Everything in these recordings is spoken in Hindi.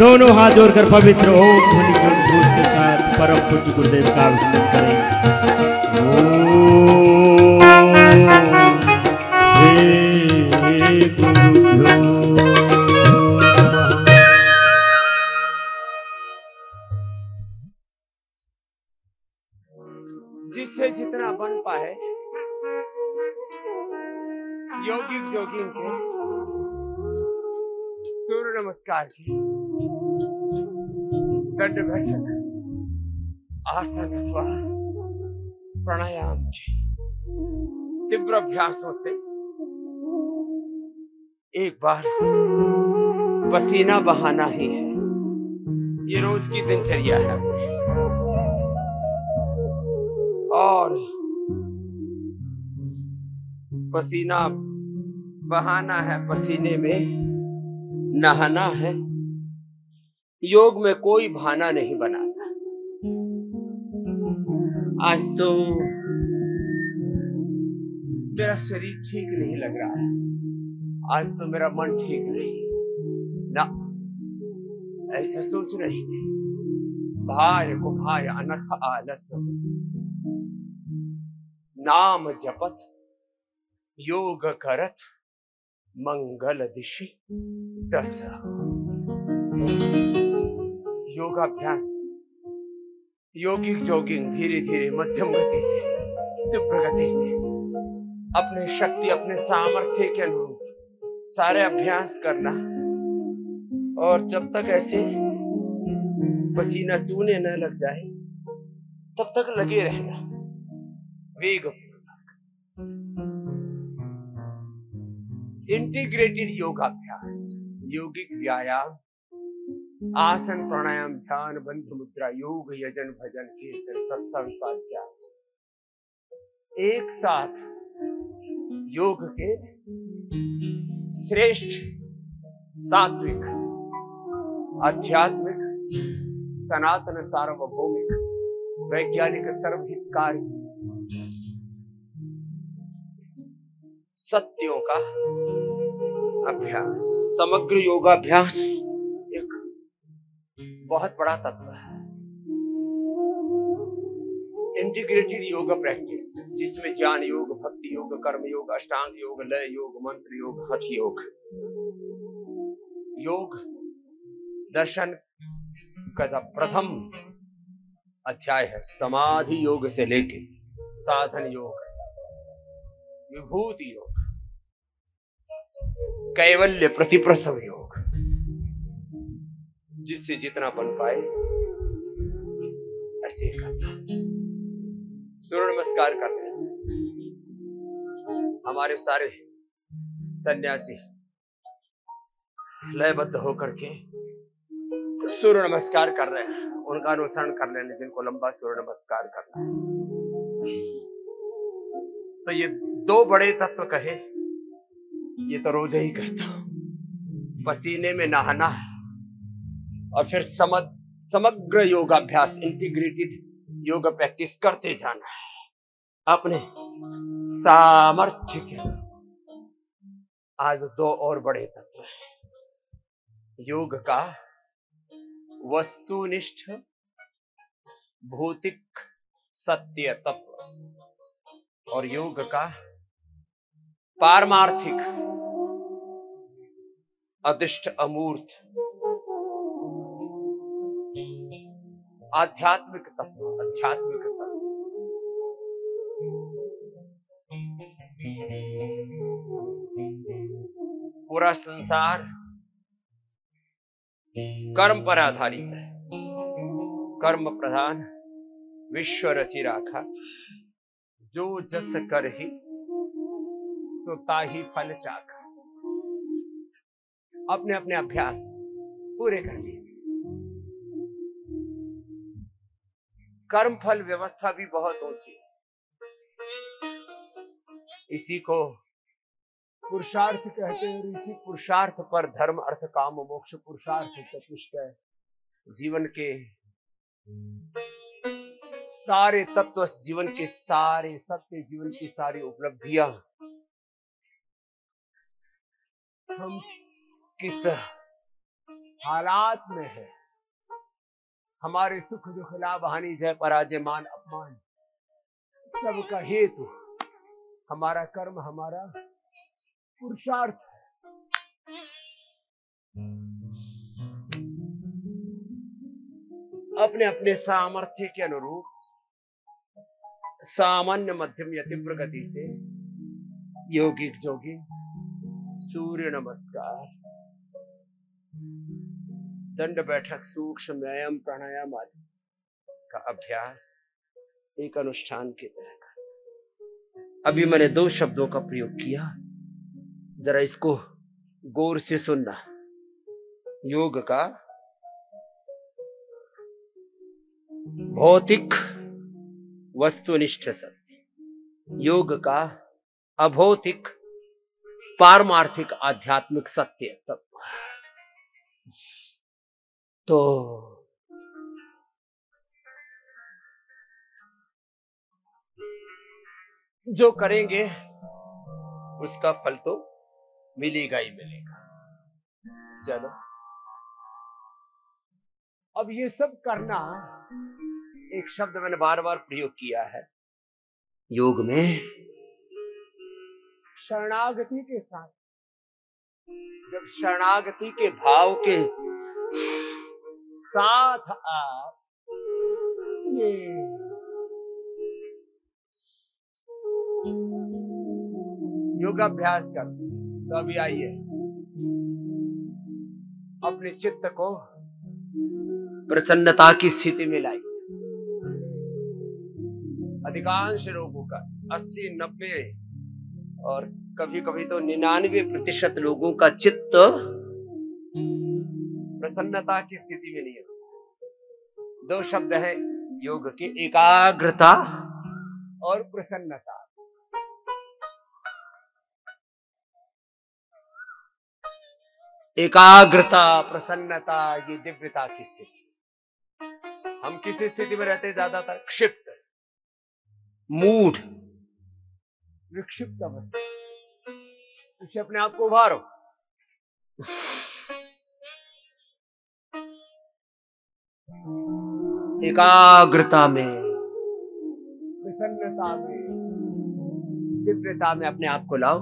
दोनों हाथ जोड़कर पवित्र ओम ध्वनि के उद्घोष के साथ परम पूज्य गुरुदेव का अभिषेक करें। श्री गुरुभ्यो जिससे जितना बन पाए योगिक जोगिन के सूर्य नमस्कार की दंड बैठक आसन अथवा प्राणायाम के तीव्र अभ्यासों से एक बार पसीना बहाना ही है। ये रोज की दिनचर्या है और पसीना बहाना है, पसीने में नहाना है। योग में कोई बहाना नहीं बनाता। आज तो मेरा शरीर ठीक नहीं लग रहा है, आज तो मेरा मन ठीक नहीं ना, ऐसा सोच रही थी। भार्य को भार्य अनख आलस नाम जपत योग करत मंगल दिशि दस। योगाभ्यास योगिक जोगिंग धीरे धीरे मध्यम गति से तीव्र गति से अपने शक्ति अपने सामर्थ्य के अनुरूप सारे अभ्यास करना। और जब तक ऐसे पसीना चूने न लग जाए तब तक लगे रहना। वेग इंटीग्रेटेड योगाभ्यास, यौगिक व्यायाम, आसन प्राणायाम ध्यान बंध मुद्रा योग यजन भजन कीर्तन सत्संग स्वाध्याय एक साथ योग के श्रेष्ठ सात्विक आध्यात्मिक सनातन सार्वभौमिक वैज्ञानिक सर्वहितकारी सत्यों का अभ्यास। समग्र योगाभ्यास एक बहुत बड़ा तत्व है। इंटीग्रेटेड योगा प्रैक्टिस जिसमें ज्ञान योग, भक्ति योग, कर्म योग, अष्टांग योग, लय योग, मंत्र योग, हठ योग। योग दर्शन का प्रथम अध्याय है। समाधि योग से लेके साधन योग, विभूति योग, कैवल्य प्रतिप्रसव योग, जिससे जितना बन पाए ऐसे करना। सूर्य नमस्कार करते हैं। हमारे सारे सन्यासी लयबद्ध होकर के सूर्य नमस्कार कर रहे हैं। उनका अनुसरण कर लेने जिनको लंबा सूर्य नमस्कार करना है। तो ये दो बड़े तत्व कहे, ये तो रोज ही कहता हूं। पसीने में नहाना है और फिर समग्र योगाभ्यास इंटीग्रेटेड योगा प्रैक्टिस करते जाना है अपने सामर्थ्य के। आज दो और बड़े तत्व हैं। योग का वस्तुनिष्ठ भौतिक सत्य तत्व और योग का पारमार्थिक अदृष्ट अमूर्त आध्यात्मिक तत्व, आध्यात्मिक सत्य। पूरा संसार कर्म पर आधारित है। कर्म प्रधान विश्व रचि राखा, जो जस कर ही सोता ही फल चाखा। अपने अपने अभ्यास पूरे कर लीजिए। कर्म फल व्यवस्था भी बहुत ऊंची है। इसी को पुरुषार्थ कहते हैं। इसी पुरुषार्थ पर धर्म अर्थ काम मोक्ष पुरुषार्थ चतुष्टय जीवन के सारे तत्व, जीवन के सारे सत्य, जीवन की सारी उपलब्धियां हम किस हालात में है। हमारे सुख दुख लाभ हानि जय पराजय मान अपमान सबका हेतु हमारा कर्म, हमारा पुरुषार्थ है। अपने अपने सामर्थ्य के अनुरूप सामान्य मध्यम या तीव्र गति से योगिक जोगी सूर्य नमस्कार, दंड बैठक, सूक्ष्म व्यायाम, प्राणायाम आदि का अभ्यास एक अनुष्ठान की तरह का। अभी मैंने 2 शब्दों का प्रयोग किया, जरा इसको गौर से सुनना। योग का भौतिक वस्तुनिष्ठ सत्य, योग का अभौतिक पारमार्थिक आध्यात्मिक सत्य तत्व। तो जो करेंगे उसका फल तो मिलेगा ही मिलेगा। चलो, अब ये सब करना, एक शब्द मैंने बार बार प्रयोग किया है योग में, शरणागति के साथ। जब शरणागति के भाव के साथ आप ये योगाभ्यास करते, तो अभी आइए अपने चित्त को प्रसन्नता की स्थिति में लाइए। अधिकांश लोगों का 80, 90 और कभी कभी तो 99% लोगों का चित्त प्रसन्नता की स्थिति में नहीं है। 2 शब्द हैं योग के, एकाग्रता और प्रसन्नता। एकाग्रता, प्रसन्नता, ये दिव्यता की स्थिति। हम किस स्थिति में रहते हैं ज्यादातर? क्षिप्त, मूढ़, विक्षिप्त अवस्था। इससे अपने आप को उभारो। एकाग्रता में, प्रसन्नता में, दिव्यता में अपने आप को लाओ।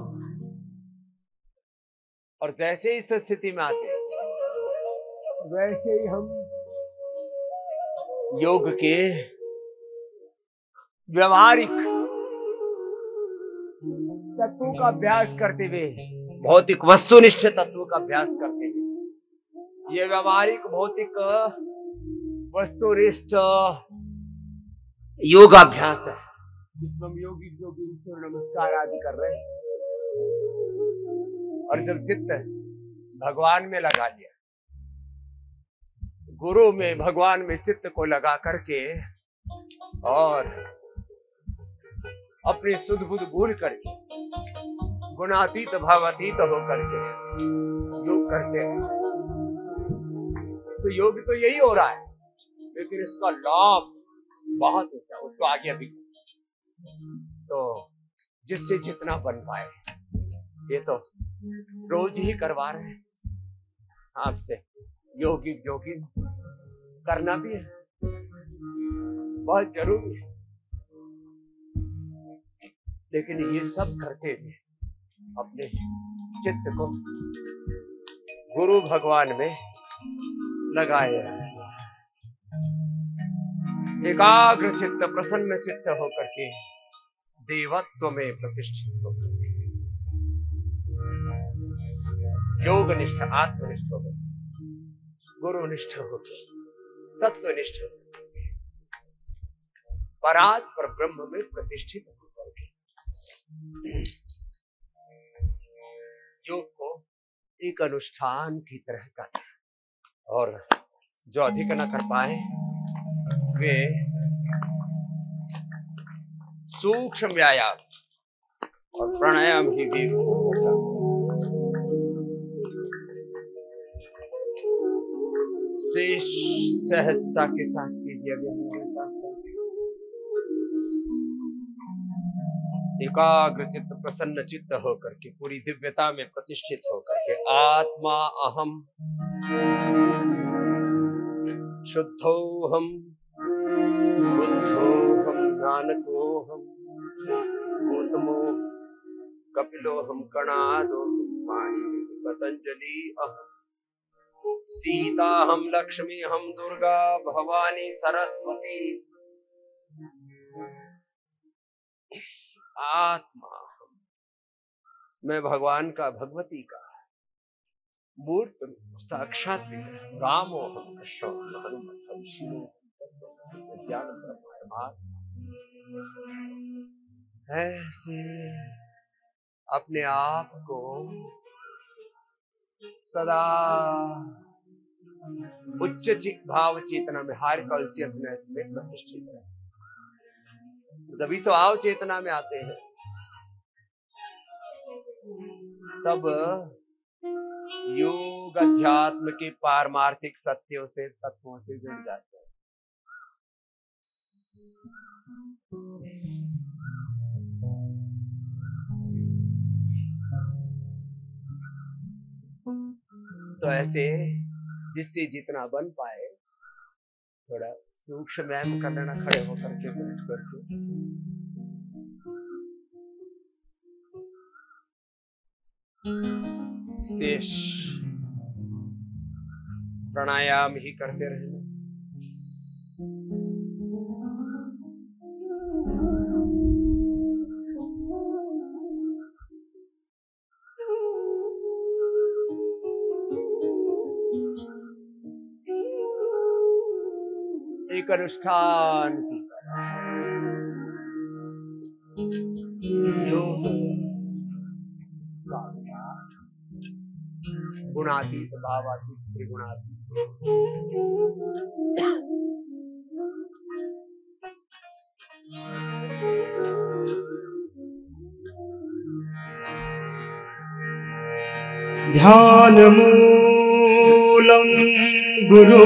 और जैसे इस स्थिति में आते हैं, वैसे ही हम योग के व्यवहारिक तत्वों का अभ्यास करते हुए, भौतिक वस्तुनिष्ठ तत्वों का अभ्यास करते हुए, ये व्यवहारिक भौतिक वस्तुनिष्ठ योगाभ्यास है जिसमें हम योगी सूर्य नमस्कार आदि कर रहे हैं। और जब चित्त भगवान में लगा लिया, गुरु में, भगवान में चित्त को लगा करके और अपनी सुध बुध भूल करके गुणातीत भावातीत होकर के योग करते हैं, तो योग तो यही हो रहा है, लेकिन इसका लाभ बहुत होता है। उसको आगे अभी तो जिससे जितना बन पाए, ये तो रोज ही करवा रहे हैं आपसे। योगिक जोगिक करना भी है, बहुत जरूरी है, लेकिन ये सब करते हुए अपने चित्त को गुरु भगवान में लगाए, एकाग्र चित्त, प्रसन्न चित्त होकर के देवत्व में प्रतिष्ठित होकर योगनिष्ठ, आत्मनिष्ठ होकर, गुरुनिष्ठ होकर, तत्वनिष्ठ होकर, परात्पर ब्रह्म में प्रतिष्ठित होकर के योग को एक अनुष्ठान की तरह करना। और जो अधिक न कर पाए वे सूक्ष्म व्यायाम और प्राणायाम ही भी सहजता के साथ कीजिए। एकाग्र चित्त, प्रसन्न चित्त होकर के, पूरी दिव्यता में प्रतिष्ठित होकर के, आत्मा अहम शुद्धोहम बुद्धोहम नानकोहम गौतमो कपिलोहम कणादोहम वाणी पतंजलि अहम सीता हम लक्ष्मी हम दुर्गा भवानी सरस्वती आत्मा हम। मैं भगवान का भगवती का मूर्त साक्षात रामो हम कृष्ण हनुमत शिवो ज्ञान ब्रह्म ऐसे अपने आप को सदा उच्च भाव चेतना में हायर कॉन्शियसनेस में प्रतिष्ठित है। जब इस भाव चेतना में आते हैं तब योग अध्यात्म के पारमार्थिक सत्यों से तत्वों से जुड़ जाते हैं। तो ऐसे जिससे जितना बन पाए थोड़ा सूक्ष्म व्यायाम कर लेना, खड़े होकर के बैठ करके। शेष प्राणायाम ही करते रहना। एक अनुष्ठान की योग गुणातीत भावातीत त्रिगुणातीत ध्यान मूलम गुरु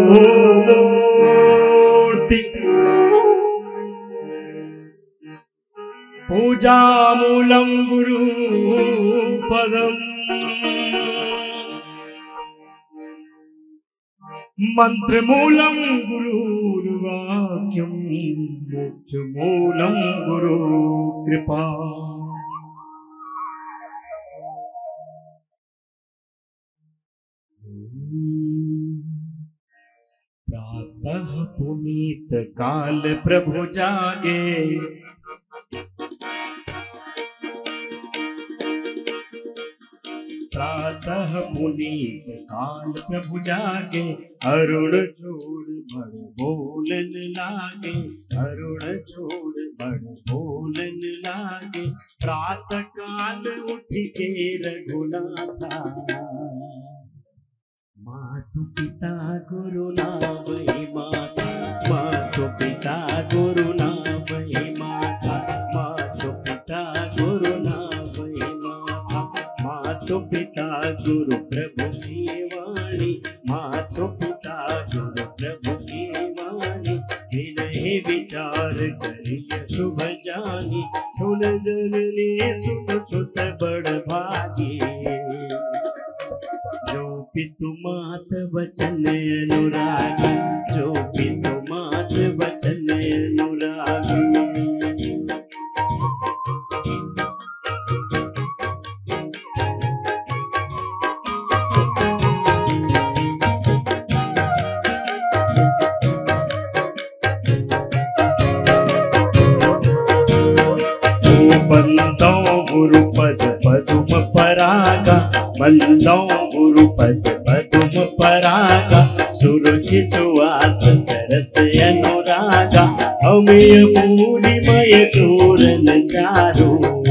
पूजा मूलम गुरु पदम मंत्र मूलम गुरुर्वाक्यम मोक्ष मूलम गुरु कृपा। प्रातः पुनीत काल प्रभु जागे प्रातः पुनीत काल प्रभु जागे अरुण छोड़ बड़ बोलन लागे अरुण छोड़ बड़ बोलन लागे प्रातः काल उठ के रघुनाथा मातु पिता गुरु नाम ही माता मातु पिता गुरु नाम ही माता मातु पिता गुरु नाम ही माता मातु पिता गुरु प्रभु की वाणी मातु पिता गुरु प्रभु की वाणी विनय विचार करिय शुभ जानी सुन जननी सुन सुत बड़ भागी जो पितु मात वचन अनुरागी जो पितु मात वचन अनुरागी। बंदो गुरुपद पदुम परागा बंदो गुरुपद पदुम परागा सुरुचि सुवास सरस अनुरागा अमय मूलिमय तोरण चारु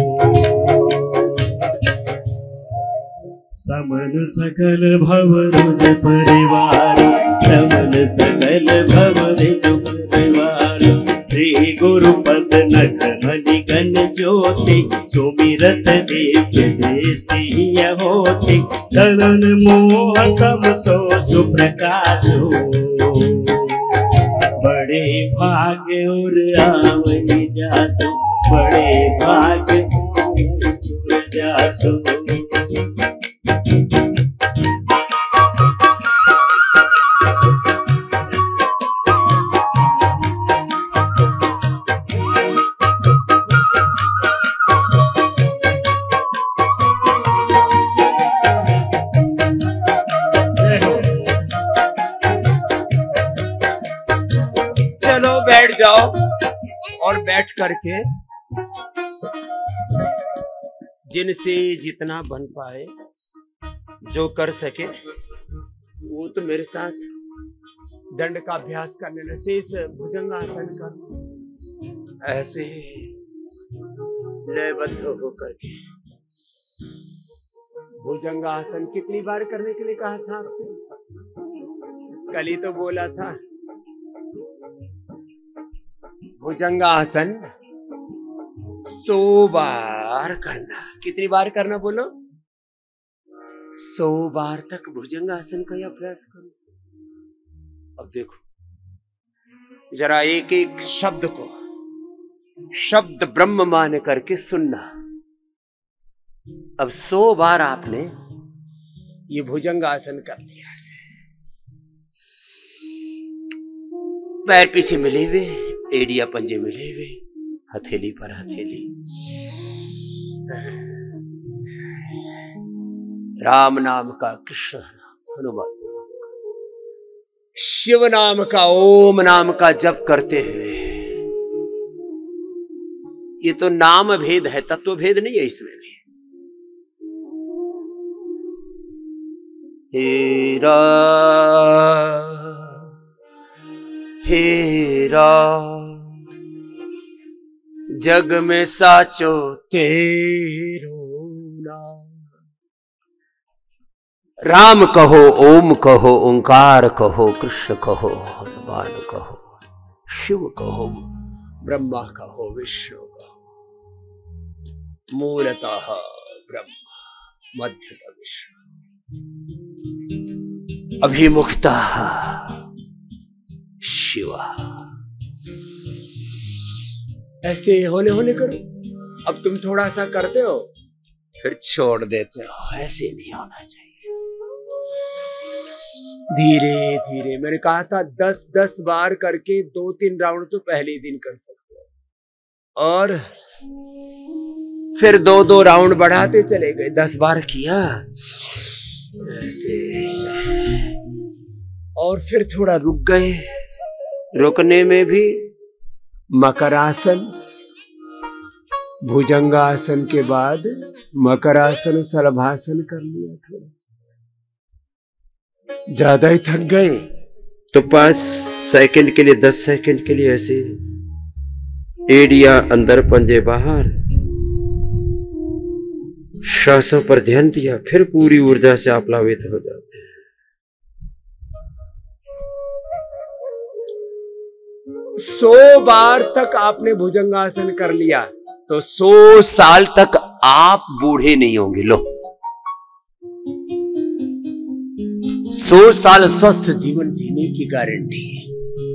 समन सकल भव रुज परिवार समन सकल भव रुज परिवार श्री गुरुपद नख मणिगण ज्योति सुमिरत दिव्य दृष्टि होति चलन मोहकम सो सुप्रकाशो बड़े भाग्य और आवनि जासो बड़े भाग्य और जासो। बैठ जाओ और बैठ करके जिनसे जितना बन पाए, जो कर सके वो तो मेरे साथ दंड का अभ्यास करने लगे। शेष भुजंगासन कर ऐसे लयबद्ध होकर के। भुजंगासन कितनी बार करने के लिए कहा था आपसे? कल ही तो बोला था। भुजंगासन 100 बार करना। कितनी बार करना बोलो? 100 बार तक भुजंगासन का अभ्यास करो। अब देखो जरा एक एक शब्द को शब्द ब्रह्म मान करके सुनना। अब 100 बार आपने ये भुजंगासन कर लिया से। पैर पीछे मिले हुए, एड़िया पंजे मिले हुए, हथेली पर हथेली। राम नाम का कृष्ण नाम, हनुमान, शिव नाम का, ओम नाम का जप करते हुए। ये तो नाम भेद है, तत्व भेद नहीं है इसमें भी। हे राम जग में साचो तेरो नाम। राम कहो, ओम कहो, ओंकार कहो, कृष्ण कहो, हनुमान कहो, शिव कहो, ब्रह्मा कहो, विष्णु कहो। मूलतः ब्रह्म, मध्यतः विष्णु, अभिमुखतः शिव। ऐसे होने होने करो। अब तुम थोड़ा सा करते हो फिर छोड़ देते हो। ऐसे नहीं होना चाहिए। धीरे धीरे, मैंने कहा था 10-10 बार करके 2-3 राउंड तो पहले ही दिन कर सकते हो, और फिर 2-2 राउंड बढ़ाते चले गए। 10 बार किया ऐसे, और फिर थोड़ा रुक गए। रुकने में भी मकरासन, भुजंगासन के बाद मकरासन, सलभासन कर लिया। थोड़ा ज्यादा ही थक गए तो 5 सेकंड के लिए, 10 सेकंड के लिए ऐसे एड़िया अंदर, पंजे बाहर, श्वासों पर ध्यान दिया। फिर पूरी ऊर्जा से आप प्लावित हो जाते हैं। 100 बार तक आपने भुजंगासन कर लिया तो 100 साल तक आप बूढ़े नहीं होंगे। लो, 100 साल स्वस्थ जीवन जीने की गारंटी है।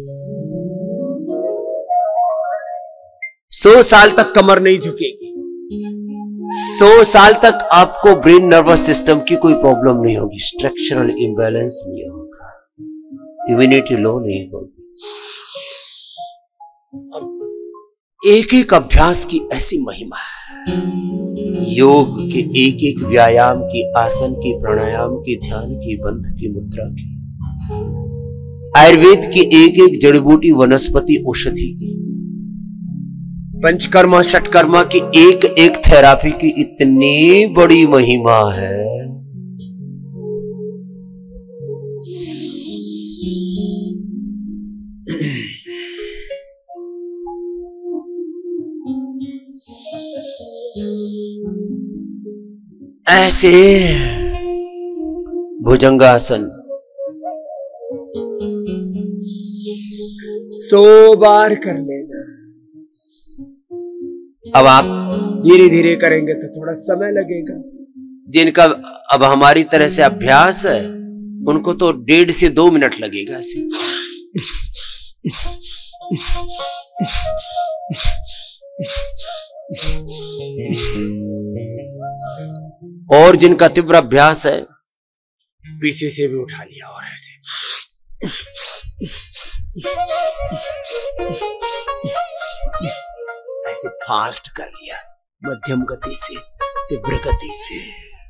100 साल तक कमर नहीं झुकेगी। 100 साल तक आपको ब्रेन नर्वस सिस्टम की कोई प्रॉब्लम नहीं होगी, स्ट्रक्चरल इम्बैलेंस नहीं होगा, इम्यूनिटी लो नहीं होगी। अब एक एक अभ्यास की ऐसी महिमा है। योग के एक एक व्यायाम की, आसन की, प्राणायाम की, ध्यान की, बंध की, मुद्रा की, आयुर्वेद की एक एक जड़ी बूटी, वनस्पति, औषधि की, पंचकर्मा, षटकर्मा की एक एक थेरापी की इतनी बड़ी महिमा है। ऐसे भुजंगासन 100 बार कर लेना। अब आप धीरे धीरे करेंगे तो थोड़ा समय लगेगा। जिनका अब हमारी तरह से अभ्यास है उनको तो 1.5 से 2 मिनट लगेगा ऐसे। और जिनका तीव्र अभ्यास है पीछे से भी उठा लिया और ऐसे ऐसे फास्ट कर लिया, मध्यम गति से, तीव्र गति से,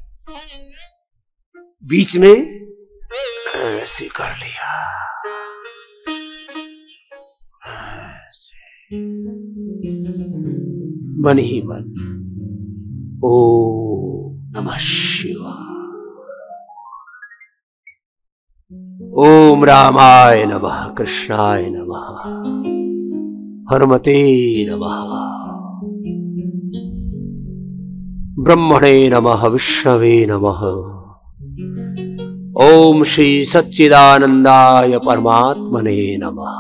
बीच में ऐसे कर लिया। मन ही मन ओम नमः शिवाय, ओम रामाय नमः, कृष्णाय नमः, हनुमते नमः, ब्रह्मणे नमः, विष्णवे नमः, ओम श्री सच्चिदानंदाय परमात्मने नमः,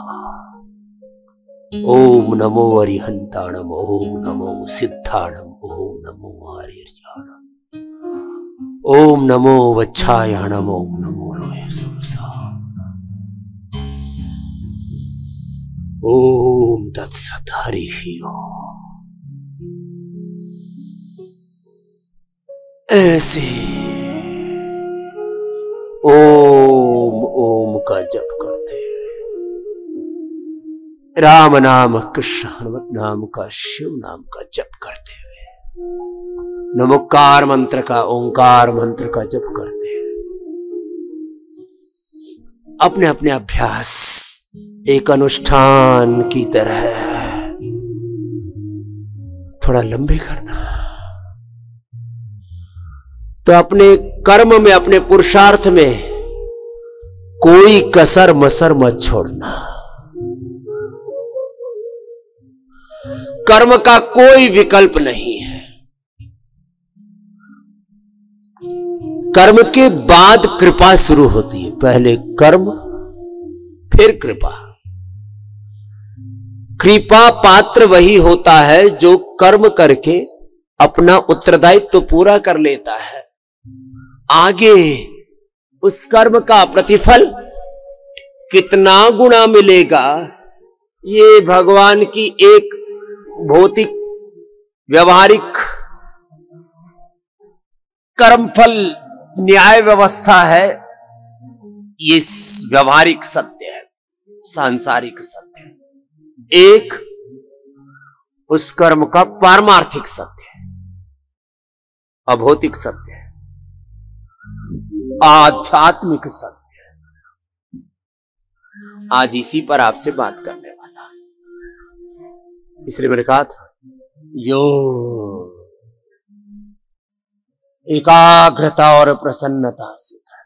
ओम नमो अरिहंताणम, ओम नमो सिद्धाणम, ओम नमो आर्यजाणम, ओम नमो वच्छायाणम, ओम नमो रोयसवसा, ओम तत्सत्। हरिः ओम। ऐसे ओम ओम का जप करते, राम नाम, कृष्ण हनुमत नाम का, शिव नाम का जप करते हुए, नमोकार मंत्र का, ओंकार मंत्र का जप करते हुए अपने अपने अभ्यास एक अनुष्ठान की तरह थोड़ा लंबे करना। तो अपने कर्म में, अपने पुरुषार्थ में कोई कसर मसर मत छोड़ना। कर्म का कोई विकल्प नहीं है। कर्म के बाद कृपा शुरू होती है। पहले कर्म फिर कृपा। कृपा पात्र वही होता है जो कर्म करके अपना उत्तरदायित्व पूरा कर लेता है। आगे उस कर्म का प्रतिफल कितना गुना मिलेगा, ये भगवान की एक भौतिक व्यवहारिक कर्मफल न्याय व्यवस्था है। ये व्यवहारिक सत्य है, सांसारिक सत्य है। एक उस कर्म का पारमार्थिक सत्य है, अभौतिक सत्य है, आध्यात्मिक सत्य है। आज इसी पर आपसे बात करने वाला, इसलिए मैंने कहा था यो एकाग्रता और प्रसन्नता से कर।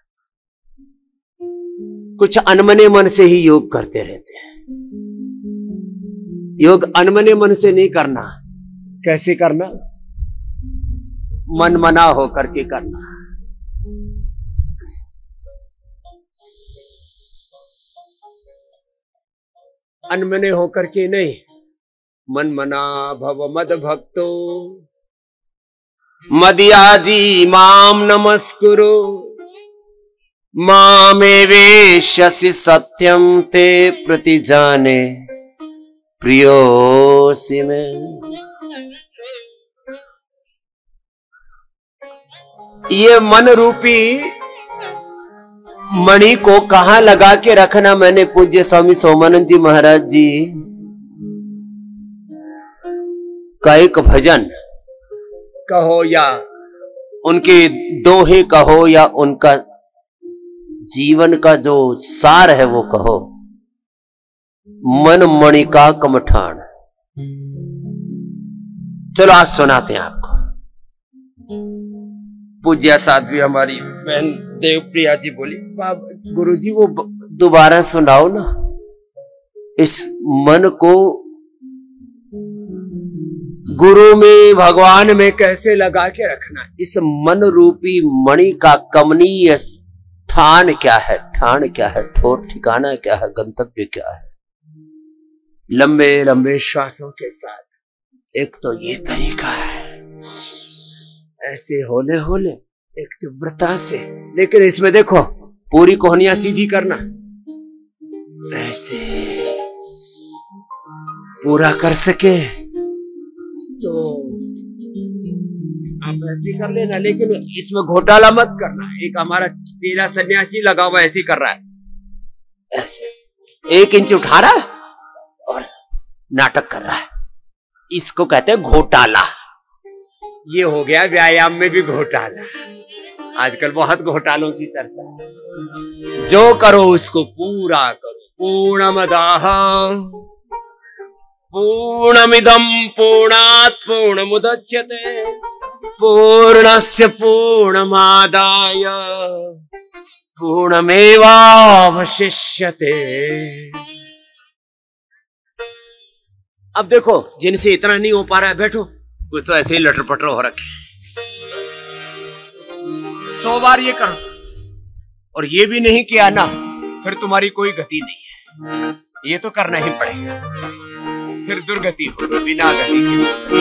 कुछ अनमने मन से ही योग करते रहते हैं। योग अनमने मन से नहीं करना। कैसे करना? मन मना होकर के करना। अनमने होकर के नहीं। मन मना भव मद भक्तो मदयाजी माम नमस्कुरु मामेवेश्यसि सत्यम ते प्रतिजाने प्रियोसि में। ये मन रूपी मणि को कहां लगा के रखना, मैंने पूज्य स्वामी सोमानंद जी महाराज जी का एक भजन कहो या उनके दोहे कहो या उनका जीवन का जो सार है वो कहो, मन मणि का कमठान। चलो आज सुनाते हैं आपको। पूज्या साध्वी हमारी बहन देवप्रिया जी बोली, गुरुजी वो दोबारा सुनाओ ना। इस मन को गुरु में, भगवान में कैसे लगा के रखना। इस मन रूपी मणि का कमनीय स्थान क्या है, ठान क्या है, ठोर ठिकाना क्या है, गंतव्य क्या है। लंबे लंबे श्वासों के साथ। एक तो ये तरीका है, ऐसे होले होले एक तीव्रता से, लेकिन इसमें देखो पूरी कोहनियां सीधी करना, ऐसे पूरा कर सके तो आप ऐसे कर लेना, लेकिन इसमें घोटाला मत करना। एक हमारा चेला सन्यासी लगा हुआ ऐसे कर रहा है, ऐसे 1 इंच उठा रहा है और नाटक कर रहा है। इसको कहते हैं घोटाला। ये हो गया व्यायाम में भी घोटाला। आजकल बहुत घोटालों की चर्चा है। जो करो उसको पूरा करो। पूर्णमदाः पूर्णमिदं पूर्णात् पूर्णमुदच्यते पूर्णस्य पूर्णमादाय पूर्णमेवावशिष्यते। अब देखो, जिनसे इतना नहीं हो पा रहा है, बैठो, कुछ तो ऐसे ही लटर पटर हो रखे। 100 बार ये करो और ये भी नहीं किया ना, फिर तुम्हारी कोई गति नहीं है। ये तो करना ही पड़ेगा, फिर दुर्गति हो बिना गति के।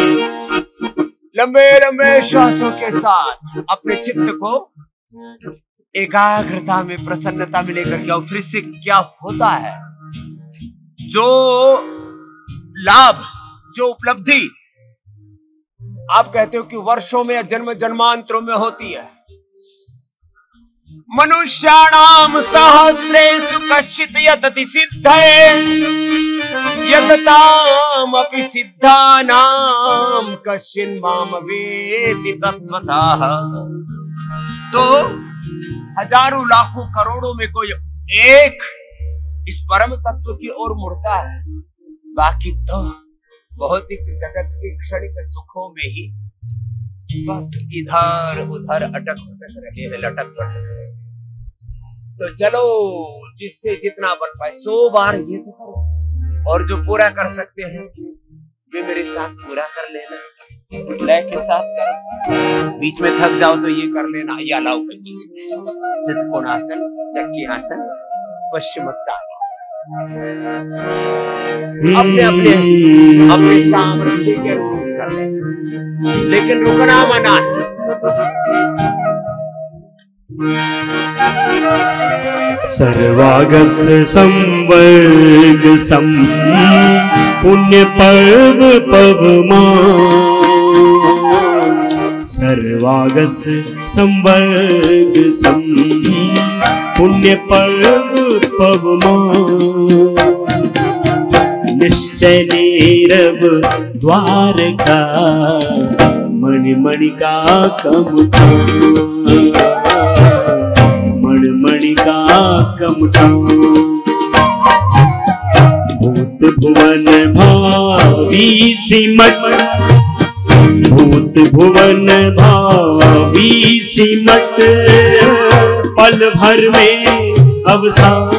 लंबे लंबे श्वासों के साथ अपने चित्त को एकाग्रता में, प्रसन्नता में लेकर के आओ। फिर से क्या होता है, जो लाभ, जो उपलब्धि आप कहते हो कि वर्षों में या जन्म जन्मांतरों में होती है। मनुष्याणाम सहस्रेषु कश्चित् यतति सिद्धये यतताम अपि सिद्धानाम कश्चिन् माम वेति तत्वतः। तो हजारों लाखों करोड़ों में कोई एक इस परम तत्व की ओर मुड़ता है, बाकी तो भौतिक जगत के क्षणिक सुखों में ही बस इधर उधर अटक रहे हैं, लटक पटक रहे हैं। तो चलो, जिससे जितना बन पाए 100 बार ये तो करो, और जो पूरा कर सकते हैं वे मेरे साथ पूरा कर लेना, लय के साथ करो। बीच में थक जाओ तो ये कर लेना, या लाओ के बीच में सिद्ध कोणासन, चक्की आसन, पश्चिमोत्तानासन। अपने अपने अपने सामर्थ्य के अनुरूप कर लेना, लेकिन रुकना मना है। सर्वागस्य संवर्ग सम पुण्य पर्व पवमान। सर्वागस्य संवर्ग सम पुण्य पर्व पवमान। निश्चय नीरव द्वारका मणि मणिका कमुठा मणिका कमुठा। भूत भुवन भावी सिमट भूत भुवन भावी सिमट पल भर में अवसान।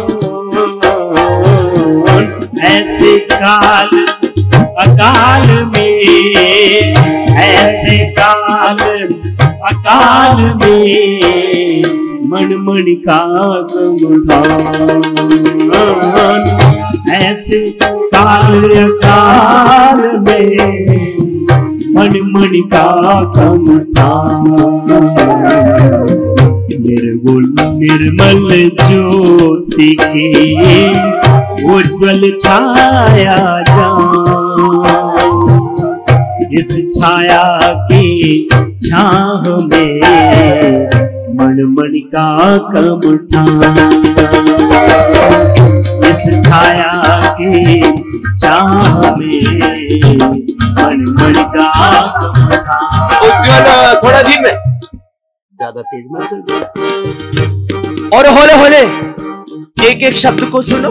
ऐसे काल अकाल में ऐसे काल अकाल में मण मणिका कमुठान। ऐसे काल अकाल में मण मणिका कमुठान। निर्गुण निर्मल ज्योति की उज्ज्वल छाया जान। इस छाया की छाह में मण मणिका कमुठान। इस छाया की छाह में मण मणिका कमुठान। उज्ज्वल, थोड़ा धीमे, ज्यादा तेज मत चल, और होले होले एक एक शब्द को सुनो,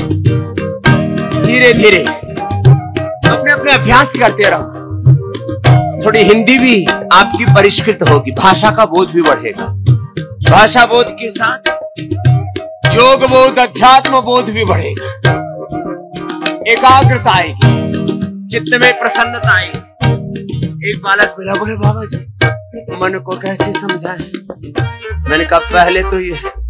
धीरे धीरे अपने अपने अभ्यास करते रहो। थोड़ी हिंदी भी आपकी परिष्कृत होगी, भाषा का बोध भी बढ़ेगा। भाषा बोध के साथ योग बोध, अध्यात्म बोध भी बढ़ेगा। एकाग्रता आएगी, चित्त में प्रसन्नता आएगी। एक बालक बोला, बोले बाबा जी मन को कैसे समझाएं? मैंने कहा पहले तो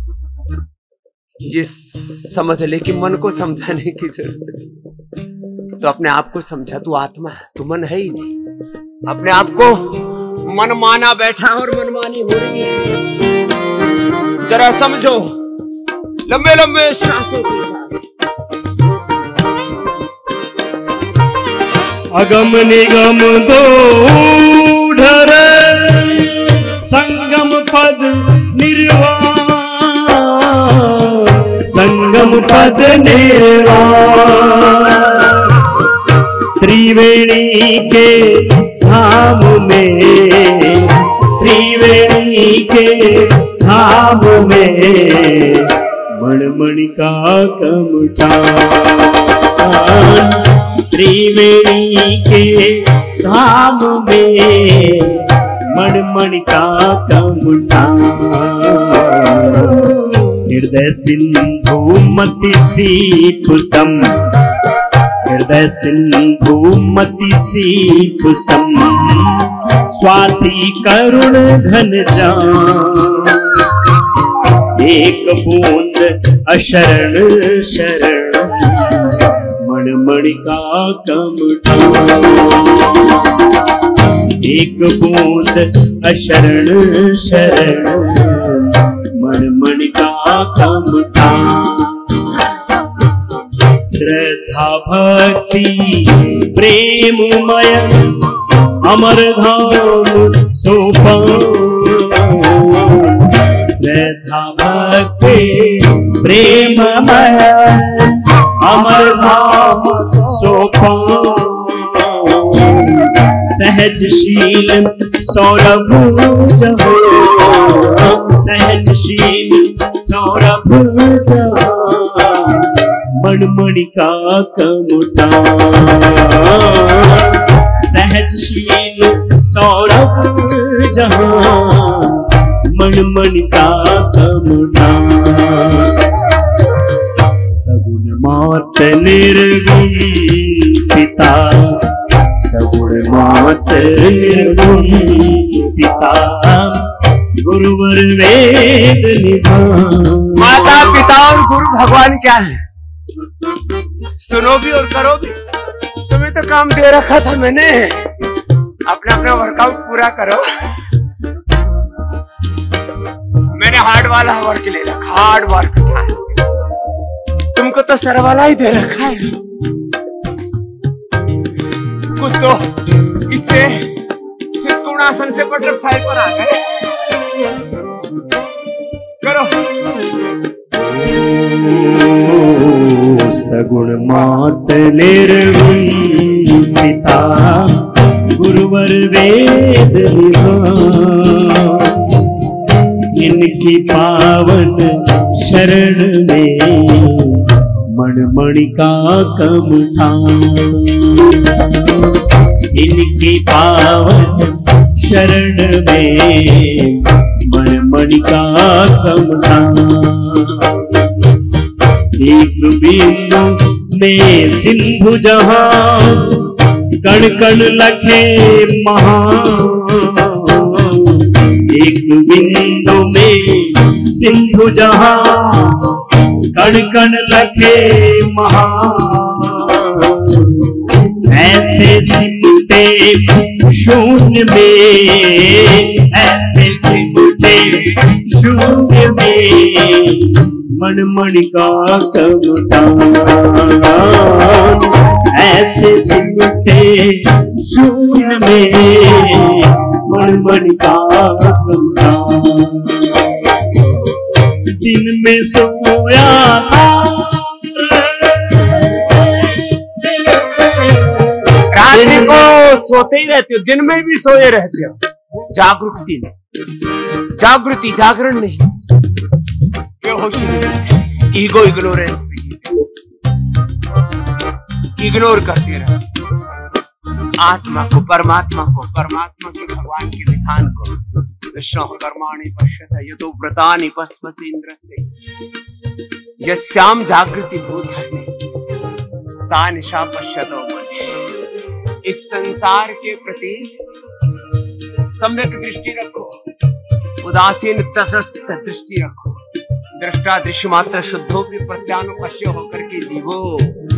ये समझ ले कि मन को समझाने की जरूरत है। तो अपने आप को समझा, तू आत्मा है, तू मन है ही नहीं। अपने आप को मन माना बैठा और मनमानी हो रही है, जरा समझो। लंबे लंबे सांसों के साथ अगम निगम दो ढर संगम पद निर्वाण। संगम पद निर्वाण। त्रिवेणी के धाम में त्रिवेणी के धाम में मण मणिका कमुठान। त्रिवेणी के धाम में मणिमणि का कमठान। हृदय सिंधु मति सीप सम, हृदय सिंधु मति सीप सम, स्वाति करुण घन जान। एक बूंद अशरण शरण मणिमणि का कमठान। एक बूंद अशरण शरण मणिमणि का कमठान। श्रद्धा भक्ति प्रेममय अमर धाम सोपान। श्रद्धा भक्ति प्रेममय अमर धाम सोपान। सहजशील सौरभ जहाँ, सहजशील सौरभ जहाँ मणिमणि का कमठान। सहजशील सौरभ जहाँ मणिमणि का कमठान। सगुण मात निर्गुण पिता, सगुण मात निर्गुण पिता, गुरुवर वेद निधान। माता पिता और गुरु भगवान क्या है? सुनो भी और करो भी। तुम्हें तो काम दे रखा था मैंने, अपना अपना वर्कआउट पूरा करो। मैंने हार्ड वाला वर्क ले रखा, हार्ड वर्क टास्क। तुमको तो सर वाला ही दे रखा है। कुछ तो इससे त्रिकोणासन से बटरफ्लाई पर आ गए। करो। सगुण मात निर्गुण पिता, गुरुवर वेद निधान। इनकी पावन शरण में मणिमणि का कमठान। इनकी पावन शरण में मणिमणि का कमठान। एक बिंदु में सिंधु जहाँ, कण कण लखे महान। एक बिंदु में सिंधु जहाँ, कण कण लखे महान। ऐसे सिमटे शून्य में, ऐसे सिमटे शून्य में मणिमणि का कमठान। ऐसे सिमटे शून्य में मणिमणि का कमठान। दिन में सोया रात को सोते ही रहते हो, दिन में भी सोए रहते हो। जागरूकती नहीं, जागृति जागरण नहीं, बेहोशी नहीं, ईगो इग्नोरेंस में इग्नोर करते रहो आत्मा को, परमात्मा को, परमात्मा के भगवान के विधान को। विष्णु कर्माणि पश्यत यतो व्रतानि भस्मसेन्द्रस्य, यस्याम जागृति भूतानि सा निशा पश्यतो मुने। इस संसार के प्रति सम्यक दृष्टि रखो, उदासीन तटस्थ दृष्टि रखो। दृष्टा दृश्य मात्र शुद्धो भी प्रत्यानुपश्य होकर के जीवो।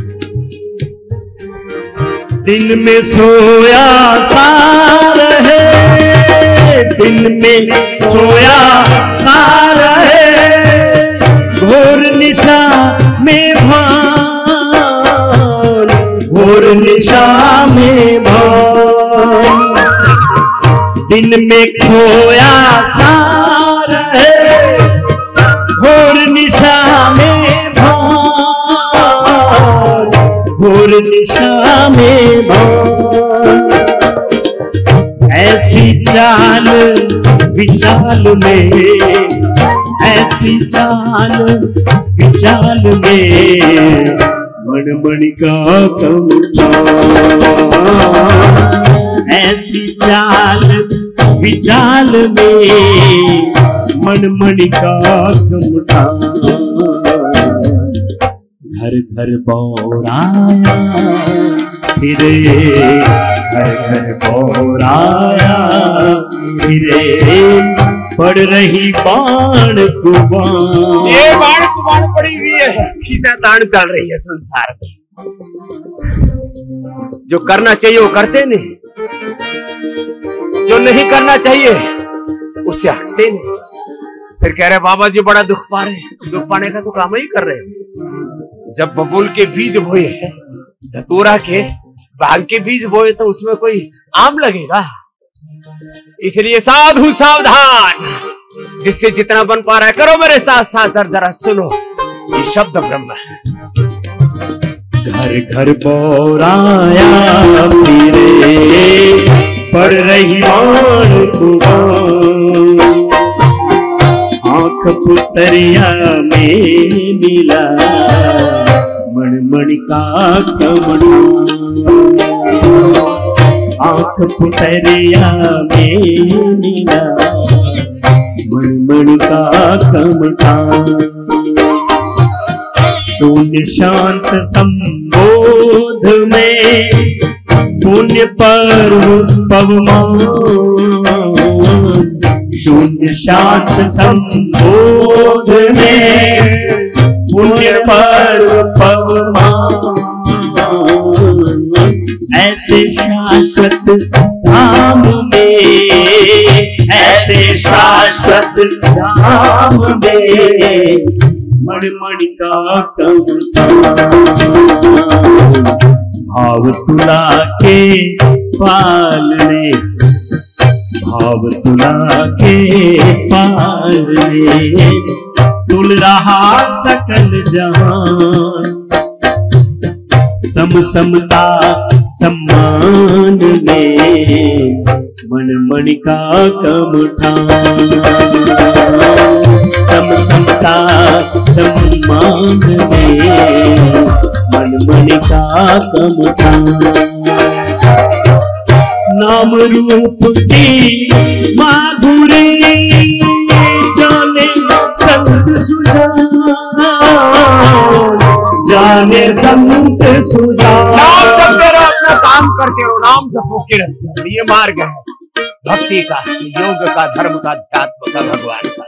दिन में सोया सा रहे, दिन में सोया सा रहे, घोर निशा में भान, घोर निशा में भान। दिन में खोया सा रहे, घोर निशा में भान, घोर निशा में भान। ऐसी चाल विचाल में, ऐसी चाल विचाल में मणिका कमठा। ऐसी चाल विचाल में मणिका कमठा। घर घर बौराया फिरे, घर घर बौराया फिरे, पड़ रही बाण कुबान। ये बाण कुबान पड़ी हुई है, खींचातान चल रही है संसार में। जो करना चाहिए वो करते नहीं, जो नहीं करना चाहिए उससे हटते नहीं। फिर कह रहे बाबा जी बड़ा दुख पा रहे, दुख पाने का तो काम ही कर रहे। जब बबूल के बीज बोए, धतूरा के, भांग के बीज बोए तो उसमें कोई आम लगेगा। इसलिए साधु सावधान, जिससे जितना बन पा रहा है करो मेरे साथ साथ। जरा सुनो ये शब्द ब्रह्म है। घर घर बौराया फिरे, पड़ रही बाण कुबान। आंख पुतरिया में मिला मणिका कमठा। आंख पुतरिया में मिला मणिका कमठा। शून्य शांत संबोध में पुण्य पर्व पवमान। शून्य शांत संबोध में पुण्य पर्व पवमान। ऐसे शाश्वत धाम में, ऐसे शाश्वत धाम में मणिका कमठा। भाव तुला के पालने, भाव तुला के पालने, तुल रहा सकल जहान। समता सम्मान में मणिका कमठा। समता सम्मान में मणिका कमठा। नाम रूप की माधुरी जाने संत सुजान। जाने संत सुजान। नाम जपते रहो, अपना काम करते रहो, नाम जपो के रहते। ये मार्ग है भक्ति का, योग का, धर्म का, अध्यात्म का, भगवान का।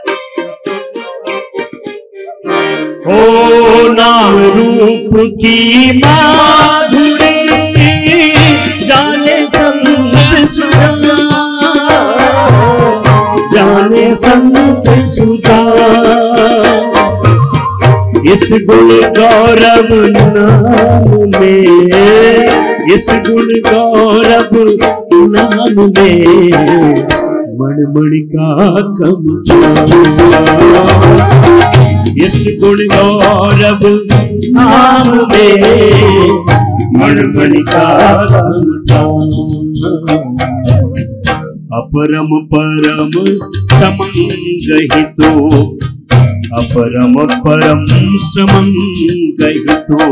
ओ नाम रूप की माधुरी जाने संत सुजान। जाने संत सुजान। इस गुण गौरव नाम में, इस गुण गौरव नाम में मणिका कमठा। इस गुण गौरव नाम में मणिका कमठा। अपरम परम समंगहितो, अपरम परम समंगहितो,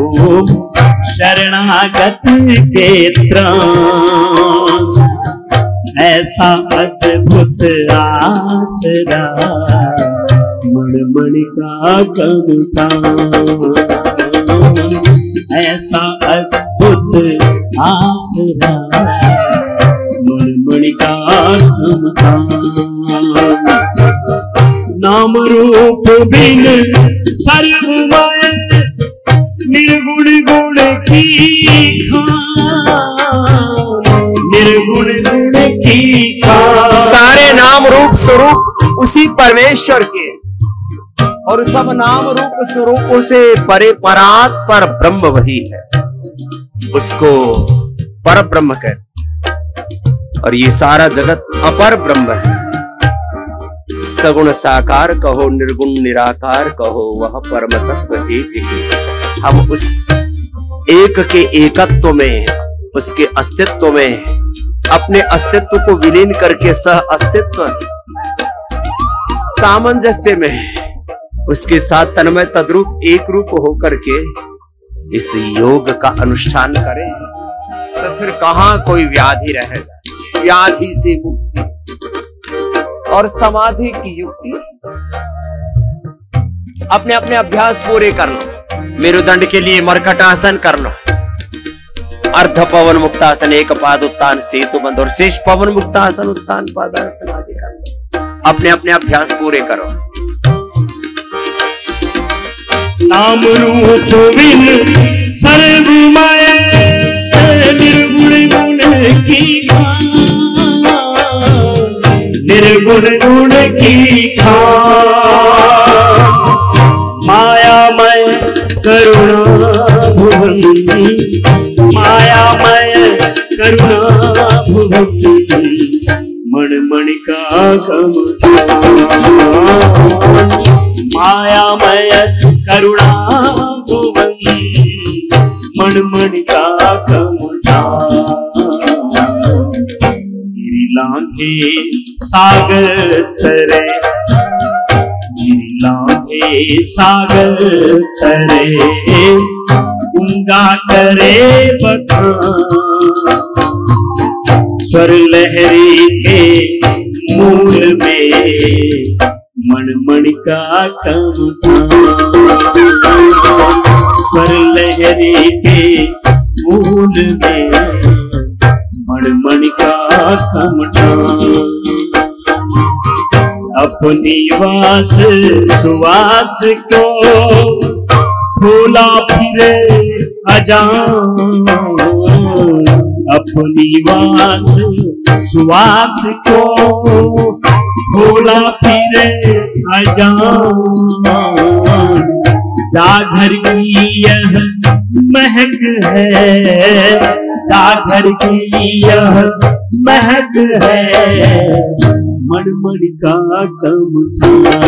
शरणागत के त्राण। ऐसा अद्भुत आसरा मणिका कमठा। ऐसा अद्भुत आसरा मणिका कमठा। नाम रूप बिन सर्वमय, निर्गुण गुण की खान। निर्गुण गुण की खान। सारे नाम रूप स्वरूप उसी परमेश्वर के, और सब नाम रूप स्वरूपों से परे परात पर ब्रह्म वही है, उसको पर ब्रह्म कहते हैं। और ये सारा जगत अपर ब्रह्म है। सगुण साकार कहो, निर्गुण निराकार कहो, वह परम तत्व एक ही। हम उस एक के एकत्व में, उसके अस्तित्व में, अपने अस्तित्व को विलीन करके सह अस्तित्व सामंजस्य में उसके साथ तन्मय तद्रूप एक रूप होकर के इस योग का अनुष्ठान करें तो फिर कहां कोई व्याधि रहेगा। व्याधि से मुक्ति और समाधि की युक्ति। अपने अपने अभ्यास पूरे कर लो। मेरुदंड के लिए मरकट आसन कर लो, अर्ध पवन मुक्तासन, एक पाद उत्तान सेतु बंद और शेष पवन मुक्तासन उत्तान पादासन आदि कर लो। अपने अपने अभ्यास पूरे करो। नाम रूप बिन सर्व माया, निर्गुण गुण की खान, निर्गुण गुण की खान। मायामय करुणा भुवन, मायामय करुणा भुवन, मणिका कम। मायामय करुणा भुवन, मणिका कमठा। गिरि लांघे सागर तरे, गिरि लांघे सागर तरे, गंगा करे बखान। स्वर लहरी के मूल में, मणिका कमठा। स्वर लहरी के मूल में, मणिका कमठा। अपनी वास सुवास को भूला फिरे अजान। अपनी वास सुवास को भूला फिरे अजान। जागर की यह महक है, जागर की यह महक है, मणिका कमठा।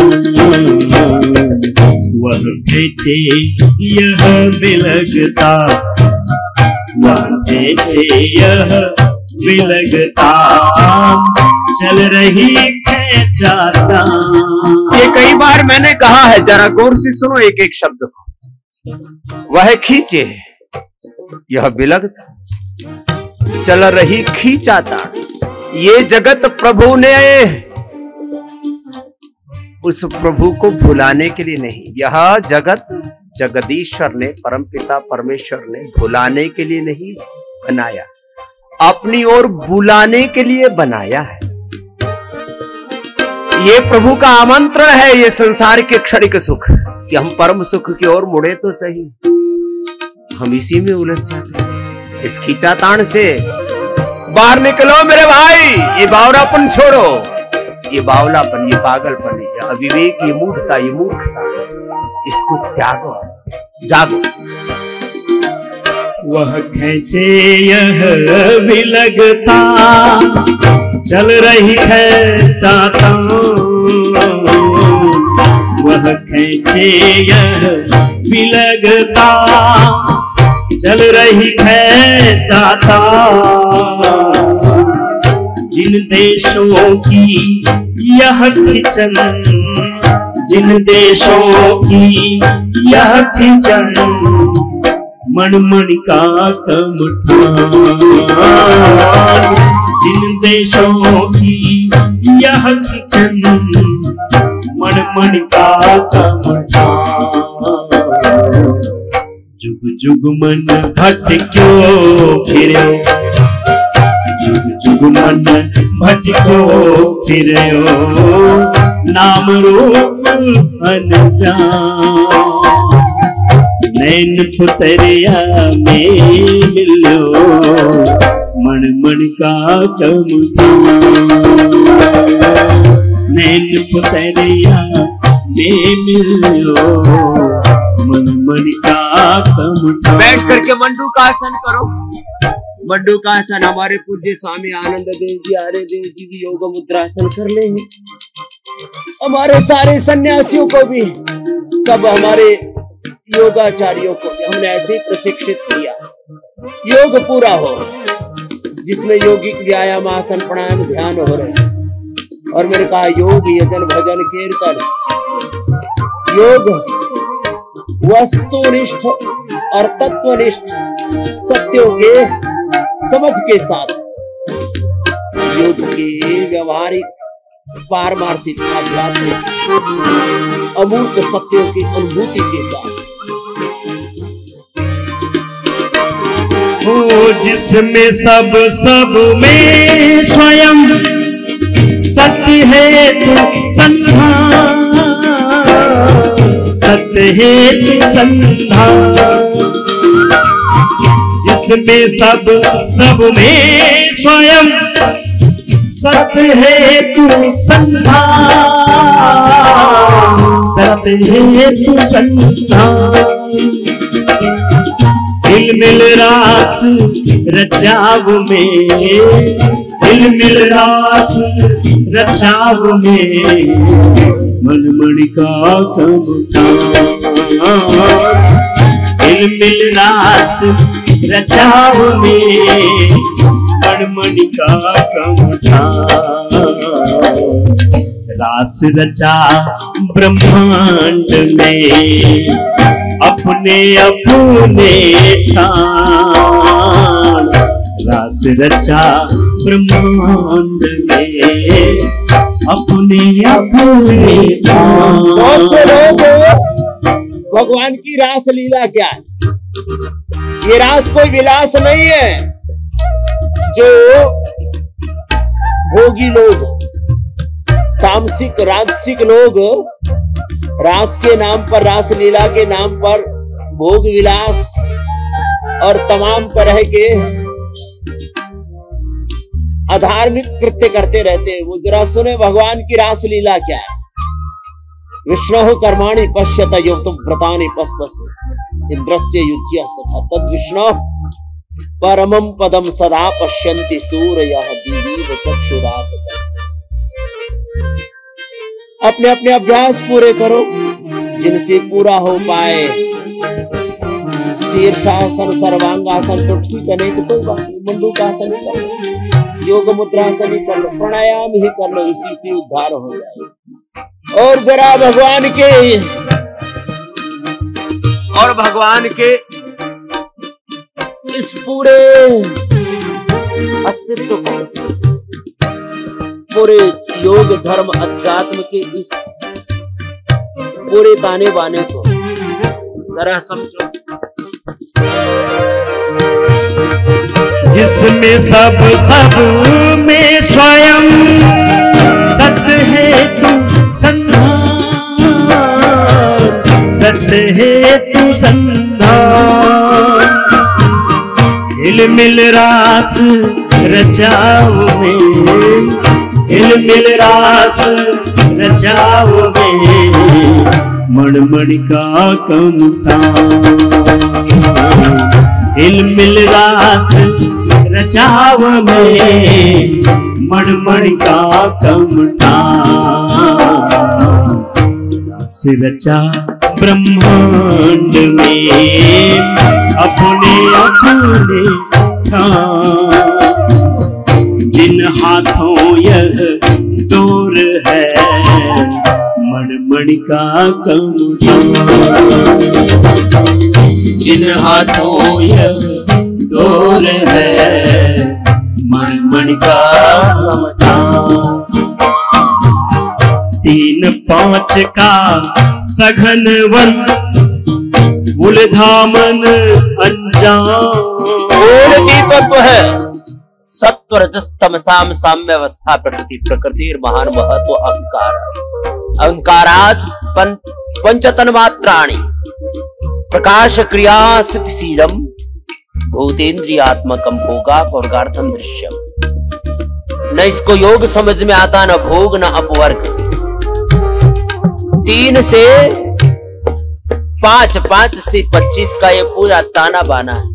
वह बेचे यह बिलगता, वह बेचे यह बिलगता, चल रही खेचाता। ये कई बार मैंने कहा है, जरा गौर से सुनो एक एक शब्द को। वह खींचे यह बिलगता, चल रही खींचाता। ये जगत प्रभु ने उस प्रभु को भुलाने के लिए नहीं, यह जगत जगदीश्वर ने, परमपिता परमेश्वर ने भुलाने के लिए नहीं बनाया, अपनी ओर बुलाने के लिए बनाया है। ये प्रभु का आमंत्रण है, ये संसार के क्षणिक सुख, कि हम परम सुख की ओर मुड़े तो सही, हम इसी में उलझ जाते हैं। इस खींचातान से बाहर निकलो मेरे भाई। ये बावरापन छोड़ो, ये बावलापन, ये पागलपन, ये अविवेक, ये मूढ़ता, ये मूर्खता, इसको त्यागो, जागो। वह खींचे यह बिलगता, चल रही है चाहता। वह खींचे यह बिलगता, चल रही है चाहता। जिन देशों की यह खिंचन, जिन देशों की यह खिंचन, मणिका कमठा। जिन देशों की यह खिंचन, मणिका कमठा। जुग जुग मन भटक्यो फिर्यो, जुग जुग मन भटक्यो फिर्यो, नाम रूप अनजान। नैन पुतरिया में मिलो, मणिका कमठा। नैन पुतरिया में मिलो, मणिका कमठा। बैठ करके मंडू का आसन करो। मंडू का आसन हमारे पूज्य स्वामी आनंद देव जी, आर्य देव जी भी योग मुद्रासन कर लेंगे। हमारे सारे सन्यासियों को भी, सब हमारे योगाचार्यों को भी हमने ऐसे ही प्रशिक्षित किया। योग पूरा हो, जिसमें योगिक व्यायाम, आसन, प्राणायाम, ध्यान हो रहे हैं। और मैंने कहा योग, यजन, भजन, कीर्तन, योग वस्तुनिष्ठ और तत्वनिष्ठ सत्यों के समझ के साथ युद्ध के व्यवहारिक पारमार्थिक आध्यात्मिक अमूर्त सत्यों की अनुभूति के साथ हो जिसमें सब में स्वयं सत्य है तो संधान, सत्य है तो संधान, जिसमें सब में स्वयं सत्य है तू संधान, सत्य है तू संधान। हिल मिल रास रचाव में, हिल मिल रास रचाव में, मन मणि का कमठान। हिल मिल रास रचाव में, मन मणि का कमठान। रास रचा ब्रह्मांड में अपने अपने ठान, रास रचा ब्रह्मांड में अपने अपने ठान। बहुत से लोग भगवान की रास लीला क्या है? ये रास कोई विलास नहीं है जो भोगी लोग, तामसिक राजसिक लोग रास के नाम पर, रास लीला के नाम पर भोग विलास और तमाम तरह के अधार्मिक कृत्य करते रहते हैं। वो जरा सुने भगवान की रास लीला क्या है। विष्णु कर्माणि पश्यत युक्तो व्रतानि पस्पसि इंद्रस्य युज्य सखा तद विष्णु परमं पदम सदा पश्यन्ति सूरयः दिवीव चक्षुरात्। अपने अपने अभ्यास पूरे करो जिनसे पूरा हो पाए। शीर्षासन, सर्वांगासन तो ठीक है, नहीं तो कोई बात नहीं। मंडूकासन ही कर लो, योग मुद्रासन ही कर लो, प्राणायाम ही कर लो, इसी से उद्धार हो जाए। और जरा भगवान के इस पूरे अस्तित्व को, पूरे योग धर्म अध्यात्म के इस पूरे ताने बाने को जरा समझो। जिसमें सब में स्वयं सत्य है तू संधान, सत्य है तू संधान। हिल मिल रास रचाओ में, हिल मिल रास रचाओ में, मणमणि का कमठान। हिल मिल रास रचाव में, मणमणि का कमठान। रास रचा ब्रह्मांड में अपने अपने ठान। जिन हाथों यह डोर है मणमणि का कमठान। जिन हाथों यह डोर है मणमणि का कमठान। 3-5 का सघन वन उलझा मन अनजान। तत्व है सत्व रजस तमसाम साम्य अवस्था प्रकृति। प्रकृति महान महत्व अहंकार। अहंकाराज पंचतन मात्राणि प्रकाश क्रिया स्थितिशीलम भूतेन्द्रियात्मकम भोगा पौर्गार्थम दृश्यम। न इसको योग समझ में आता, न भोग न अपवर्ग। 3 से 5, 5 से 25 का ये पूरा ताना बाना है।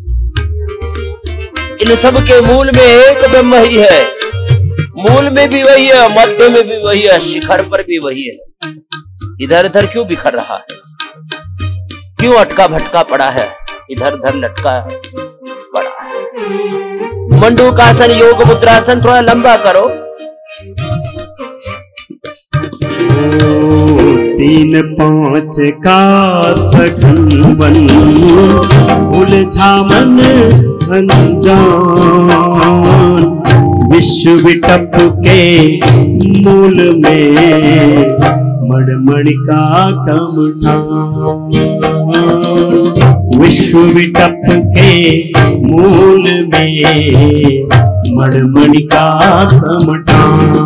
इन सब के मूल में एक ब्रह्म ही है। मूल में भी वही है, मध्य में भी वही है, शिखर पर भी वही है। इधर उधर क्यों बिखर रहा है? क्यों अटका भटका पड़ा है? इधर उधर लटका पड़ा है। मंडूकासन, योग मुद्रासन थोड़ा लंबा करो। तीन पांच का सखन उलझा मन अनजान, विश्व विटप के मूल में मणिका कमठान, विश्व विटप के मूल में मणिका कमठान।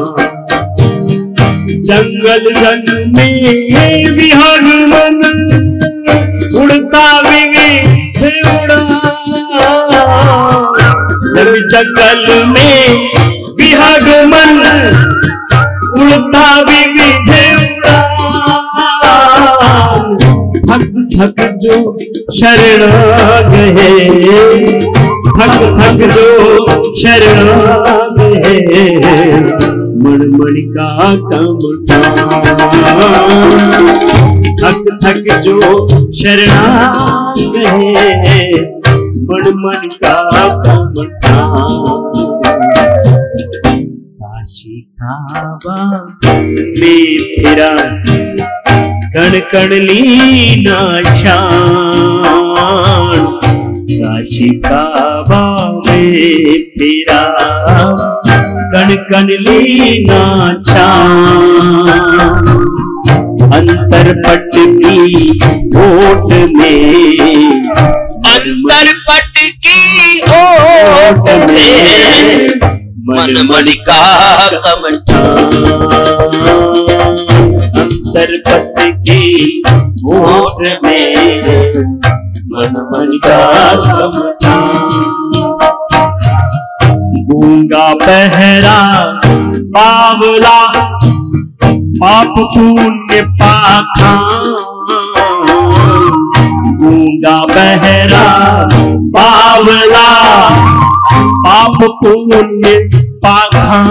जंगल रंग में विहंग मन उड़ता विविध उड़ान, जंगल में विहंग मन उड़ता विविध उड़ान, थक थक जो शरण गए, थक थक जो शरण गए मणिका कमठान, थक थक जो शरणा गए मणिका कमठान। काशी काबा में फिरा कण कण लीना शान, काशी काबा में फिरा कण कण लीना छान, अंतर पट की ओट में, अंतर पट की ओट में मणिका कमठान, अंतर पट की ओट में मणिका कमठान। गूंगा बहरा बावला पाप पुण्य पाखान, गूंगा बहरा बावला पाप पुण्य पाखान,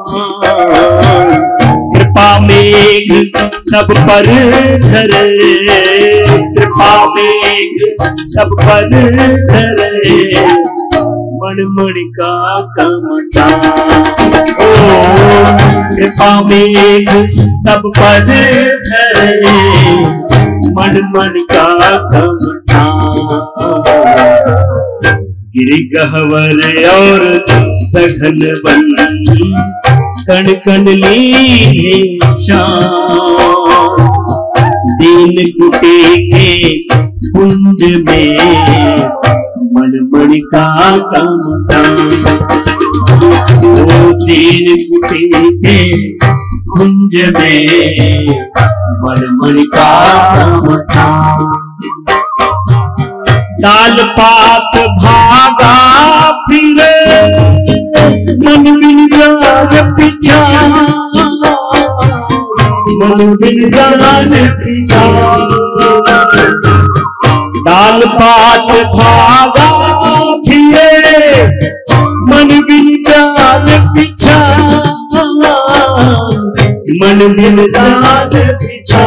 कृपा मेघ सब पर धरे, कृपा मेघ सब पर धरे मणिका कमठान, कृपा मेघ सब पर धरे मणिका कमठान। गिरि गहवर और सघन वन कण कण लीने शान, दीन कुटी के कुंज में मणिका कमठान, दीन कुटी के कुंज में मणिका कमठान। डाल पात भागा फिरे मन बिन जान पीछा, मन बिन जान पीछा, डाल पात भागा फिरे मन बिन जान पीछा, मन बिन जान पीछा,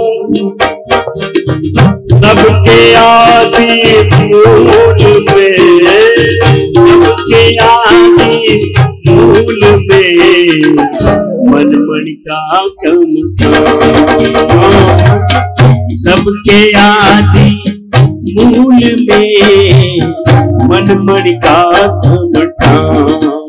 सबके आदि मूल में, सबके आदि मूल में मणिका कमठान, सबके आदि मूल में मणिका कमठान।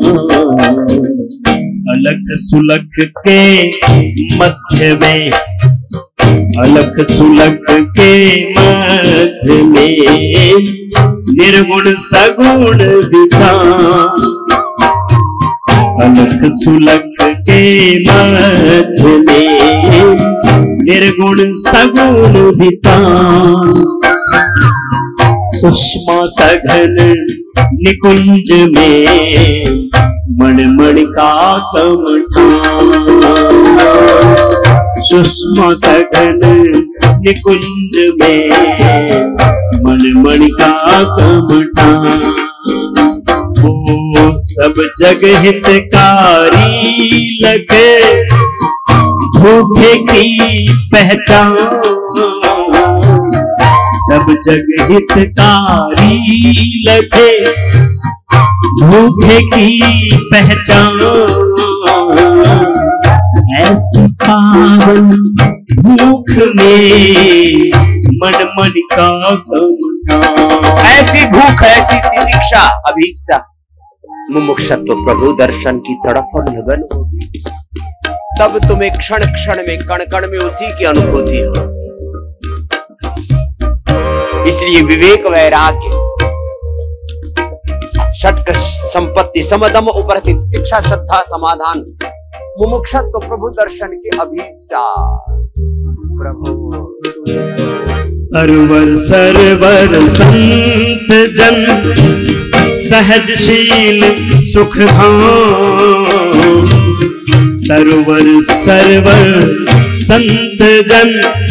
अलख सुलख के मध्य में, अलख सुलख के मध्य में निर्गुण सगुण विधान, अलख सुलख के मध्य में निर्गुण सगुण विधान, सुषमा सघन निकुंज में मणिका कमठान, सुषमा सघन निकुंज में मणिका कमठान। वो सब जग हितकारी लगे भूखे की पहचान, सब जग हितकारी लगे भूखे की पहचान, ऐसी पावन भूख में मन मन का कमठान। ऐसी भूख, ऐसी तितिक्षा, अभीक्षा, मुमुक्षत्व प्रभु दर्शन की तड़फ और लगन होगी, तब तुम्हें क्षण क्षण में, कण कण में उसी की अनुभूति हो। इसलिए विवेक, वैराग्य, षट्क संपत्ति, समदम उपरति, तितिक्षा, श्रद्धा, समाधान, मुमुक्षत्व प्रभु दर्शन की अभीक्षा। प्रभु अरवर सरवर संत जन सहजशील सुख धाम। तरवर सरवर संत जन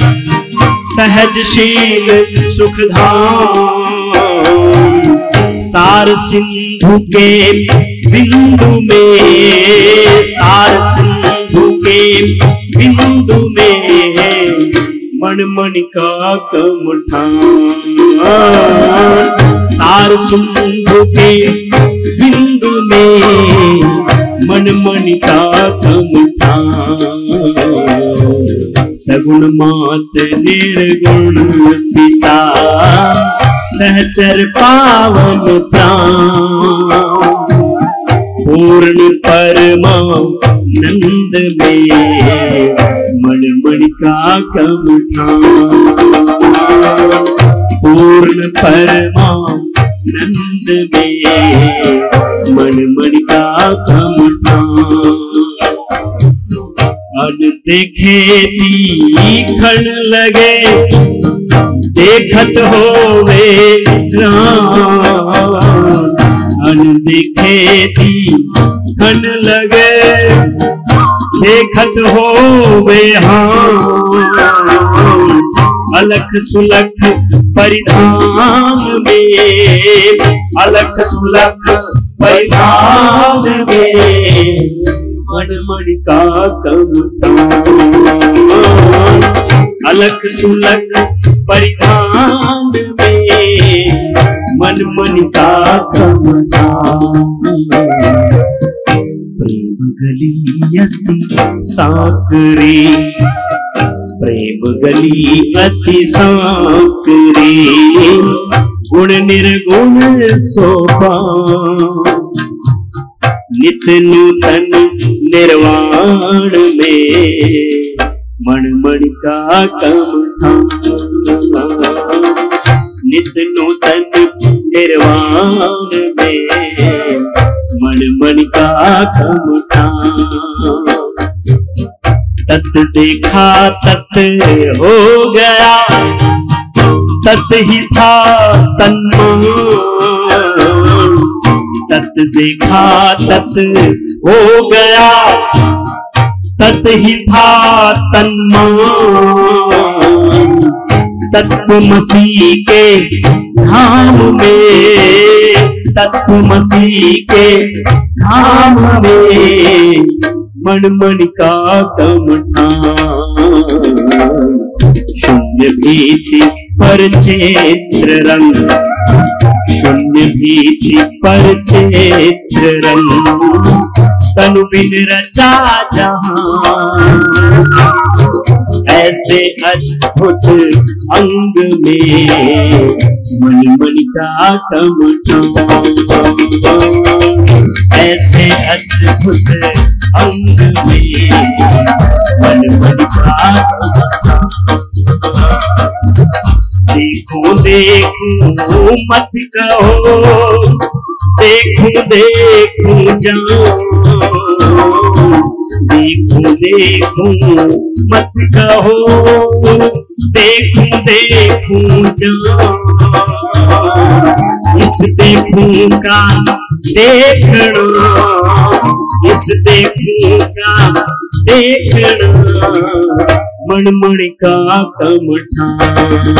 सहजशील सुख धाम। सार सिंधु के बिंदु में, सार सिंधु के बिंदु में मन मन का कमठान। सार सिंधु के बिंदु में मन मन का कमठान। सगुण मात निर्गुण पिता सहचर पावन प्राण। पूर्ण परमानंद में मन मन का कमठान। पूर्ण परमानंद में मन मन का कमठान। अनदेखे तीखण लगे देखत होवे राम। अनदेखे तीखण लगे देखत होवे हाँ। अलख सुलख परिधान में, अलख सुलख परिधान में मन मन का कमठान। अलख सुलख परिधान में मन मन का कमठान। प्रेम गली अति सांकरी, प्रेम गली अति सांकरी। गुण निर्गुण सोपान। नित नूतन निर्वाण में मन मन का कमठान। नित नूतन निर्वाण में मन मन का कमठान। तत् देखा तत् हो गया, तत् ही था तन्मान। तत् देखा तत् हो गया, तत् ही था तन्मान। तत्वमसी के धाम में, तत्वमसी के धाम में मन मन का कमठान। शून्य भीति पर चैत्र रंग, शून्य भीति पर चैत्र रंग। तनु बिन रचा जहां, ऐसे अद्भुत अंग में मन मन का कमठान। ऐसे अद्भुत अंग में मन मन का कमठान। देखो देखो मत कहो, देखो देखो जाओ। देखो देखो मत कहो, देखो देखो जाओ। इस देखो का देखना, इस देखो का देखना मन मन का कमठान।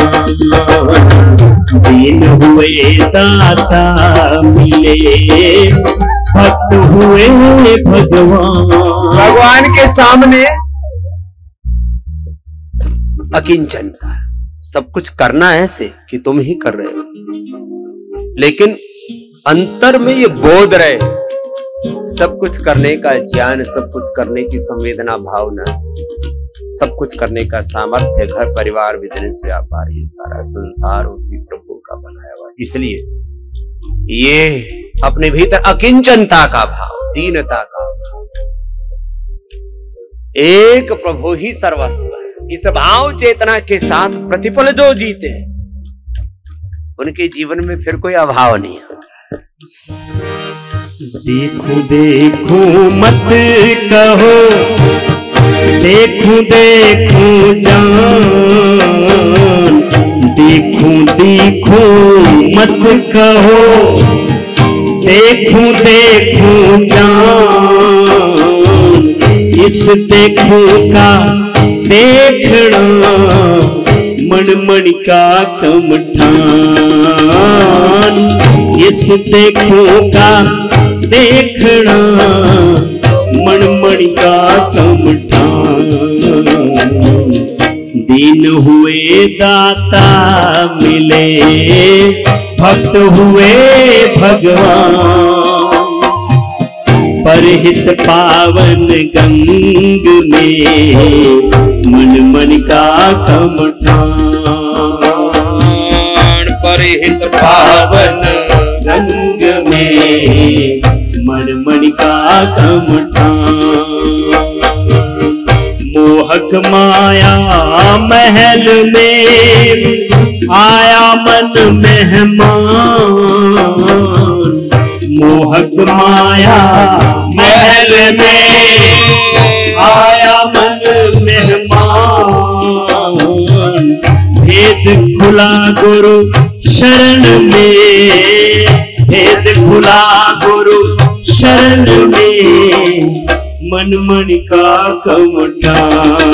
दीन हुए दाता मिले, भक्त हुए भगवान। भगवान के सामने अकिंचनता, सब कुछ करना ऐसे कि तुम ही कर रहे हो, लेकिन अंतर में ये बोध रहे, सब कुछ करने का ज्ञान, सब कुछ करने की संवेदना, भावना, सब कुछ करने का सामर्थ्य, घर परिवार बिजनेस व्यापार ये सारा संसार उसी प्रभु का बनाया हुआ। इसलिए ये अपने भीतर अकिंचनता का भाव, दीनता का भाव, एक प्रभु ही सर्वस्व है, इस भाव चेतना के साथ प्रतिपल जो जीते उनके जीवन में फिर कोई अभाव नहीं होता। देखूं देखूं मत कहो, देखूं देखूं जान, देखूं देखूं मत कहो, देखूं देखूं जान, इस देखूं का देखना मन मन का कमठान, इस देखूं का देखना मन मन का कमठान। दीन हुए दाता मिले, भक्त हुए भगवान, परहित पावन गंग में मन मन का कमठान, परहित पावन गंग में मन मन का कमठान। मोहक माया महल में आया मन मेहमान, मोहक माया महल में आया मन मेहमान, भेद खुला गुरु शरण में, भेद खुला गुरु शरण में मन मन का कमठान।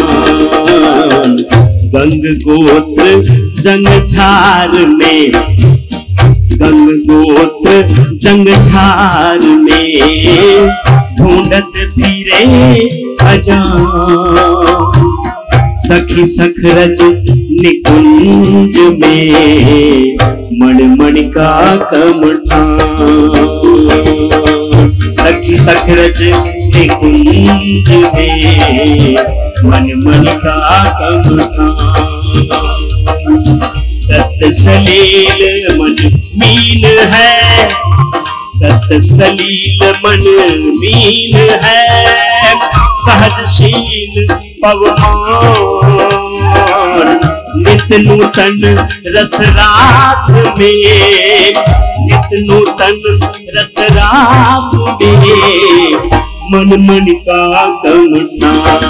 गंग गोत्र जंग झार में, गंग गोत्र जंग झार में ढूंढत फिरे अजान, सखी सखरज निकुंज में मन मन का कमठान, सखी सखरज निकुंज में मन मन का कमठान। सत सलील मन मीन है, सत सलील मन मीन है, सहजशील पवमान, नित नूतन रस रास में, नित नूतन रस रास में मन मन का कमठान,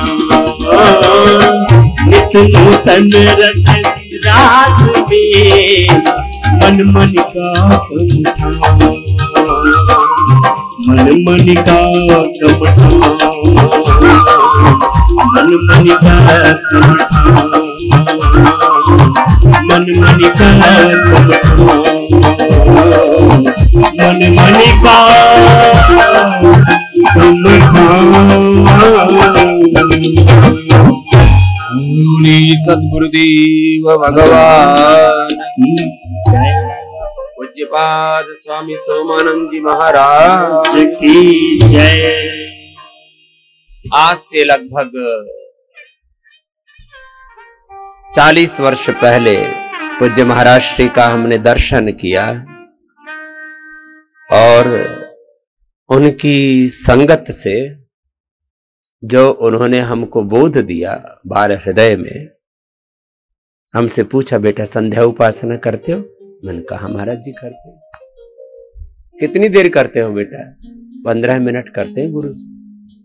नित नूतन रस रास में मन मन का कमठान, मन मन का कमठान, मन मन का कमठान, मन मन का कमठान, मन मन का सद्गुरुदेव भगवान पूज्यपाद स्वामी सोमानंद जी महाराज की जय। आज से लगभग 40 वर्ष पहले पूज्य महाराज श्री का हमने दर्शन किया और उनकी संगत से जो उन्होंने हमको बोध दिया बाल हृदय में, हमसे पूछा बेटा संध्या उपासना करते हो? मैंने कहा महाराज जी करते हैं। कितनी देर करते हो बेटा? 15 मिनट करते हैं गुरु जी।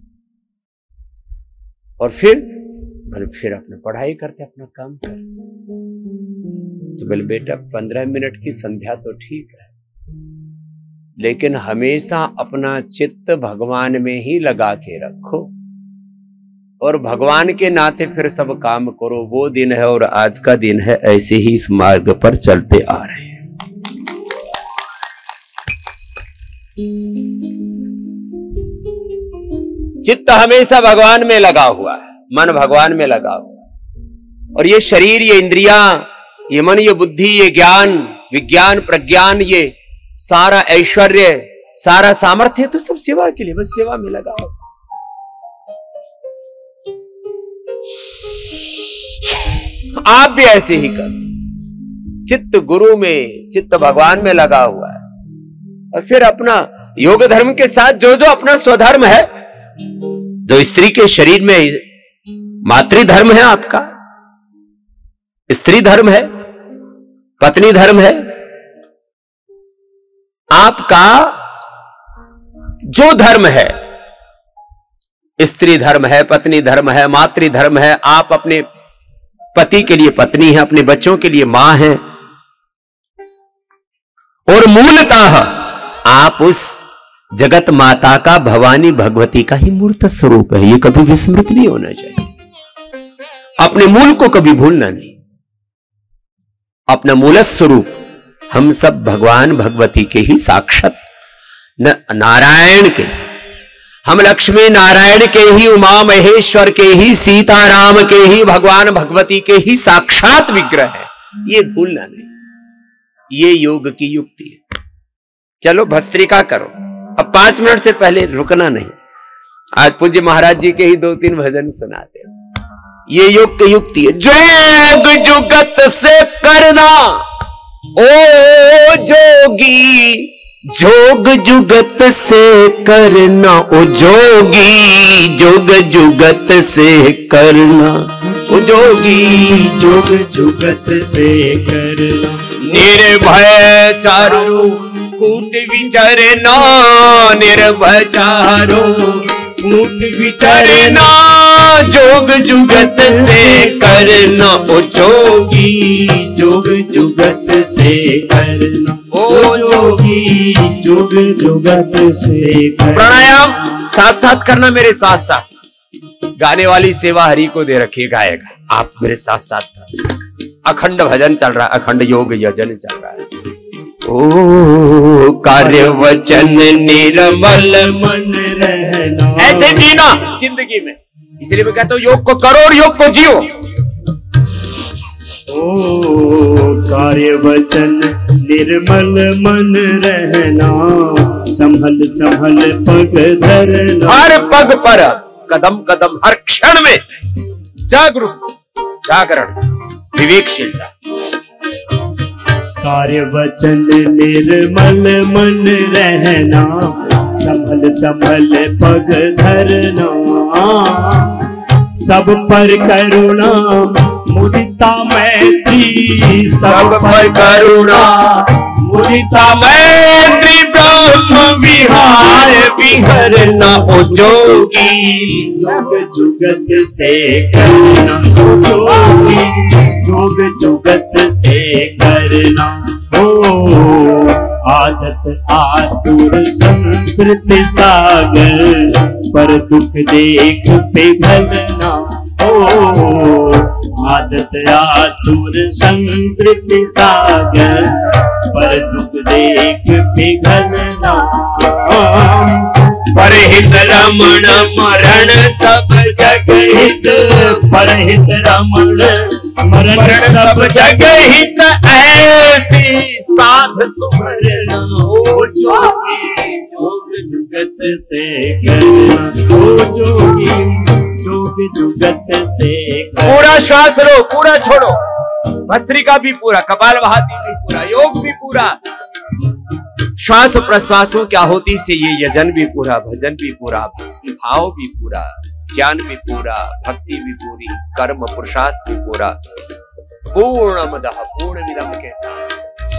और फिर अपना पढ़ाई करते, अपना काम करते। तो बोले बेटा 15 मिनट की संध्या तो ठीक है, लेकिन हमेशा अपना चित्त भगवान में ही लगा के रखो और भगवान के नाते फिर सब काम करो। वो दिन है और आज का दिन है, ऐसे ही इस मार्ग पर चलते आ रहे हैं। चित्त हमेशा भगवान में लगा हुआ है, मन भगवान में लगा हुआ है। और ये शरीर, ये इंद्रियां, ये मन, ये बुद्धि, ये ज्ञान, विज्ञान, प्रज्ञान, ये सारा ऐश्वर्य, सारा सामर्थ्य तो सब सेवा के लिए, बस सेवा में लगा हुआ। आप भी ऐसे ही कर। चित्त गुरु में, चित्त भगवान में लगा हुआ है, और फिर अपना योग धर्म के साथ जो जो अपना स्वधर्म है, जो स्त्री के शरीर में मातृधर्म है, आपका स्त्री धर्म है, पत्नी धर्म है, आपका जो धर्म है, स्त्री धर्म है, पत्नी धर्म है, मातृ धर्म है, आप अपने पति के लिए पत्नी है, अपने बच्चों के लिए मां है, और मूलतः आप उस जगत माता का, भवानी भगवती का ही मूर्त स्वरूप है। ये कभी विस्मृत नहीं होना चाहिए। अपने मूल को कभी भूलना नहीं। अपना मूल स्वरूप हम सब भगवान भगवती के ही साक्षात नारायण के, हम लक्ष्मी नारायण के ही, उमा महेश्वर के ही, सीताराम के ही, भगवान भगवती के ही साक्षात विग्रह है। ये भूलना नहीं। ये योग की युक्ति है। चलो भस्त्रिका करो। अब 5 मिनट से पहले रुकना नहीं। आज पूज्य महाराज जी के ही 2-3 भजन सुनाते हैं। ये योग की युक्ति है। जोग जुगत से करना ओ जोगी, जोग जुगत से करना ओ जोगी, जोग जुगत से करना ओ जोगी, जोग जुगत से करना। निर्भय चारो कूट विचरना, निर्भय चारो कूट विचरना, जोग जुगत से करना ओ जोगी, जोग जुगत से करना ओ जोगी, जोग जुगत से करना। प्राणायाम साथ साथ करना, मेरे साथ साथ। गाने वाली सेवा हरि को दे रखिए, गाएगा, आप मेरे साथ साथ। अखंड भजन चल रहा है, अखंड योग यजन चल रहा है। ओ कार्य वचन निर्मल मन रहना, ऐसे जीना जिंदगी में। इसलिए मैं कहता हूं योग को करो और योग को जियो। ओ कार्य वचन निर्मल मन रहना, संभल संभल पग धरना। हर पग पर, कदम कदम, हर क्षण में जागरूक, जागरण, विवेकशीलता। कार्य वचन निर्मल मन रहना, संभल संभल पग धरना। सब पर करुणा मुदिता मैत्री, सब पर करुणा मुदिता मैत्री, ब्रह्म विहार विहरना ओ जोगी, जोग जुगत से करना ओ जोगी, जोग जुगत से करना। ओ आदत आतुर संस्कृत सागर, पर दुख देख पिघलना। ओ आदत आतुर संस्कृत सागर, पर दुख देख पिघलना। परहित रमण मरण सब जग हित, परहित रमण मरण सब जग हित, ऐसी साध सुमरना ओ जोगी, जोग जुगत से करना ओ जोगी, जोग जुगत से करना। पूरा श्वास लो, पूरा छोड़ो। भस्त्रिका भी पूरा, कपालभाति भी पूरा, योग भी पूरा, श्वास प्रश्वासों क्या होती से ये यजन भी पूरा, भजन भी पूरा, भक्ति भाव भी पूरा, ज्ञान भी पूरा, भक्ति भी पूरी, कर्म पुरुषार्थ भी पूरा। पूर्णमदः पूर्णमिदं के साथ।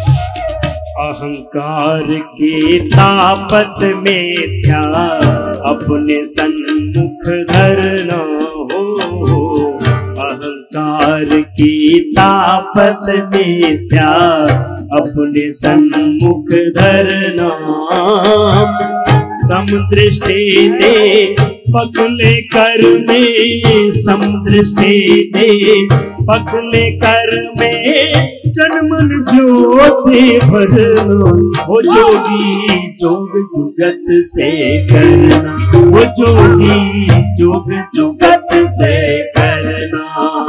अहंकार के तापत में क्या अपने सन्मुख धरना हो, अहंकार की तापस में क्या अपने सन्मुख धरना। समदृष्टि दे पगले कर में, समदृष्टि दे पगले कर में, जन्मन ज्योति भरना ओ जोगी, जोग जुगत से करना ओ जोगी, जोग जुगत से करना।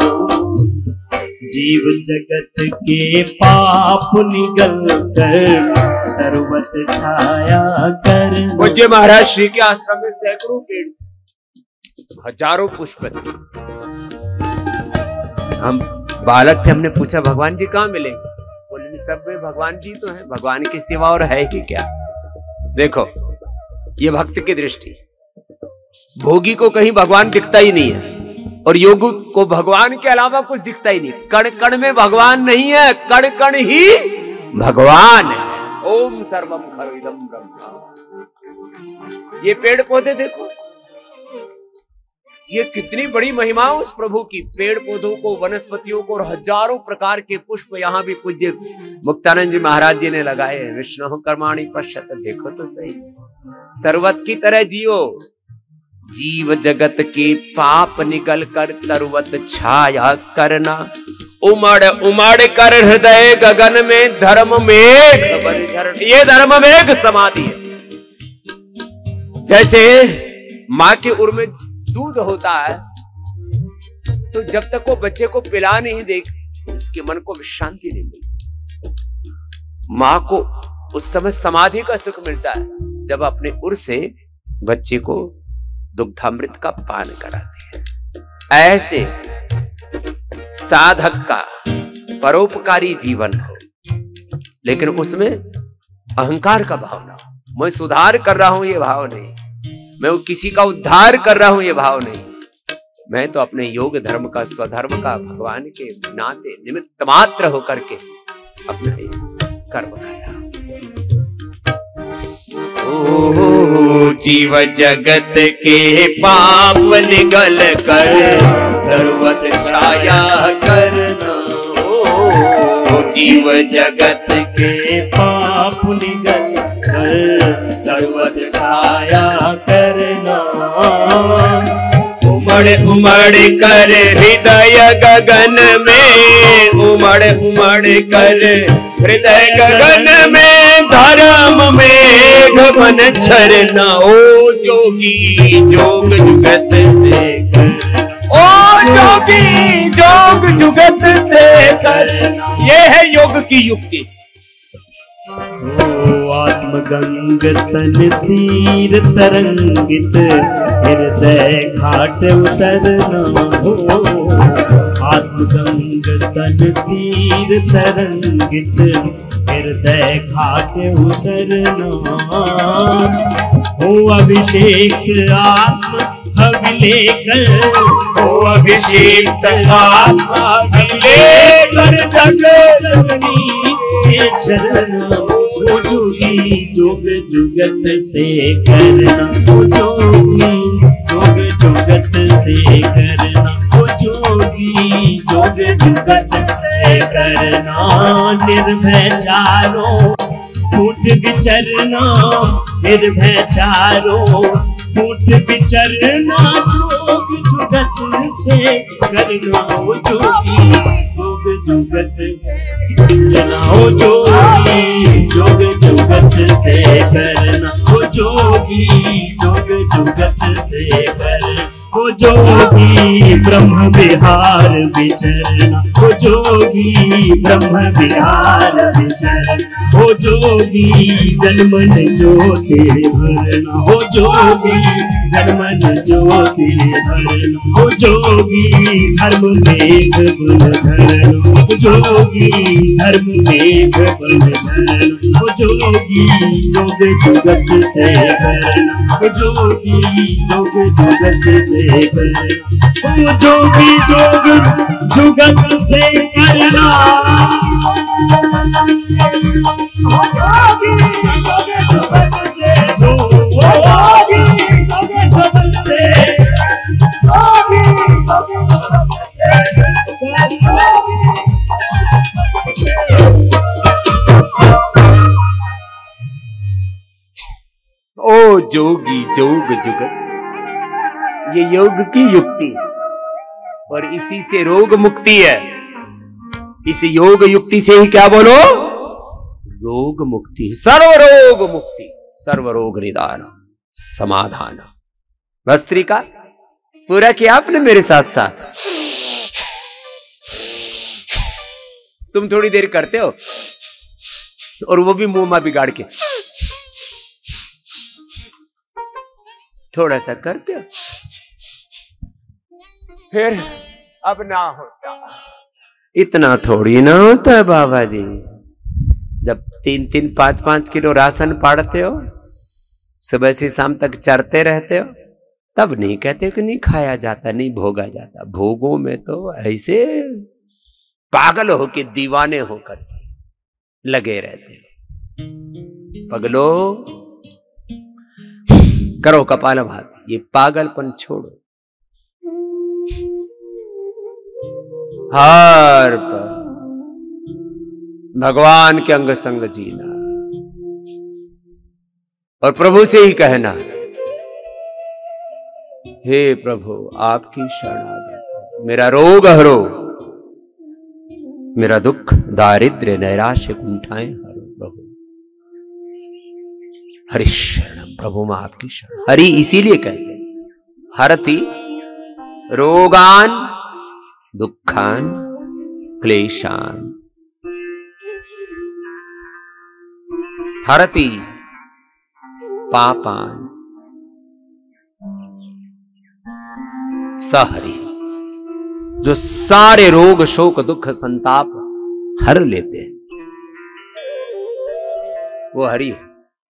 जीव जगत के पाप निगल कर, सर्वत छाया करना। पूज्य महाराज श्री के आश्रम में सैकड़ों पेड़, हजारों पुष्प थे। हम बालक थे, हमने पूछा भगवान जी कहाँ मिलेंगे? बोले सब में भगवान जी तो हैं, भगवान की सिवा और है ही क्या। देखो ये भक्त की दृष्टि, भोगी को कहीं भगवान दिखता ही नहीं है और योगी को भगवान के अलावा कुछ दिखता ही नहीं। कण कण में भगवान नहीं है, कण कण ही भगवान है। ओम सर्वम खलु इदं ब्रह्म। ये पेड़ पौधे देखो, ये कितनी बड़ी महिमा है उस प्रभु की। पेड़ पौधों को, वनस्पतियों को और हजारों प्रकार के पुष्प यहाँ भी पूज्य मुक्तानंद जी महाराज जी ने लगाए हैं। विष्णु कर्माणि पश्यत, देखो तो सही। तरवत की तरह जियो, जीव जगत के पाप निकल कर तरवत छाया करना। उमड़ उमड़ कर हृदय गगन में धर्म मेघ बन। ये धर्म मेघ समाधि है। जैसे माँ के उर में दूध होता है तो जब तक वो बच्चे को पिला नहीं दे इसके मन को शांति नहीं मिलती। माँ को उस समय समाधि का सुख मिलता है जब अपने उर से बच्चे को दुग्धामृत का पान कराते हैं। ऐसे साधक का परोपकारी जीवन हो, लेकिन उसमें अहंकार का भाव ना हो। मैं सुधार कर रहा हूं ये भाव नहीं, मैं किसी का उद्धार कर रहा हूं ये भाव नहीं। मैं तो अपने योग धर्म का, स्वधर्म का, भगवान के नाते निमित्त मात्र होकर के अपना कर्म कर रहा हूं। ओ जीव जगत के पाप निगल कर तरवत छाया करना। ओ जीव जगत के पाप निगल कर तरवत छाया करना। उमड़ उमड़ कर हृदय गगन में, उमड़ उमड़ कर हृदय गगन में धर्म मेघ बन झरना। ओ जोगी जोग जुगत से कर, ओ जोगी जोग जुगत से करना। ये है योग की युक्ति। ओ आत्मगंग तन तीर तरंगित हृदय घाट उतरना। हो आत्मगंग तन तीर तरंगित हृदय घाट उतरना। हो अभिषेक आत्म अभिलेख, हो अभिषेक आत्मा अभिलेख जगनी शरण। ओ जोगी जोग जुगत से करना। ओ जोगी जोग जुगत से करना। ओ जोगी जोग जुगत से करना। निर्भय चारों फूट विचरना, निर्भय चारों फूट विचरना। जोग जुगत से करना। ओ जोगी जोग जुगत से करना। ओ जोगी जोग जुगत से करना। ओ जोगी जोग जुगत से करना। ओ जोगी ब्रह्म विहार विचरना। ओ जोगी ब्रह्म विहार विचरना। ओ जोगी जनमन ज्योति भरना। ओ जोगी जनमन ज्योति भरना। ओ जोगी धर्म मेघ बन धरना। ओ जोगी धर्म मेघ बन धरना। ओ जोगी योग जुगत से करना। ओ जोगी योग जुगत से करना। ओ जोगी जोग जुगत से करना। ओ जोगी जोग जुगत से, ओ जोगी जोग जुगत से, जोगी जोग जुगत से। ओ जोगी जोग जुगत से, ये योग की युक्ति और इसी से रोग मुक्ति है। इस योग युक्ति से ही क्या बोलो? रोग मुक्ति, सर्व रोग मुक्ति, सर्व रोग निदान, समाधान। भस्त्रिका पूरा किया आपने मेरे साथ साथ। तुम थोड़ी देर करते हो और वो भी मुंह में बिगाड़ के थोड़ा सा करते हो, फिर अब ना होता। इतना थोड़ी ना होता है बाबा जी। जब 3-3, 5-5 किलो राशन पाड़ते हो, सुबह से शाम तक चरते रहते हो, तब नहीं कहते कि नहीं खाया जाता, नहीं भोगा जाता। भोगों में तो ऐसे पागल हो के, दीवाने होकर लगे रहते हो। पगलो करो कपालभाति, ये पागलपन छोड़ो। हर पर भगवान के अंग संग जीना और प्रभु से ही कहना, हे प्रभु आपकी शरणागत, मेरा रोग हरो, मेरा दुख दारिद्र्य नैराश्य कुंठाएं हरो प्रभु। हरि शरणम, प्रभु मां आपकी शरण। हरि इसीलिए कह गए, हरति रोगान दुखान क्लेशान, हरति पापान सहरि, जो सारे रोग शोक दुख संताप हर लेते हैं वो हरि है।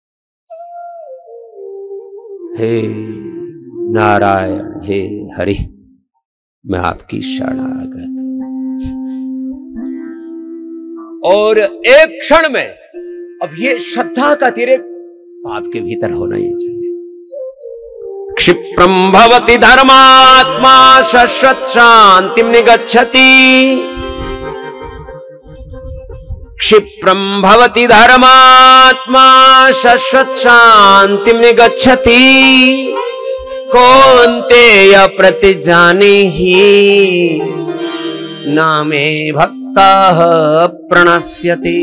हे नारायण, हे हरि, मैं आपकी शरणागत। और एक क्षण में अब ये श्रद्धा का अतिरेक आपके भीतर होना ही चाहिए। क्षिप्रम भवति धर्मात्मा शाश्वत शांतिम निगच्छति, क्षिप्रम भवति धर्मात्मा शाश्वत शांतिम निगच्छति, कौन्तेय प्रतिजानीहि नामे भक्ताः प्रणश्यति,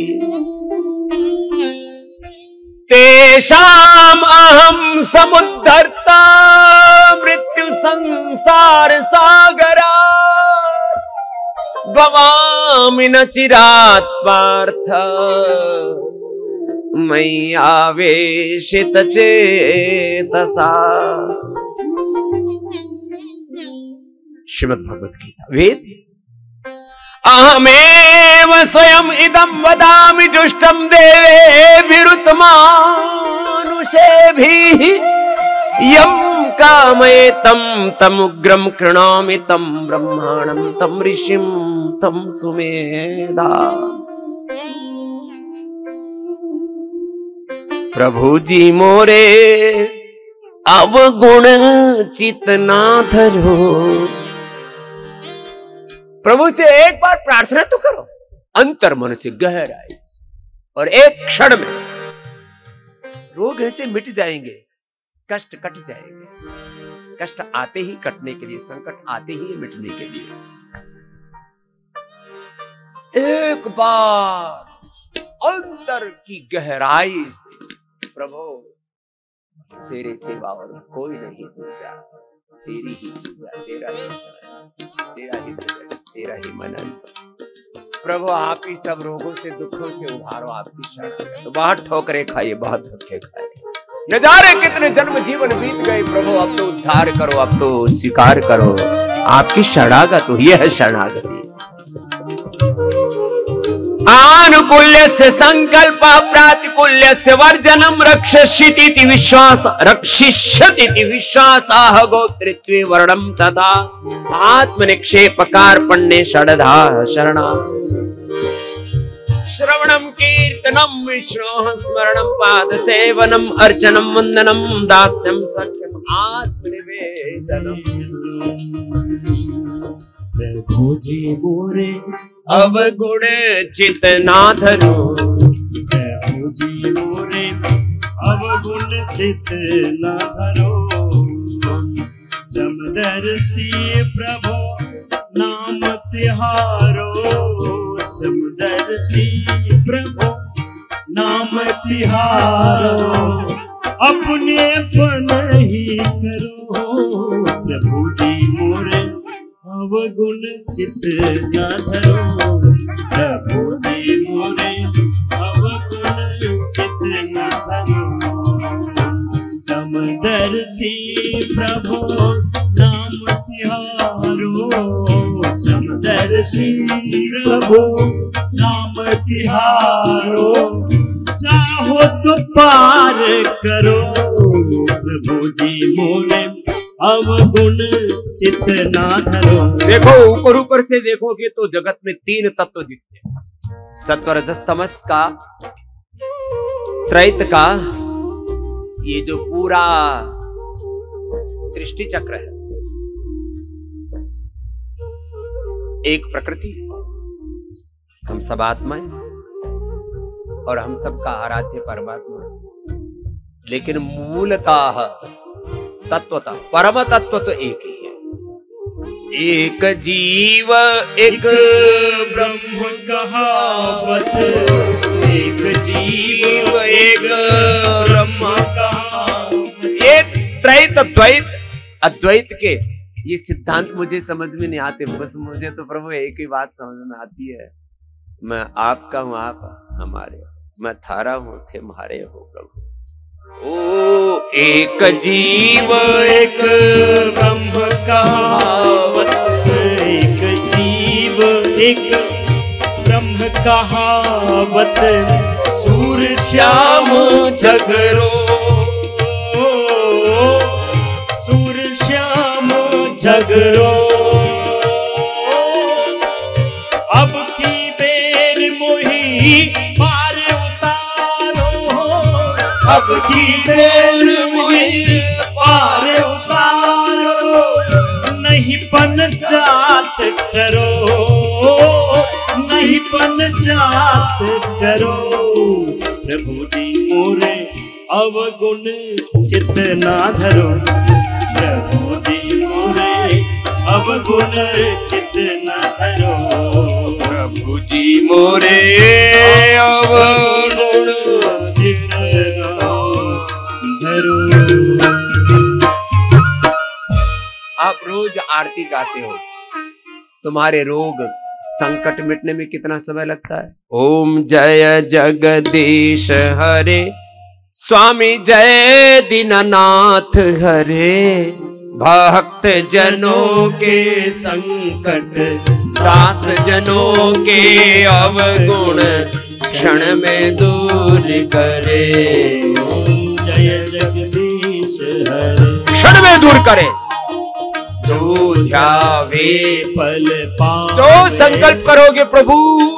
तेषाम् अहं समुद्धर्ता मृत्यु संसार सागरा, भवामि न चिरात् पार्थ मयि आवेशित चेतसा। श्रीमद् भगवद गीता वेद। अहमेव स्वयं इदं वदामि जुष्टं देवेभिरुत मानुषेभिः, यं कामयेतं तमुग्रं कृणामि तं ब्रह्माणं तं ऋषिं तं सुमेधा। प्रभु जी मोरे अवगुण चित ना धरो। प्रभु से एक बार प्रार्थना तो करो अंतर मन से गहराई से, और एक क्षण में रोग ऐसे मिट जाएंगे, कष्ट कट जाएंगे। कष्ट आते ही कटने के लिए, संकट आते ही मिटने के लिए। एक बार अंतर की गहराई से, प्रभु तेरे सिवा और कोई नहीं पूजा, तेरी ही पूजा, तेरा ही भजन, तेरा ही मनन। प्रभु आप ही सब रोगों से दुखों से उभारो, आपकी शरण। तो बहुत ठोकरे खाइए, बहुत धक्के खाए, न जाने कितने जन्म जीवन बीत गए। प्रभु अब तो उद्धार करो, अब तो स्वीकार करो, आपकी शरणागत हो। यह है शरणागति। आनुकूल्य से संकल्प प्रातिकूल्य से वर्जनम रक्षिष्यति विश्वास, रक्षिष्यति विश्वासाः गोत्रित्वे वर्णम तथा आत्मनिक्षेप कार्पण्ये षडधा शरणा। श्रवणम कीर्तनम विष्णोः स्मरणम पाद सेवनम अर्चनम वंदनम दास्यम सख्यम आत्मनिवेदनम। प्रभु जी मोरे अवगुण चित ना धरो, प्रभु जी मोरे अवगुण चित ना धरो। समदर्शी प्रभु नाम तिहारो, समदर्शी प्रभु नाम तिहारो। अपने पन ही करो प्रभु जी मोरे अवगुण चित ना धरो। प्रभु जी मोरे अवगुण चित ना धरो। समदर्शी प्रभु नाम तिहारो, समदर्शी बरसी प्रभु नाम तिहारो, चाहो तो पार करो प्रभु जी मोरे अवगुण चित ना धरो। देखो ऊपर ऊपर से देखोगे तो जगत में 3 तत्व दिखते हैं, सत्व रजस तमस का, त्रैत का, ये जो पूरा सृष्टि चक्र है, एक प्रकृति है, हम सब आत्माएं और हम सब का आराध्य परमात्मा, लेकिन मूलतः तत्वतः परम तत्व तो एक ही है। एक जीव एक ब्रह्म कहावत, एक जीव एक ब्रह्म कहावत। ये त्रैत द्वैत अद्वैत के ये सिद्धांत मुझे समझ में नहीं आते, बस मुझे तो प्रभु एक ही बात समझ में आती है, मैं आपका हूं आप हमारे हो, मैं थारा हूं थे तुम्हारे हो प्रभु। ओ एक जीव एक ब्रह्म कहावत, एक जीव एक ब्रह्म कहावत, सूर श्याम झगरो, सूर श्याम झगरो। अब की बेर मोही पार उतारो, अब की बेर मोही पार उतारो, नहीं पंचात करो, नहीं पंचात करो प्रभु जी मोरे अवगुण चित ना धरो, प्रभु जी मोरे अवगुण चित ना धरो, प्रभु जी मोरे अवगुण चित ना धरो। आप रोज आरती गाते हो, तुम्हारे रोग संकट मिटने में कितना समय लगता है? ओम जय जगदीश हरे, स्वामी जय दीननाथ हरे, भक्त जनों के संकट दास जनों के अवगुण क्षण में दूर करे। ओम जय जगदीश हरे, क्षण में दूर करे। जो ध्यावे पल पावे, जो संकल्प करोगे प्रभु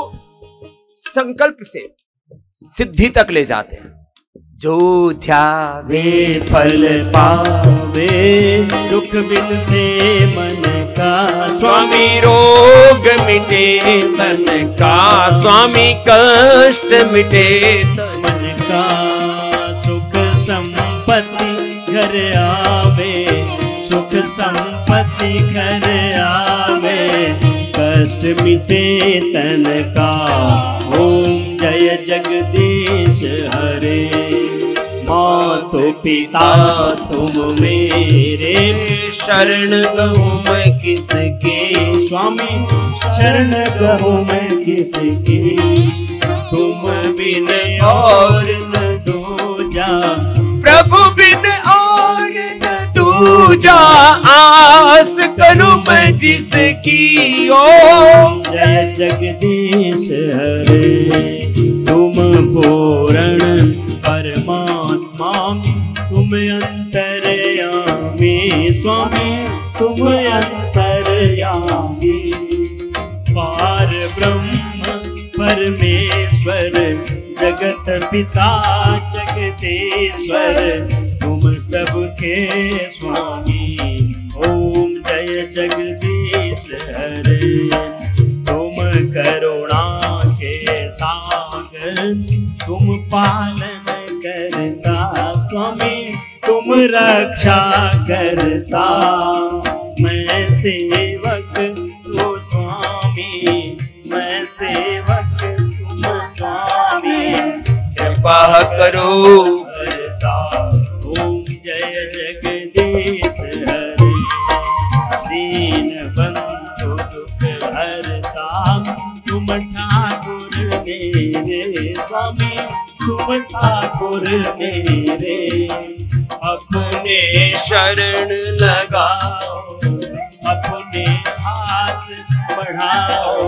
संकल्प से सिद्धि तक ले जाते हैं। जो ध्यावे वे फल पावे, दुख बिन से मन का स्वामी रोग मिटे तन का, स्वामी कष्ट मिटे तन मन का, सुख संपत्ति घर आवे, सुख संपत्ति घर आवे, कष्ट मिटे तन का। ओम जय जगदीश हरे, मातो पिता तुम मेरे, शरण गहूं मैं किसके, स्वामी शरण गहूं मैं किसके, तुम बिन और न दूजा, प्रभु बिन और न दूजा, आस करूं मैं जिसकी। ओम जय जगदीश हरे, तुम पूर्ण परमात्मा, तुम अंतर्यामी, स्वामी तुम अंतर्यामी, पार ब्रह्म परमेश्वर, जगत पिता जगदीश्वर, तुम सबके स्वामी। ओम जय जगदीश हरे, तुम करुणा के सागर, तुम पालन करता, स्वामी तुम रक्षा करता, मैं सेवक तो स्वामी, मैं सेवक तुम स्वामी, कृपा करो करता। ओम जय जगदीश हरे, दीन बंधु दुख हरता, तुम ठाकुर मेरे, स्वामी तुम ठाकुर मेरे, अपने शरण लगाओ, अपने हाथ बढ़ाओ,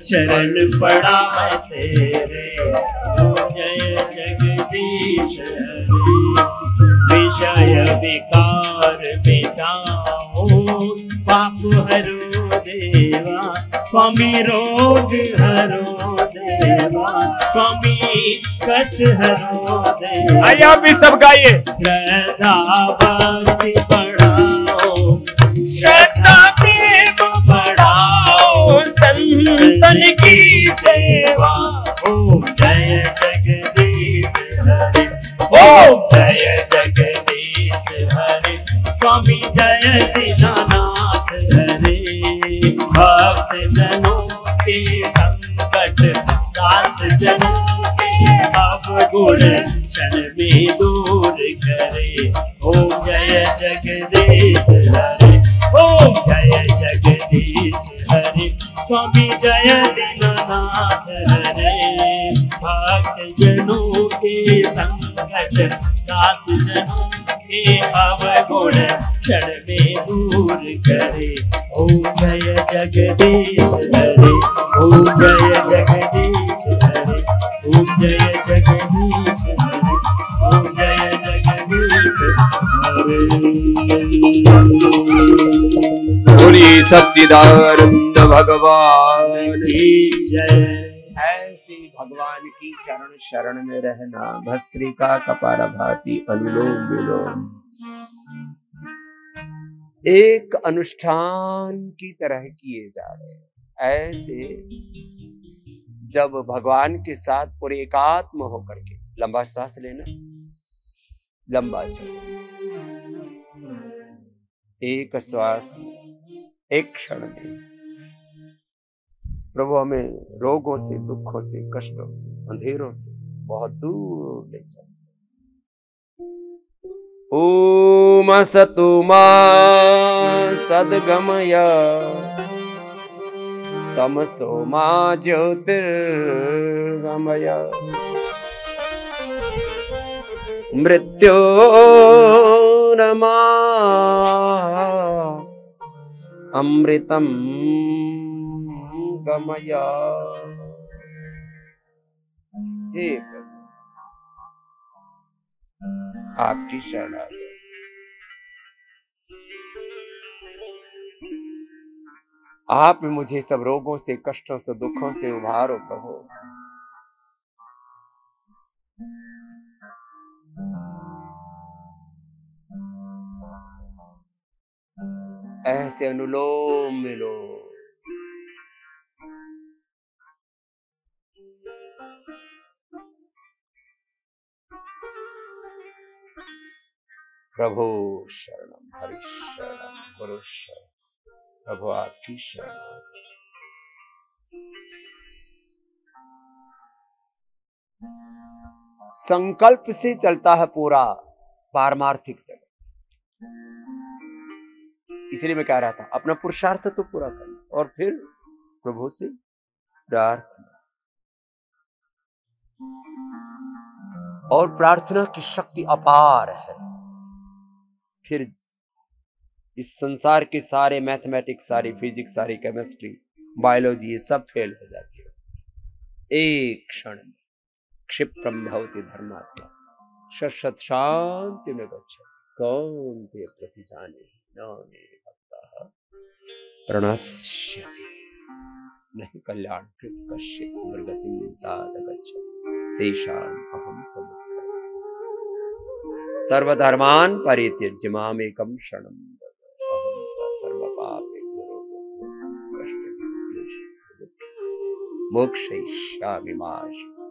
शरण पड़ा मैं तेरे, ओ जय जगदीश हरे। विषय विकार मिटाओ, पाप हरो देवा, स्वामी रोग हरो देवा, स्वामी कष्ट हरो देवा। आइए आप भी सब गाइए। श्रद्धा भक्ति बढ़ाओ, श्रद्धा प्रेम बढ़ाओ, संतन की सेवा। ओम जय जगदीश हरे, ओम जय जगदीश हरे, स्वामी जय दीनानाथ हरे। भक्त जनों के संकट, दास जनों के अवगुण, क्षण में दूर करे। ओम जय जगदीश हरे, ओम जय जगदीश हरे, स्वामी जय दीनानाथ हरे। भक्त जनों के संकट, दास जनों के अवगुण, क्षण में दूर करे। ओम जय जगदीश हरे, ओम जय जगदीश हरे, ओम जय जगदीश हरे, ओम जय जगदीश हरे। बोलिए सच्चिदानंद भगवान की जय। ऐसे भगवान की चरण शरण में रहना, भस्त्रिका कपालभाति अनुलोम विलोम एक अनुष्ठान की तरह किए जा रहे हैं। ऐसे जब भगवान के साथ पूरे एकात्म होकर के लंबा सांस लेना, लंबा चलो, एक श्वास एक क्षण में प्रभु हमें रोगों से, दुखों से, कष्टों से, अंधेरों से बहुत दूर ले जाओ। ओम असतु मा सद्गमय, तमसो मा ज्योतिर्गमय, मृत्योरमा अमृतम गमय। हे प्रभु, आपकी शरण आ गई। आप मुझे सब रोगों से, कष्टों से, दुखों से उभारो प्रभु। ऐसे अनुलोम विलोम प्रभु शरणम, हरि शरणम, गुरु शरणम, प्रभु आपकी शरण। संकल्प से चलता है पूरा पारमार्थिक जगत। इसलिए मैं कह रहा था अपना पुरुषार्थ तो पूरा करना और फिर प्रभु से प्रार्थना। और प्रार्थना की शक्ति अपार है। फिर इस संसार के सारे मैथमेटिक्स, सारी फिजिक्स, सारी केमिस्ट्री, बायोलॉजी, ये सब फेल हो जाती है एक क्षण में। क्षिप्रम भवति धर्मात्मा शश्वत शांति में गच्छति, कौन ते प्रतिजाने न मे भक्तः प्रणश्यति, नहीं कल्याण कृत कश्चित् दुर्गतिं तात गच्छति तेषाम् अहं समुद्धरामि। सर्वधर्मान् परित्यज्य मामेकं शरणं व्रज, अहं त्वा सर्वपापेभ्यो मोक्षयिष्यामि मा शुचि।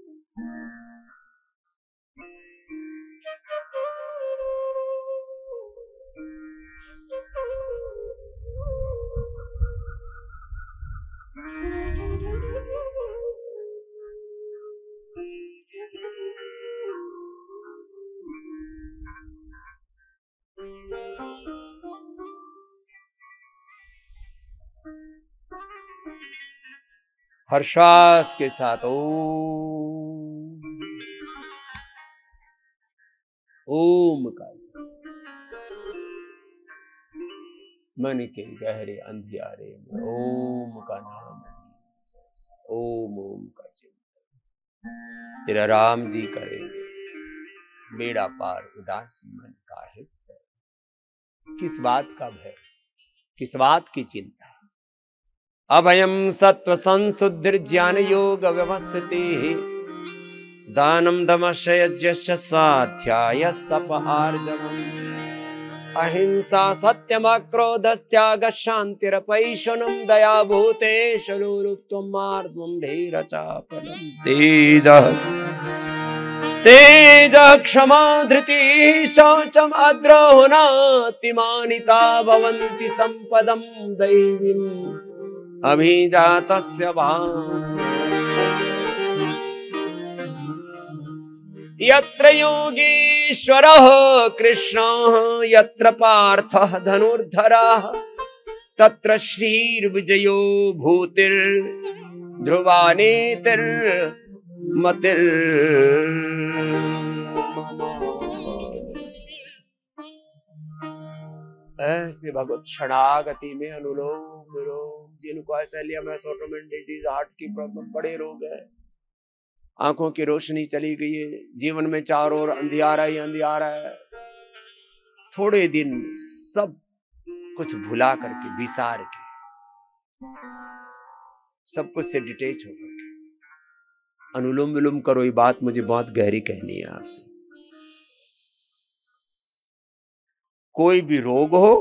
हर श्वास के साथ ओम का मन के गहरे अंधियारे में ओम का नाम ओम ओम का चिंतन तेरा राम जी करेंगे, बेड़ा पार उदासी मन का है। किस बात का भय, किस बात की चिंता? अभयम सत्व संशुद्धि ज्ञान योग व्यवस्थिति दानम दमश्च यज्ञश्च स्वाध्यायस्तप आर्जवम् अहिंसा सत्यम क्रोधस्त्याग शांतिरपैशुनम दया भूतेषु रूपत्वम् धीरचापलम् तेजः क्षमा धृतिः शौचम् अद्रोहणातिमानिता भवन्ति सम्पदं दैवीम् अभिजातस्य यत्र योगीश्वरः कृष्णः यत्र पार्थः धनुर्धरः तत्र श्रीर्विजयो भूतिर्ध्रुवा नीतिर्मतिर्। ऐसे भगवत शरणागति में अनुलोम विलोम, जिनको ऐसा लिया मैं ऑटोमेन डिजीज, हार्ट की प्रॉब्लम, बड़े रोग है, आंखों की रोशनी चली गई है, जीवन में चारों ओर अंधियारा ही अंधियारा है, थोड़े दिन सब कुछ भुला करके, विसार के, सब कुछ से डिटेच होकर के अनुलोम विलोम करो। ये बात मुझे बहुत गहरी कहनी है आपसे। कोई भी रोग हो,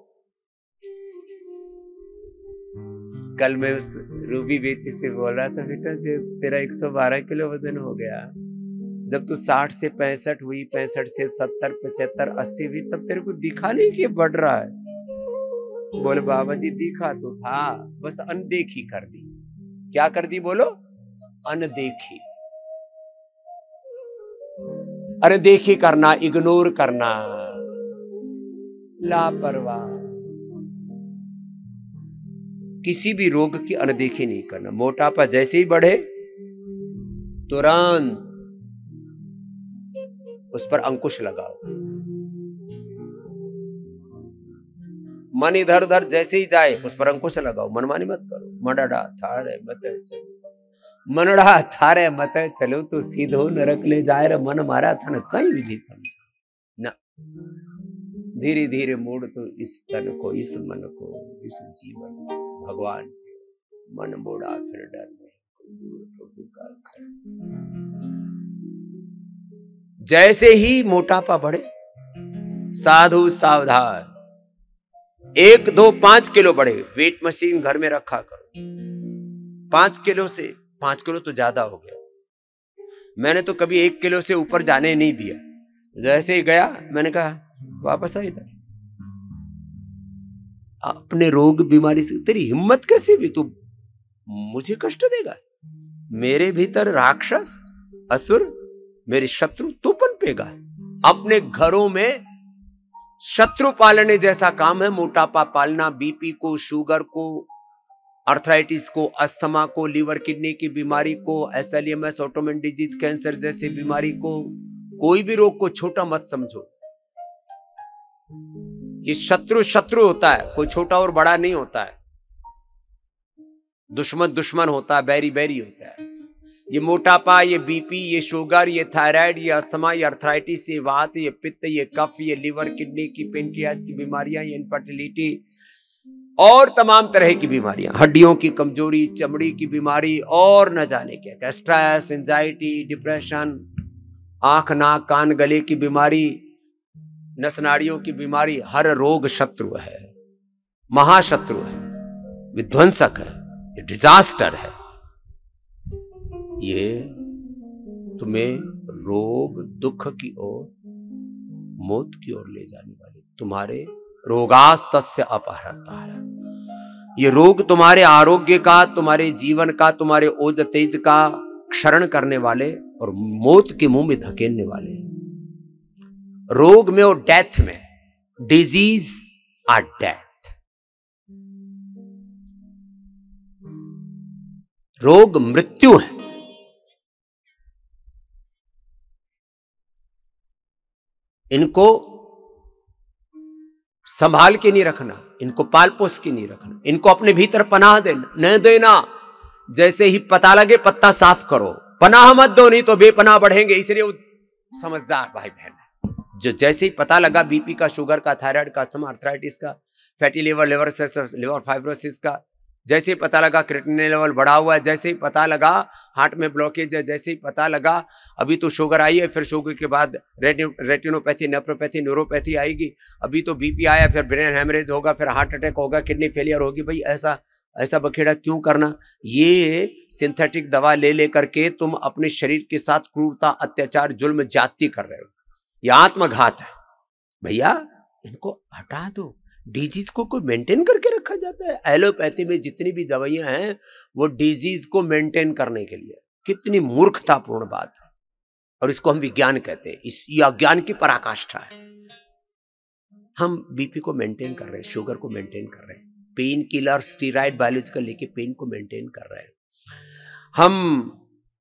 कल मैं उस रूबी बेटी से बोल रहा था, बेटा तेरा 112 किलो वजन हो गया, जब तू 60 से 65 हुई, 65 से 70, 75, 80 हुई, तब तेरे को दिखा नहीं कि बढ़ रहा है। बोले बाबा जी दिखा तो था, बस अनदेखी कर दी। क्या कर दी बोलो? अनदेखी। अनदेखी करना, इग्नोर करना, लापरवाह। किसी भी रोग की अनदेखी नहीं करना। मोटापा जैसे ही बढ़े तुरंत उस पर अंकुश लगाओ। मन इधर उधर जैसे ही जाए उस पर अंकुश लगाओ, मनमानी मत करो। मनड़ा थारे मत चलो, मनड़ा थारे मत चलो तो सीधो नरक ले जाए रे, मन मारा था न कई विधि समझा न। धीरे धीरे मोड़ तो इस तन को, इस मन को, इस जीवन को भगवान मन मोड़ा फिर डर में प्रभु का घर। जैसे ही मोटापा बढ़े साधु सावधान, 1, 2, 5 किलो बढ़े, वेट मशीन घर में रखा करो। 5 किलो से 5 किलो तो ज्यादा हो गया। मैंने तो कभी 1 किलो से ऊपर जाने नहीं दिया। जैसे ही गया मैंने कहा वापस आ इधर। अपने रोग बीमारी से तेरी हिम्मत कैसे हुई? तू मुझे कष्ट देगा? मेरे भीतर राक्षस असुर, मेरे शत्रु तू पनपेगा। अपने घरों में शत्रु पालने जैसा काम है मोटापा पालना। बीपी को, शुगर को, आर्थराइटिस को, अस्थमा को, लीवर किडनी की बीमारी को, एसएलईएमएस, ऑटोइम्यून डिजीज, कैंसर जैसी बीमारी को, कोई भी रोग को छोटा मत समझो। ये शत्रु होता है, कोई छोटा और बड़ा नहीं होता है। दुश्मन होता है, बैरी होता है। ये मोटापा, ये बीपी, ये शुगर, ये थायराइड, ये अस्थमा, ये आर्थराइटिस, ये वात, ये पित्त, ये कफ, ये लिवर किडनी की, पेनक्रियास की बीमारियां, ये इनफर्टिलिटी और तमाम तरह की बीमारियां, हड्डियों की कमजोरी, चमड़ी की बीमारी और न जाने क्या, स्ट्रेस, एंजाइटी, डिप्रेशन, आंख नाक कान गले की बीमारी, नस नाड़ियों की बीमारी, हर रोग शत्रु है, महाशत्रु है, विध्वंसक है, ये डिजास्टर है। ये तुम्हें रोग दुख की ओर, मौत की ओर ले जाने वाले तुम्हारे रोगास्तस्य अपहरता है। ये रोग तुम्हारे आरोग्य का, तुम्हारे जीवन का, तुम्हारे ओज तेज का क्षरण करने वाले और मौत के मुंह में धकेलने वाले। रोग में और डेथ में, डिजीज और डेथ। रोग मृत्यु है। इनको संभाल के नहीं रखना, इनको पाल पोस के नहीं रखना, इनको अपने भीतर पनाह देना, न देना। जैसे ही पता लगे पत्ता साफ करो, पनाह मत दो, नहीं तो बेपनाह बढ़ेंगे। इसलिए वो समझदार भाई बहन है, जो जैसे ही पता लगा बीपी का, शुगर का, थायराइड का, अस्थमा, आर्थराइटिस का, फैटी लिवर, लिवर फाइब्रोसिस का, जैसे ही पता लगा क्रिएटिनिन लेवल बढ़ा हुआ है, जैसे ही पता लगा हार्ट में ब्लॉकेज है, जैसे ही पता लगा अभी तो शुगर आई है, फिर शुगर के बाद रेटिनोपैथी, नेफ्रोपैथी, न्यूरोपैथी आएगी, अभी तो बीपी आया, फिर ब्रेन हेमरेज होगा, फिर हार्ट अटैक होगा, किडनी फेलियर होगी। भाई ऐसा बखेड़ा क्यों करना? ये सिंथेटिक दवा ले लेकर के तुम अपने शरीर के साथ क्रूरता, अत्याचार, जुल्म, ज्यादती कर रहे हो। यह आत्मघात है। भैया इनको हटा दो। डिजीज को कोई मेंटेन करके रखा जाता है? एलोपैथी में जितनी भी दवाइयां हैं वो डिजीज को मेंटेन करने के लिए। कितनी मूर्खतापूर्ण बात है, और इसको हम विज्ञान कहते हैं। यह अज्ञान की पराकाष्ठा है। हम बीपी को मेंटेन कर रहे हैं, शुगर को मेंटेन कर रहे हैं, पेन किलर, स्टीरॉइड, बायोलॉजिकल लेके पेन को मेंटेन कर रहे हैं। हम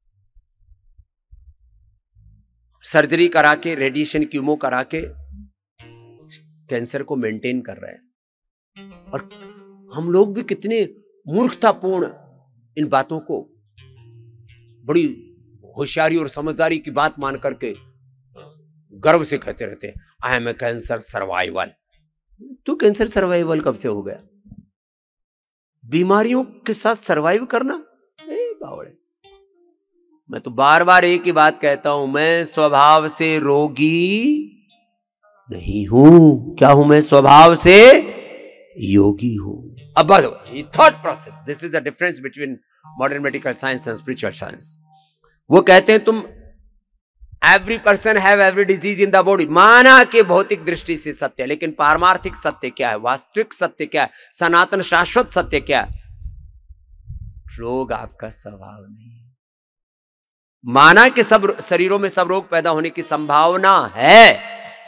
सर्जरी करा के, रेडिएशन, कीमो करा के कैंसर को मेंटेन कर रहे हैं। और हम लोग भी कितने मूर्खतापूर्ण इन बातों को बड़ी होशियारी और समझदारी की बात मान करके गर्व से कहते रहते हैं, I am a cancer survival. तू कैंसर सर्वाइवल कब से हो गया? बीमारियों के साथ सर्वाइव करना? बावड़े। मैं तो बार बार एक ही बात कहता हूं, मैं स्वभाव से रोगी नहीं हूं। क्या हूं मैं? स्वभाव से योगी हूं। अब thought process, this is the difference between modern medical science and spiritual science. वो कहते हैं तुम every person have every disease in the body. माना कि भौतिक दृष्टि से सत्य, लेकिन पारमार्थिक सत्य क्या है? वास्तविक सत्य क्या है? सनातन शाश्वत सत्य क्या है? रोग आपका स्वभाव नहीं है। माना कि सब शरीरों में सब रोग पैदा होने की संभावना है,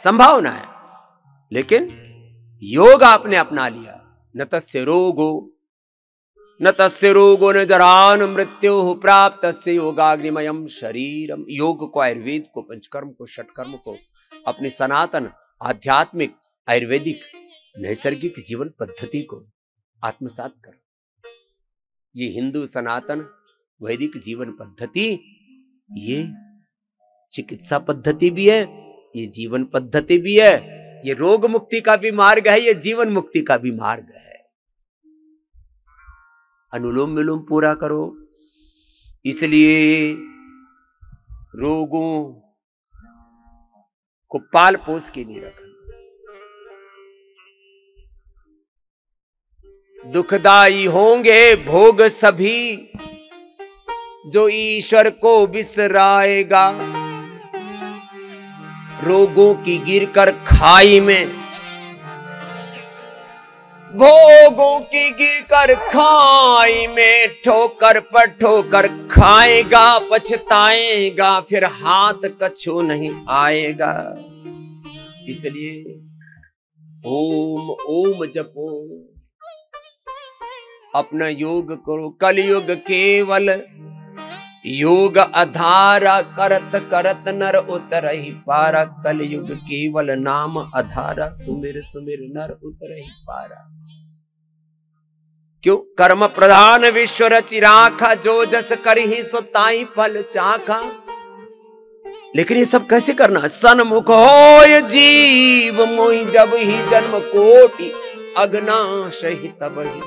लेकिन योग आपने अपना लिया। न तस्य रोगो न जरान मृत्यु प्राप्त तस्य योगाग्निमयम शरीरम। योग को, आयुर्वेद को, पंचकर्म को, षटकर्म को, अपनी सनातन आध्यात्मिक आयुर्वेदिक नैसर्गिक जीवन पद्धति को आत्मसात करो। ये हिंदू सनातन वैदिक जीवन पद्धति, ये चिकित्सा पद्धति भी है, ये जीवन पद्धति भी है, ये रोग मुक्ति का भी मार्ग है, ये जीवन मुक्ति का भी मार्ग है। अनुलोम विलोम पूरा करो। इसलिए रोगों को पाल पोस के नहीं रखना। दुखदाई होंगे भोग सभी, जो ईश्वर को बिसराएगा। रोगों की गिरकर खाई में, भोगों की गिरकर खाई में, ठोकर पर ठोकर खाएगा, पछताएगा, फिर हाथ कछु नहीं आएगा। इसलिए ओम ओम जपो, अपना योग करो। कलयुग केवल योग अधारा, करत करत नर उतरहि पारा। कलयुग केवल नाम अधारा, सुमिर सुमिर नर उतरहि पारा। क्यों? कर्म प्रधान विश्व रचि राखा, जो जस करहि सो ताहि फल चाखा। लेकिन ये सब कैसे करना? सन्मुख होय जीव मोहि, जब ही जन्म कोटि अघनाश ही तब ही।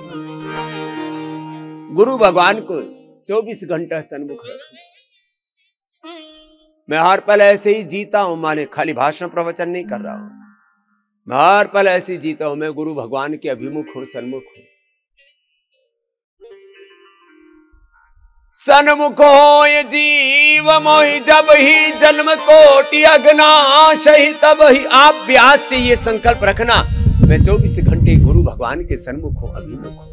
गुरु भगवान को 24 घंटा सन्मुख रखना। मैं हर पल ऐसे ही जीता हूं, माने खाली भाषण प्रवचन नहीं कर रहा हूं। मैं हर पल ऐसे ही जीता हूं, मैं गुरु भगवान के अभिमुख हूं, सन्मुख हूं। सन्मुख होय जीव मोहि, जब ही जन्म कोटि अघनाश ही तब ही। आप भी आज से ये संकल्प रखना, मैं 24 घंटे गुरु भगवान के सन्मुख हूं, अभिमुख हूं।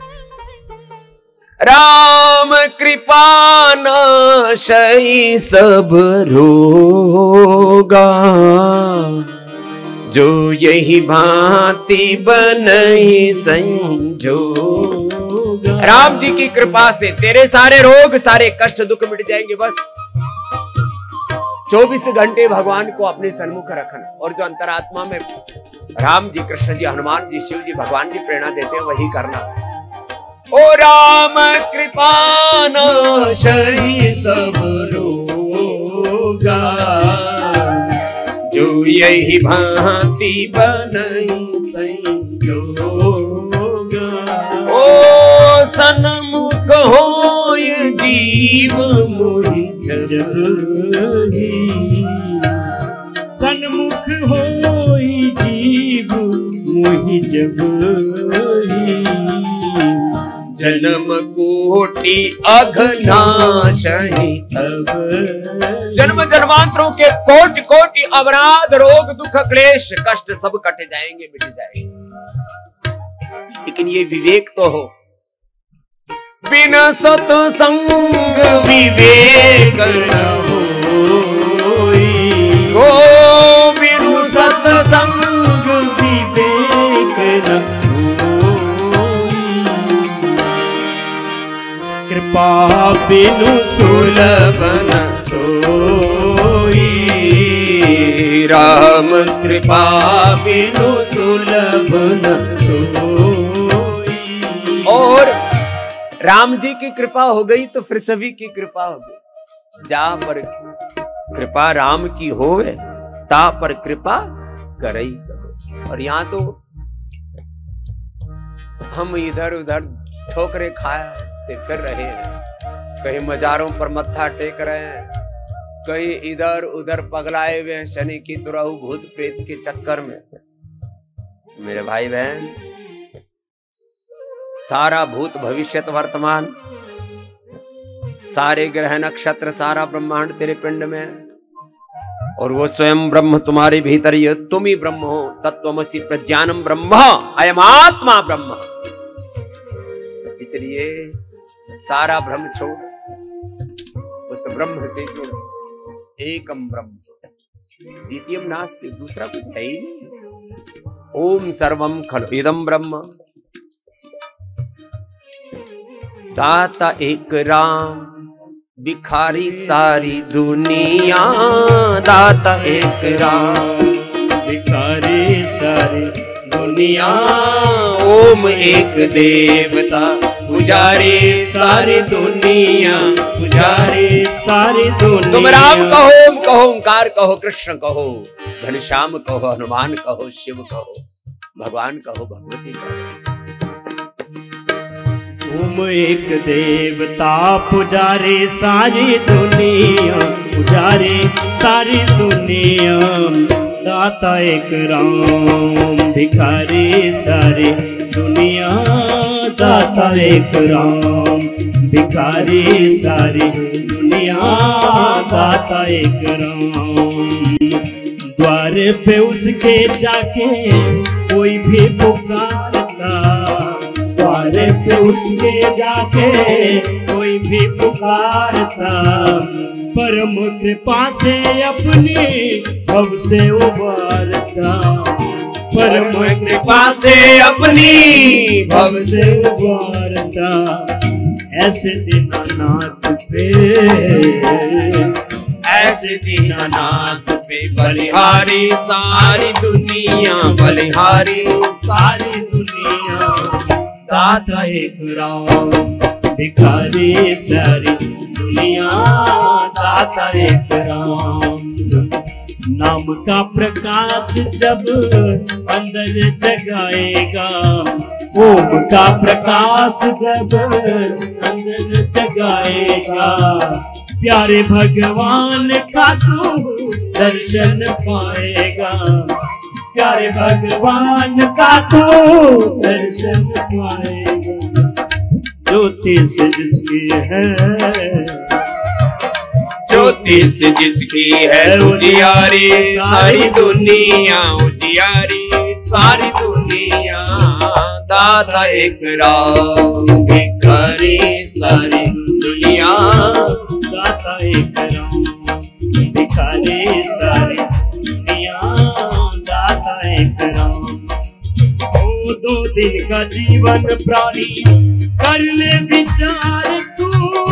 राम कृपा नाशई सब रोगा, जो यही भांति बनहि संजोगा। राम जी की कृपा से तेरे सारे रोग, सारे कष्ट, दुख मिट जाएंगे। बस 24 घंटे भगवान को अपने सन्मुख रखना। और जो अंतरात्मा में राम जी, कृष्ण जी, हनुमान जी, शिव जी, भगवान जी प्रेरणा देते हैं, वही करना। ओ राम कृपा नाशई सब रोगा, जो यही भांति बनई संजोगा। ओ सन्मुख होय जीव मोहि जगहि, सन्मुख होई जीव मोहि जगहि। जन्म कोटि अघनाशहि तब, जन्म जन्मांतरों के कोटि कोटि अपराध रोग दुख क्लेश कष्ट सब कट जाएंगे, मिट जाएंगे। लेकिन ये विवेक तो हो, बिन सत्संग विवेक न होई, ओ बिनु सत्संग विवेक न होई। कृपा बिनु सुलभ न सोई, राम कृपा बिनु सुलभ न सोई। और राम जी की कृपा हो गई तो फिर सभी की कृपा हो गई। जहां पर कृपा राम की होवे ता पर कृपा करई सब। और यहाँ तो हम इधर उधर ठोकरे खाते फिर रहे हैं, कहीं मजारों पर मत्था टेक रहे हैं, कहीं इधर उधर पगलाए हुए हैं शनि की तरह भूत प्रेत के चक्कर में। मेरे भाई बहन, सारा भूत भविष्यत वर्तमान, सारे ग्रह नक्षत्र सारा ब्रह्मांड तेरे पिंड में है, और वो स्वयं ब्रह्म तुम्हारे भीतर ही, तुम ही ब्रह्म हो। तत्वमसि प्रज्ञानम ब्रह्म अयम आत्मा ब्रह्म। इसलिए सारा भ्रम छोड़, उस ब्रह्म से जुड़। एकम ब्रह्म द्वितीयम नास्ति, दूसरा कुछ है ही नहीं। ओम सर्वम खलु इदं ब्रह्म। दाता एक राम, भिखारी सारी दुनिया। दाता एक राम, भिखारी सारी दुनिया। ओम एक देवता, पुजारी सारी दुनिया। पुजारी सारी दुनिया। तुम राम कहो, ओम कहो, ओंकार कहो, कृष्ण कहो, घनश्याम कहो, हनुमान कहो, शिव कहो, भगवान कहो, भगवती कहो। तुम एक देवता, पुजारी सारी दुनिया। पुजारी सारी दुनिया। दाता एक राम, भिखारी सारी दुनिया। दाता एक राम, भिखारी सारी दुनिया। दाता एक राम। द्वार पे उसके जाके कोई भी पुकारता, द्वार पे उसके जाके कोई भी पुकारता। परम कृपा से अपनी भव से उबारता। परम कृपा से अपनी भव से उबारता। ऐसे दीनानाथ पे, ऐसे दीनानाथ पे बलिहारी सारी दुनिया। बलिहारी सारी दुनिया। दाता एक राम, भिखारी सारी दुनिया। दाता एक राम। नाम का प्रकाश जब अंदर जगाएगा, ओम का प्रकाश जब अंदर जगाएगा, प्यारे भगवान का तू दर्शन पाएगा। प्यारे भगवान का तू दर्शन पाएगा। ज्योति से जिसकी है, ज्योति से जिसकी है उजियारी सारी दुनिया। उजियारी सारी दुनिया। दाता एक राम, भिखारी सारी दुनिया। दाता एक राम, भिखारी सारी दुनिया। दाता एक राम। ओ 2 दिन का जीवन प्राणी कर ले विचार तू,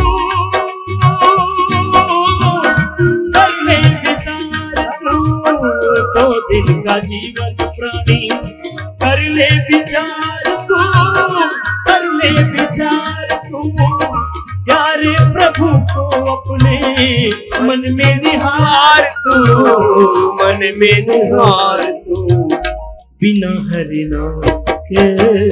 कर ले विचार तू। 2 दिन का जीवन प्राणी कर ले विचार तू, कर ले विचार लाचार तू, प्यारे प्रभु को अपने मन में निहार तू, मन में निहार तू। बिना हरि नाम के,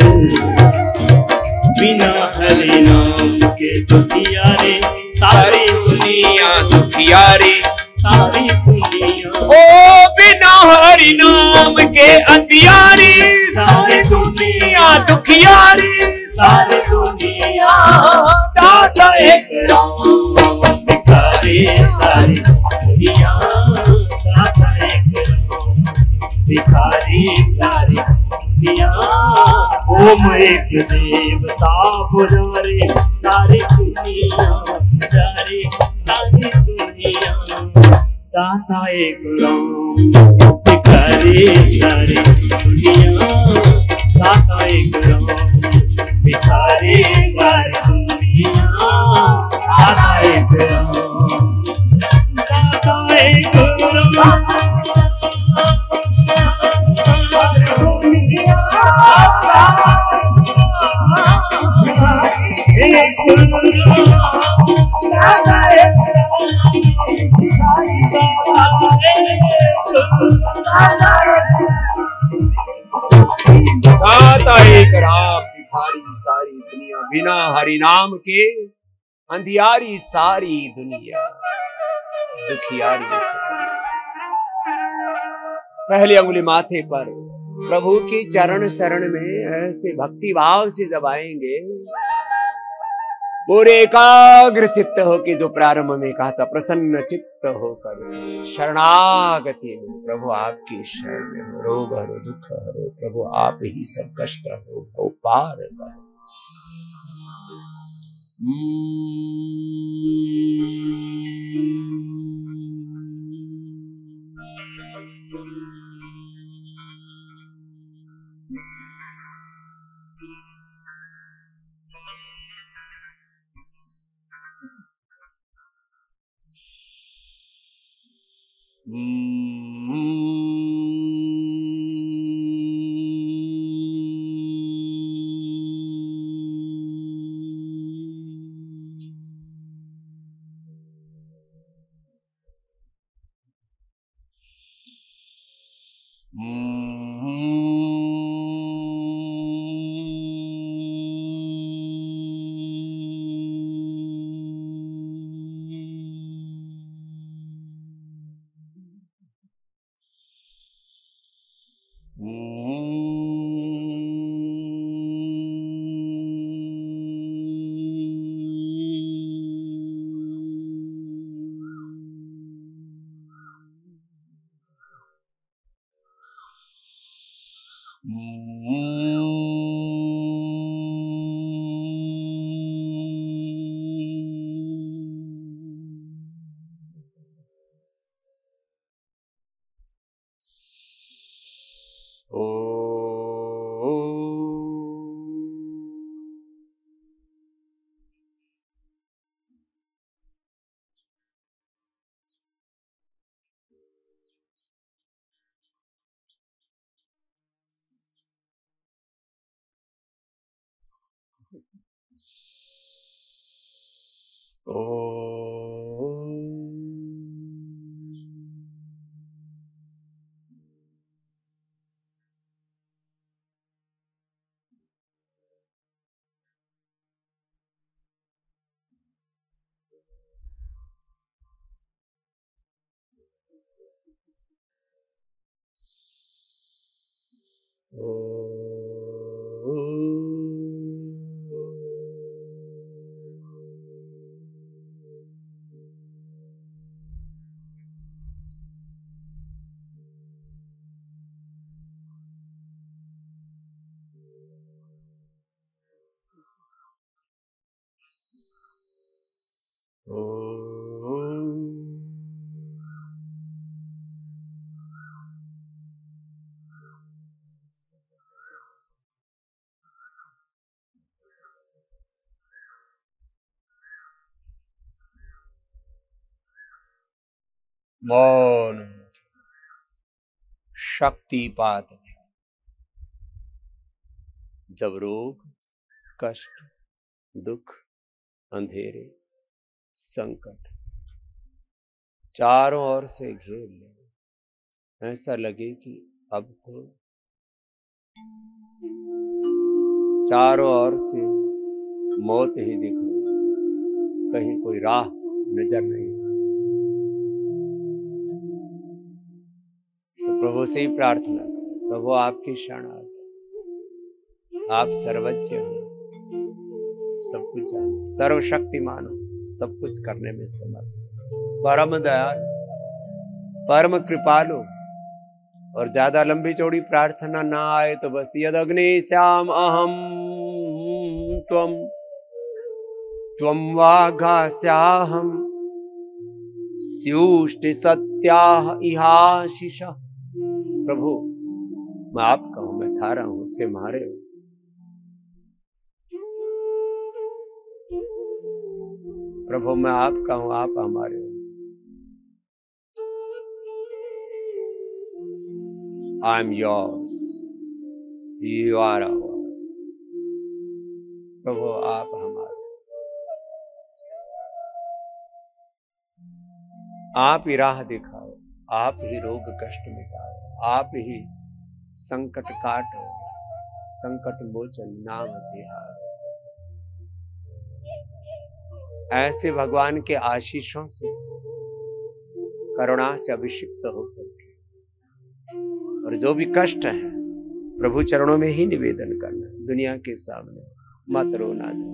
बिना हरि नाम के दुखियारे सारी दुनिया, दुखियारे सारी दुनिया। ओ बिना हरि नाम के अंधियारी सारी दुनिया, दुखियारी सारी दुनिया। दाता एक राम भिखारी सारी दुनिया, दाता एक राम भिखारी सारी दुनिया। ओम एक देवता पुजारी सारी दुनिया, पुजारी सारी दुनिया। दाता एक राम भिखारी सारी दुनिया, दाता एक राम भिखारी सारी दुनिया। दाता एक राम, दाता एक राम दाता एक राम भिखारी सारी दुनिया। बिना हरि नाम के अंधियारी सारी दुनिया, दुखियारी सारी। पहले अंगुली माथे पर प्रभु की चरण शरण में ऐसे भक्ति भाव से जब आएंगे, पूरे एकाग्र चित्त होके, जो प्रारंभ में कहा था प्रसन्न चित्त होकर शरणागति में, प्रभु आपकी शरण में हो। रोग हरो, दुख हरो, प्रभु आप ही सब कष्ट हरो, भव पार करो। मौन शक्तिपात ध्यान। जब रोग, कष्ट, दुख, अंधेरे, संकट चारों ओर से घेर ले। ऐसा लगे कि अब तो चारों ओर से मौत ही दिख रही, कहीं कोई राह नजर नहीं। तो प्रभु से ही प्रार्थना करो, प्रभु आपकी शरणागत, आप सर्वज्ञ हो, सब कुछ जानो, सर्वशक्तिमान हो, सब कुछ करने में समर्थ, परम दयालु, परम कृपालु। और ज्यादा लंबी चौड़ी प्रार्थना ना आए तो बस यद अग्नि श्याम अहम त्वम त्वम वाघास्याहम स्युष्टि सत्याह इहाशिष। प्रभु मैं आपका हूं, मैं थारा हूं, थे मारे हो। प्रभु मैं आपका हूं, आप हमारे हो। I am yours, you are ours। प्रभु आप हमारे, आप ही राह दिखाओ, आप ही रोग कष्ट मिटाओ, आप ही संकट काटो, संकट मोचन नाम तिहार। ऐसे भगवान के आशीषों से, करुणा से अभिषिक्त होकर के, और जो भी कष्ट है प्रभु चरणों में ही निवेदन करना, दुनिया के सामने मत रोना दो।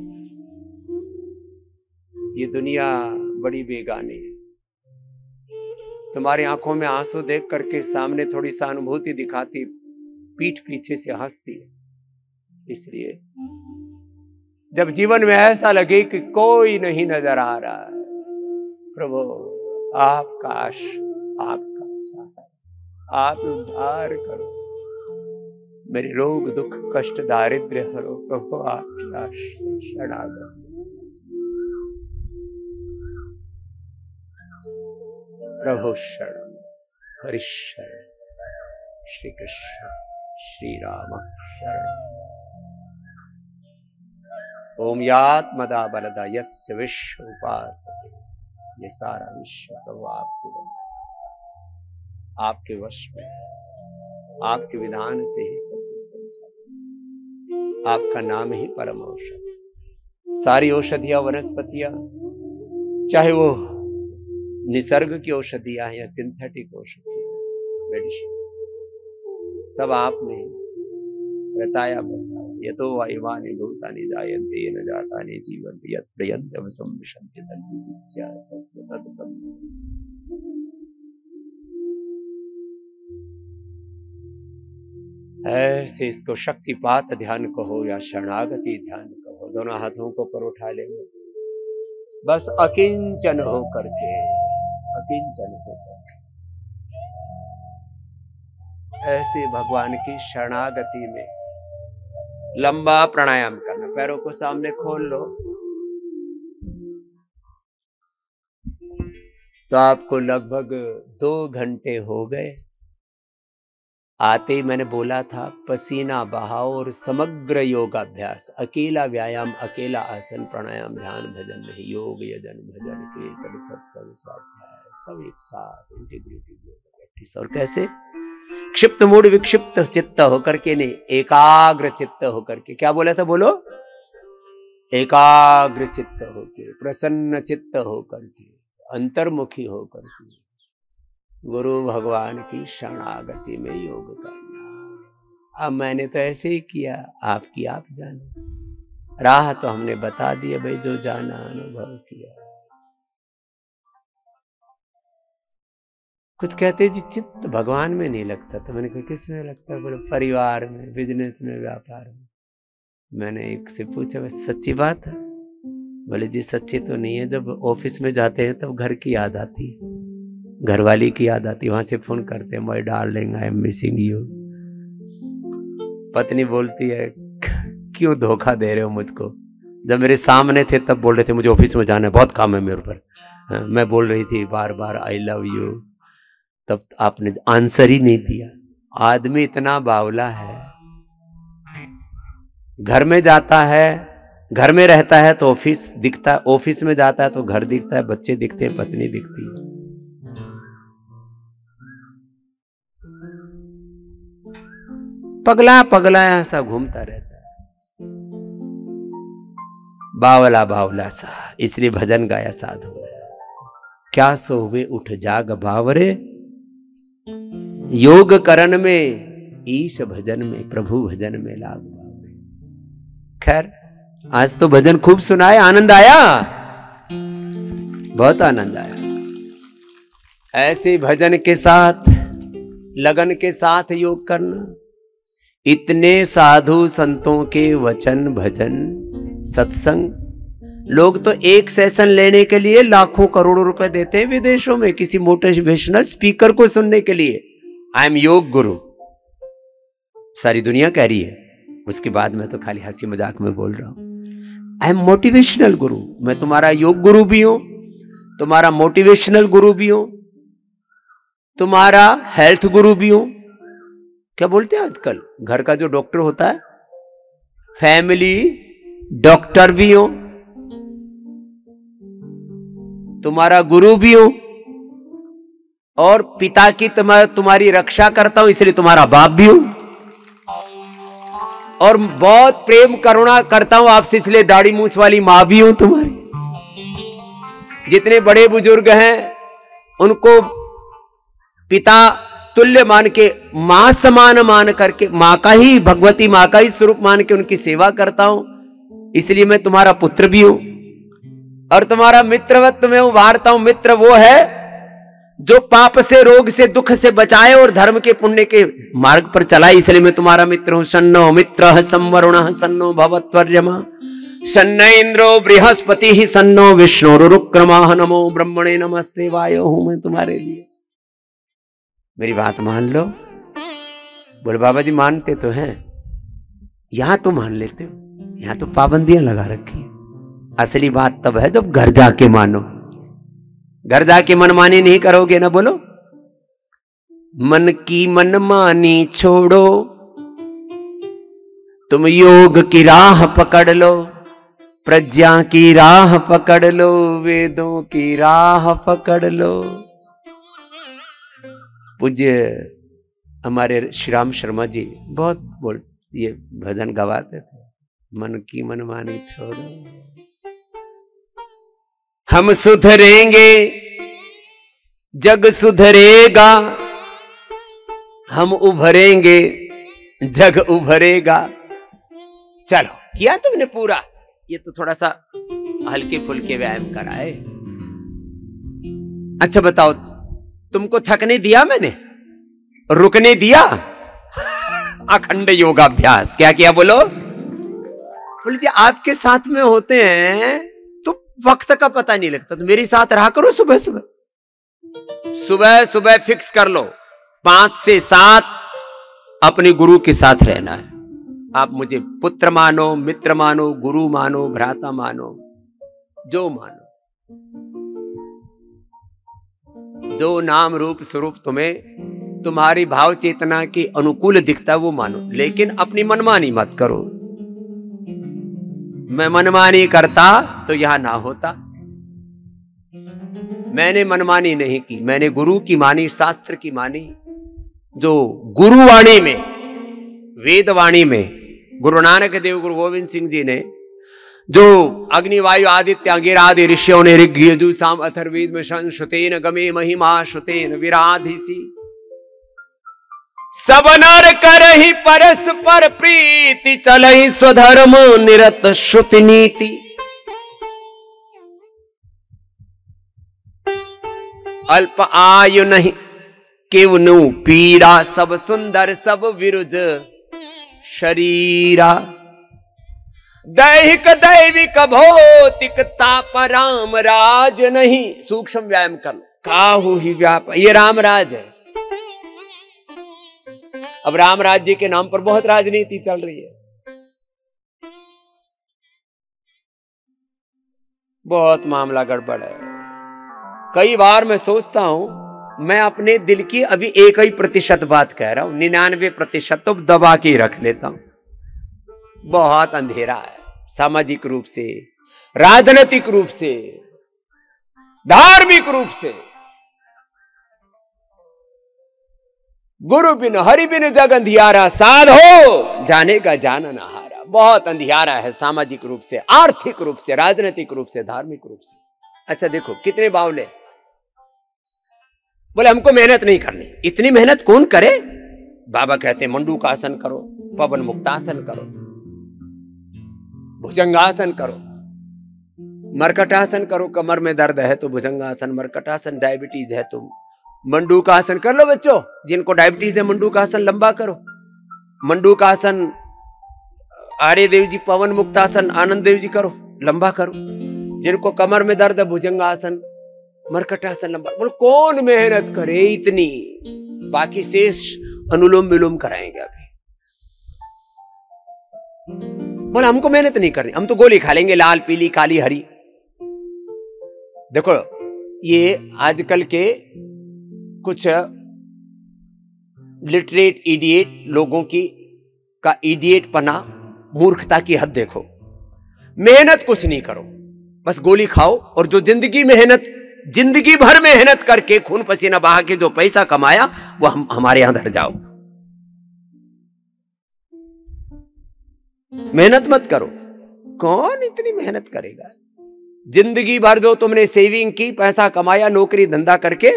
ये दुनिया बड़ी बेगानी है, तुम्हारी आंखों में आंसू देख करके सामने थोड़ी सहानुभूति दिखाती, पीठ पीछे से हंसती है। इसलिए जब जीवन में ऐसा लगे कि कोई नहीं नजर आ रहा है, प्रभु आपका आपका सहारा, आप उद्धार करो, मेरे रोग दुख कष्ट दारिद्र्य हरो। प्रभु आपकी आश्रय शरणागत, प्रभु शरण, हरि शरण, श्री कृष्ण श्री राम शरण। ओम यात्मदा बलदा यस्य विश्व उपासते। ये सारा विश्व प्रभु आपके वश में, आपके विधान से ही सब कुछ समझा। आपका नाम ही परम औषध। सारी औषधियां वनस्पतियां, चाहे वो निसर्ग की औषधियां या सिंथेटिक औषधियां, मेडिसिन, सब आपने रचाया बसाया। यतो वायुवानि भूतानि जायन्ते येन जातानि जीवन्ति यत् प्रयन्त्यं संविशन्ति तद्विजित्या सस्वततं। ऐसे इसको शक्तिपात ध्यान कहो या शरणागति ध्यान कहो, दोनों हाथों को ऊपर उठा लेंगे, बस अकिंचन हो करके, अकिंचन हो करके ऐसे भगवान की शरणागति में लंबा प्राणायाम करना। पैरों को सामने खोल लो तो आपको लगभग 2 घंटे हो गए। आते ही मैंने बोला था पसीना बहाओ और समग्र योगाभ्यास, अकेला व्यायाम, अकेला आसन, प्राणायाम, ध्यान, भजन नहीं, योग, यजन, भजन, कीर्तन, सत्संग, स्वाध्याय, सब एक साथ इंटीग्रेटेड योगा प्रैक्टिस। और कैसे? क्षिप्त मूड विक्षिप्त चित्त होकर के नहीं, एकाग्र चित्त होकर के। क्या बोला था? बोलो, एकाग्र चित्त होकर, प्रसन्न चित्त होकर के, अंतर्मुखी होकर के गुरु भगवान की शरणागति में योग करना। अब मैंने तो ऐसे ही किया, आपकी आप जानो। राह तो हमने बता दी भाई, जो जाना अनुभव किया। कुछ कहते जी चित्त भगवान में नहीं लगता, तो मैंने कहा किस में लगता है? बोले परिवार में, बिजनेस में, व्यापार में। मैंने एक से पूछा सच्ची बात है? बोले जी सच्ची तो नहीं है, जब ऑफिस में जाते हैं तब घर की याद आती, घरवाली की याद आती, वहां से फोन करते हैं my darling I am missing you. पत्नी बोलती है क्यों धोखा दे रहे हो मुझको? जब मेरे सामने थे तब बोल रहे थे मुझे ऑफिस में जाना है, बहुत काम है मेरे ऊपर। मैं बोल रही थी बार बार आई लव यू, तब आपने आंसर ही नहीं दिया। आदमी इतना बावला है, घर में जाता है घर में रहता है तो ऑफिस दिखता है, ऑफिस में जाता है तो घर दिखता है, बच्चे दिखते हैं, पत्नी दिखती है। पगला पगला ऐसा घूमता रहता है, बावला बावला सा। इसलिए भजन गाया साधु ने, क्या सोवे उठ जाग बावरे, योग करन में ईश भजन में, प्रभु भजन में लाग बावरे। खैर आज तो भजन खूब सुनाए, आनंद आया, बहुत आनंद आया। ऐसे भजन के साथ, लगन के साथ योग करना। इतने साधु संतों के वचन, भजन, सत्संग, लोग तो एक सेशन लेने के लिए लाखों करोड़ों रुपए देते हैं विदेशों में, किसी मोटिवेशनल स्पीकर को सुनने के लिए। आई एम योग गुरु, सारी दुनिया कह रही है, उसके बाद मैं तो खाली हंसी मजाक में बोल रहा हूं। आई एम मोटिवेशनल गुरु, मैं तुम्हारा योग गुरु भी हूं, तुम्हारा मोटिवेशनल गुरु भी हूं, तुम्हारा हेल्थ गुरु भी हूं। क्या बोलते हैं आजकल, घर का जो डॉक्टर होता है, फैमिली डॉक्टर भी हूं, तुम्हारा गुरु भी हूं, और पिता की तुम्हारी रक्षा करता हूं, इसलिए तुम्हारा बाप भी हूं, और बहुत प्रेम करुणा करता हूं आपसे, इसलिए दाढ़ी मूंछ वाली मां भी हूं तुम्हारी। जितने बड़े बुजुर्ग हैं उनको पिता तुल्य मान के, मां समान मान करके, मां का ही, भगवती मां का ही स्वरूप मान के उनकी सेवा करता हूं, इसलिए मैं तुम्हारा पुत्र भी हूं और तुम्हारा मित्रवत में उभारता हूं। मित्र वो है जो पाप से, रोग से, दुख से बचाए और धर्म के पुण्य के मार्ग पर चलाए, इसलिए मैं तुम्हारा मित्र हूं। सन्नो मित्र संवरुण सन्नो भवत्वर्यमा सन्न इंद्रो बृहस्पति ही सन्नो विष्णुरुक्रमा नमो ब्रह्मणे नमस्ते वायो हूं मैं तुम्हारे लिए। मेरी बात मान लो। बोले बाबा जी मानते तो हैं, यहां तो मान लेते हो, यहां तो पाबंदियां लगा रखी है। असली बात तब है जब घर जाके मानो। घर जाके मनमानी नहीं करोगे ना, बोलो मन की मनमानी छोड़ो, तुम योग की राह पकड़ लो, प्रज्ञा की राह पकड़ लो, वेदों की राह पकड़ लो। पूज्य हमारे श्री राम शर्मा जी बहुत ये भजन गवाते थे, मन की मनमानी छोड़ो, हम सुधरेंगे जग सुधरेगा, हम उभरेंगे जग उभरेगा। चलो किया तुमने पूरा, ये तो थोड़ा सा हल्के फुल्के व्यायाम कराए। अच्छा बताओ, तुमको थकने दिया मैंने, रुकने दिया? अखंड योगाभ्यास। क्या किया बोलो? बोले जी आपके साथ में होते हैं तो वक्त का पता नहीं लगता, तो मेरे साथ रहा करो। सुबह सुबह सुबह सुबह फिक्स कर लो, 5 से 7 अपने गुरु के साथ रहना है। आप मुझे पुत्र मानो, मित्र मानो, गुरु मानो, भ्राता मानो, जो मानो, जो नाम रूप स्वरूप तुम्हें तुम्हारी भाव चेतना के अनुकूल दिखता है वो मानो, लेकिन अपनी मनमानी मत करो। मैं मनमानी करता तो यहां ना होता। मैंने मनमानी नहीं की, मैंने गुरु की मानी, शास्त्र की मानी। जो गुरुवाणी में, वेदवाणी में गुरु नानक देव, गुरु गोविंद सिंह जी ने, जो अग्नि वायु आदित्य अंगिरा आदि ऋषियों ने ऋग यजु साम अथर्ववेद में संश्रुतेन गमे महिमा श्रुतेन विराधिसी, सब नर करहि परस्पर प्रीति, चलहि स्वधर्म निरत श्रुति नीति। अल्प आयु नहीं केवनु पीड़ा, सब सुंदर सब विरुज शरीरा। दैहिक दैविक भौतिक ताप राम राज नहीं। सूक्ष्म व्यायाम कर लो। काहू ही व्याप, ये राम राज है। अब राम राज्य के नाम पर बहुत राजनीति चल रही है, बहुत मामला गड़बड़ है। कई बार मैं सोचता हूं, मैं अपने दिल की अभी 1% बात कह रहा हूं, 99% तो दबा के ही रख लेता हूं। बहुत अंधेरा है, सामाजिक रूप से, राजनीतिक रूप से, धार्मिक रूप से। गुरु बिन हरि बिन जग अंधियारा, साधो जाने का जान न हारा। बहुत अंधियारा है सामाजिक रूप से, आर्थिक रूप से, राजनीतिक रूप से, धार्मिक रूप से। अच्छा देखो कितने बावले बोले हमको मेहनत नहीं करनी। इतनी मेहनत कौन करे? बाबा कहते हैं मंडूकासन करो, पवन मुक्तासन करो, भुजंगासन करो, मरकटासन करो। कमर में दर्द है तो भुजंगासन, मरकटासन। डायबिटीज है तो मंडूकासन कर लो बच्चों। जिनको डायबिटीज है मंडूकासन लंबा करो। मंडूकासन आर्य देव जी, पवन मुक्तासन आनंद देव जी करो, लंबा करो। जिनको कमर में दर्द है भुजंगासन, मरकटासन लंबा। बोल कौन मेहनत करे इतनी? बाकी शेष अनुलोम विलोम कराएंगे अभी। बोला हमको मेहनत नहीं करनी, हम तो गोली खा लेंगे, लाल पीली काली हरी। देखो ये आजकल के कुछ लिटरेट इडिएट लोगों की का इडिएट पना, मूर्खता की हद देखो। मेहनत कुछ नहीं करो, बस गोली खाओ। और जो जिंदगी भर मेहनत करके खून पसीना बहा के जो पैसा कमाया वो हमारे यहां धर जाओ। मेहनत मत करो। कौन इतनी मेहनत करेगा? जिंदगी भर जो तुमने सेविंग की, पैसा कमाया, नौकरी धंधा करके,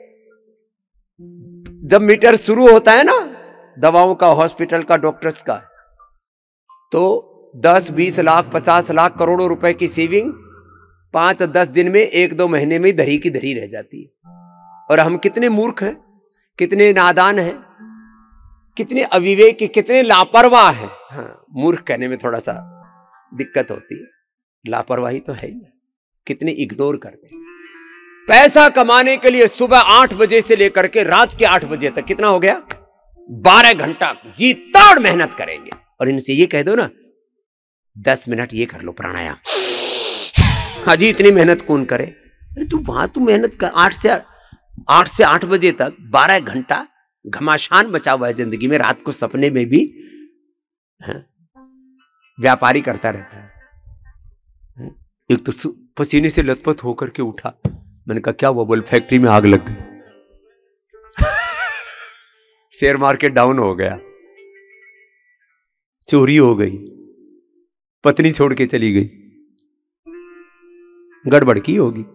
जब मीटर शुरू होता है ना दवाओं का, हॉस्पिटल का, डॉक्टर्स का, तो 10, 20 लाख, 50 लाख, करोड़ों रुपए की सेविंग 5-10 दिन में, 1-2 महीने में धरी की धरी रह जाती है। और हम कितने मूर्ख हैं, कितने नादान हैं, कितने अविवेकी, कितने लापरवाह हैं। हाँ, मूर्ख कहने में थोड़ा सा दिक्कत होती है, लापरवाही तो है ही। कितने इग्नोर करते हैं। पैसा कमाने के लिए सुबह 8 बजे से लेकर के रात के 8 बजे तक, कितना हो गया? 12 घंटा जी तोड़ मेहनत करेंगे। और इनसे ये कह दो ना 10 मिनट ये कर लो प्राणायाम, हाँ जी इतनी मेहनत कौन करे? अरे तू वहां तू मेहनत कर, 8 से 8 बजे तक 12 घंटा घमासान बचा हुआ है जिंदगी में। रात को सपने में भी व्यापारी करता रहता है। एक तो पसीने से लथपथ होकर के उठा, मैंने कहा क्या हुआ? बोल फैक्ट्री में आग लग गई। शेयर मार्केट डाउन हो गया, चोरी हो गई, पत्नी छोड़ के चली गई, गड़बड़ की होगी।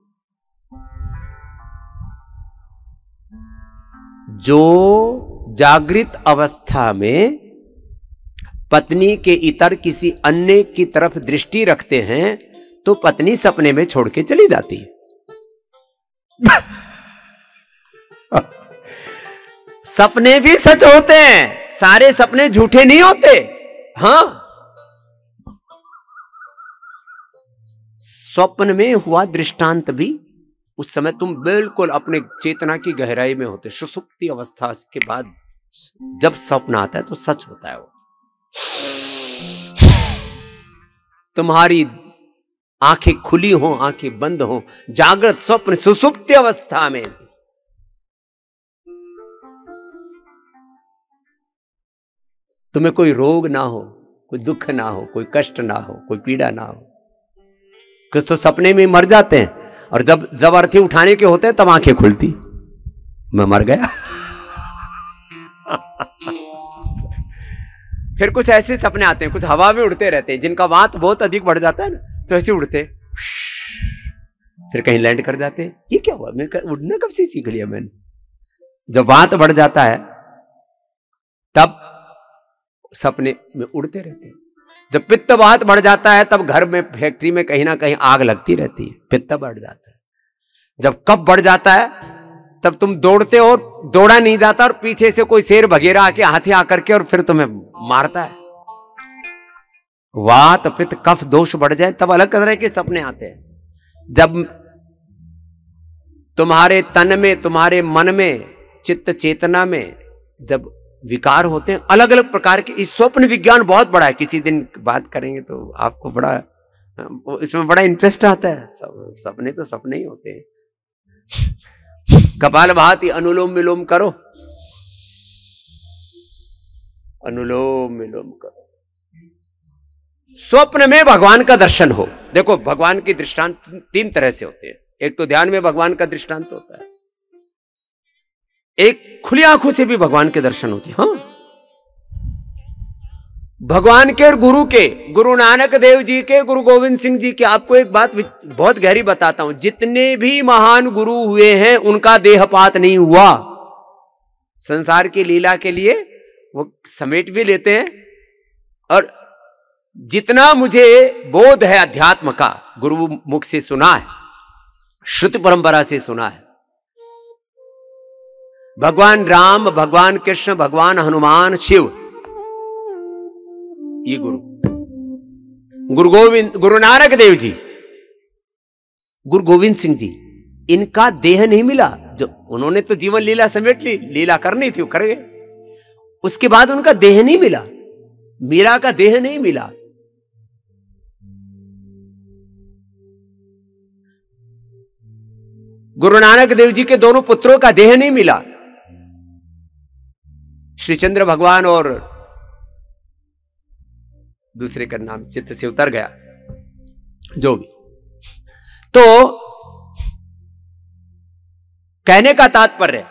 जो जागृत अवस्था में पत्नी के इतर किसी अन्य की तरफ दृष्टि रखते हैं तो पत्नी सपने में छोड़ के चली जाती है। सपने भी सच होते हैं, सारे सपने झूठे नहीं होते। हाँ, स्वप्न में हुआ दृष्टांत भी उस समय तुम बिल्कुल अपने चेतना की गहराई में होते। सुसुप्ति अवस्था के बाद जब स्वप्न आता है तो सच होता है वो। तुम्हारी आंखें खुली हो, आंखें बंद हो, जागृत स्वप्न सुसुप्ति अवस्था में, तुम्हें कोई रोग ना हो, कोई दुख ना हो, कोई कष्ट ना हो, कोई पीड़ा ना हो। कुछ तो सपने में मर जाते हैं और जब अर्थी उठाने के होते हैं तब आंखें खुलती, मैं मर गया। फिर कुछ ऐसे सपने आते हैं, कुछ हवा में उड़ते रहते हैं, जिनका वात बहुत अधिक बढ़ जाता है ना, तो ऐसे उड़ते फिर कहीं लैंड कर जाते हैं। ये क्या हुआ? मैं उड़ना कब से सीख लिया मैंने? जब वात बढ़ जाता है तब सपने में उड़ते रहते हैं। जब पित्त वात बढ़ जाता है तब घर में, फैक्ट्री में कहीं ना कहीं आग लगती रहती है, पित्त बढ़ जाता है। जब कफ बढ़ जाता है तब तुम दौड़ते हो, दौड़ा नहीं जाता और पीछे से कोई शेर वगैरह आके, हाथी आकर के और फिर तुम्हें मारता है। वात पित्त कफ दोष बढ़ जाए तब अलग तरह के सपने आते हैं। जब तुम्हारे तन में, तुम्हारे मन में, चित्त चेतना में जब विकार होते हैं अलग अलग प्रकार के, इस स्वप्न विज्ञान बहुत बड़ा है, किसी दिन बात करेंगे तो आपको बड़ा इसमें बड़ा इंटरेस्ट आता है। सपने तो सपने ही होते हैं। कपालभाति अनुलोम विलोम करो, अनुलोम विलोम करो। स्वप्न में भगवान का दर्शन हो। देखो भगवान की दृष्टांत 3 तरह से होते हैं। एक तो ध्यान में भगवान का दृष्टांत होता है, एक खुली आंखों से भी भगवान के दर्शन होते हैं। हाँ, भगवान के और गुरु के, गुरु नानक देव जी के, गुरु गोविंद सिंह जी के। आपको एक बात बहुत गहरी बताता हूं, जितने भी महान गुरु हुए हैं उनका देहपात नहीं हुआ। संसार की लीला के लिए वो समेट भी लेते हैं, और जितना मुझे बोध है अध्यात्म का, गुरु मुख से सुना है, श्रुति परंपरा से सुना है, भगवान राम, भगवान कृष्ण, भगवान हनुमान, शिव, ये गुरु नानक देव जी, गुरु गोविंद सिंह जी, इनका देह नहीं मिला। जो उन्होंने तो जीवन लीला समेट ली, लीला करनी थी वो कर गए, उसके बाद उनका देह नहीं मिला। मीरा का देह नहीं मिला। गुरु नानक देव जी के दोनों पुत्रों का देह नहीं मिला। श्री चंद्र भगवान और दूसरे का नाम चित्त से उतर गया, जो भी। तो कहने का तात्पर्य,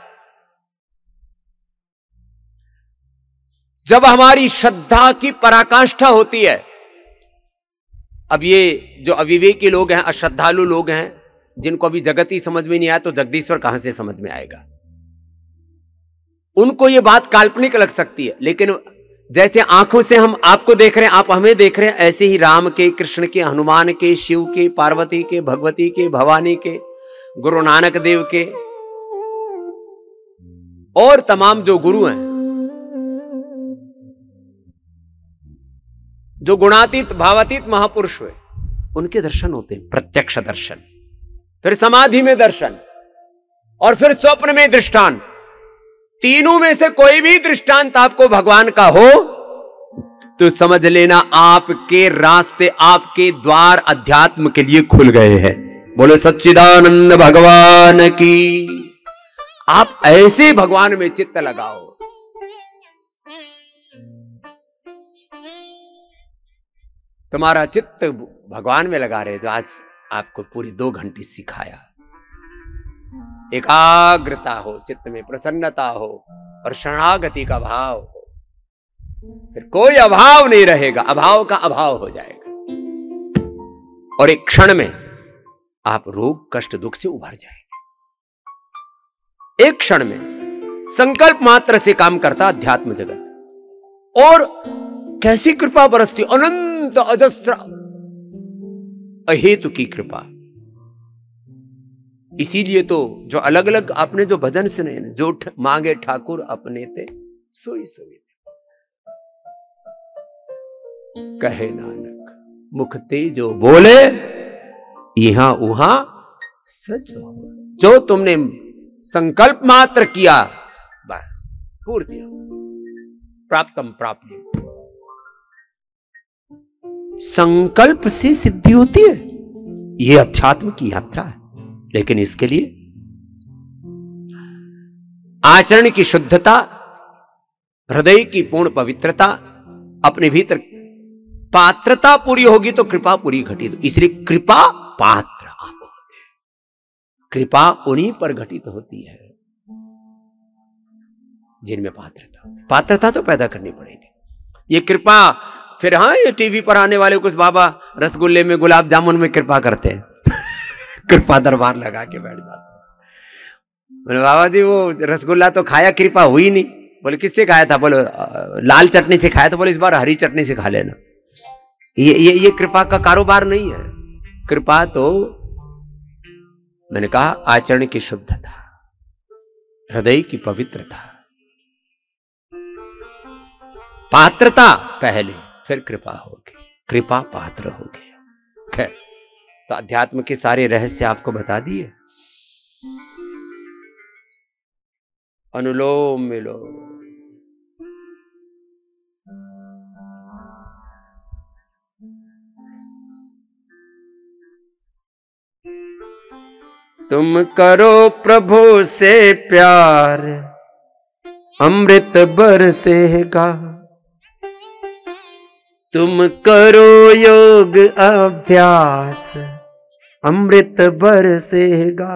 जब हमारी श्रद्धा की पराकाष्ठा होती है, अब ये जो अविवेकी लोग हैं, अश्रद्धालु लोग हैं, जिनको अभी जगत ही समझ में नहीं आया, तो जगदीश्वर कहां से समझ में आएगा। उनको ये बात काल्पनिक लग सकती है, लेकिन जैसे आंखों से हम आपको देख रहे हैं, आप हमें देख रहे हैं, ऐसे ही राम के, कृष्ण के, हनुमान के, शिव के, पार्वती के, भगवती के, भवानी के, गुरु नानक देव के और तमाम जो गुरु हैं, जो गुणातीत भावातीत महापुरुष हुए, उनके दर्शन होते हैं, प्रत्यक्ष दर्शन, फिर समाधि में दर्शन, और फिर स्वप्न में दृष्टांत। तीनों में से कोई भी दृष्टांत आपको भगवान का हो तो समझ लेना आपके रास्ते, आपके द्वार अध्यात्म के लिए खुल गए हैं। बोलो सच्चिदानंद भगवान की। आप ऐसे भगवान में चित्त लगाओ, तुम्हारा चित्त भगवान में लगा रहे, जो आज आपको पूरी 2 घंटे सिखाया। एकाग्रता हो, चित्त में प्रसन्नता हो और शरणागति का भाव हो, फिर कोई अभाव नहीं रहेगा, अभाव का अभाव हो जाएगा, और एक क्षण में आप रोग कष्ट दुख से उभर जाएंगे। एक क्षण में संकल्प मात्र से काम करता अध्यात्म जगत। और कैसी कृपा बरसती, अनंत अजस्र अहेतु की कृपा। इसीलिए तो जो अलग अलग आपने जो भजन सुने, जो मांगे ठाकुर अपने ते सोई सोई कहे नानक, मुख ते जो बोले यहां उहां सच हो। जो तुमने संकल्प मात्र किया, बस पूर्ति हो, प्राप्तम प्राप्ति। संकल्प से सिद्धि होती है, यह अध्यात्म की यात्रा है। लेकिन इसके लिए आचरण की शुद्धता, हृदय की पूर्ण पवित्रता, अपने भीतर पात्रता पूरी होगी तो कृपा पूरी घटित। इसलिए कृपा पात्र आप होते हैं। कृपा उन्हीं पर घटित होती है जिनमें पात्रता। पात्रता तो पैदा करनी पड़ेगी। ये कृपा फिर, हाँ, ये टीवी पर आने वाले कुछ बाबा रसगुल्ले में, गुलाब जामुन में कृपा करते हैं कृपा दरबार लगा के बैठ जाते। बोले बाबा जी वो रसगुल्ला तो खाया, कृपा हुई नहीं। बोले किससे खाया था? बोले लाल चटनी से खाया। तो बोले इस बार हरी चटनी से खा लेना। ये कृपा का कारोबार नहीं है। कृपा तो मैंने कहा आचरण की शुद्धता, हृदय की पवित्रता, पात्रता पहले, फिर कृपा होगी, कृपा पात्र होगी। खैर, तो अध्यात्म के सारे रहस्य आपको बता दिए। अनुलोम विलोम, तुम करो प्रभु से प्यार, अमृत बरसेगा। तुम करो योग अभ्यास, अमृत बरसेगा,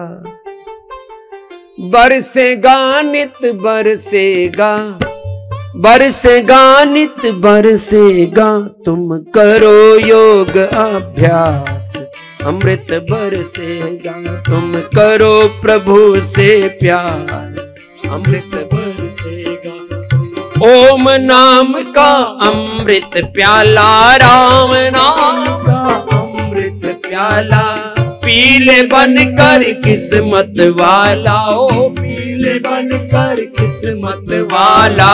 बरसेगा नित बरसेगा, बरसेगा नित बरसेगा। तुम करो योग अभ्यास, अमृत बरसेगा। तुम करो प्रभु से प्यार, अमृत बरसेगा। ओम नाम का अमृत प्याला, राम नाम का अमृत प्याला, पीले बनकर किस्मत वाला, ओ पीले बनकर किस्मत वाला।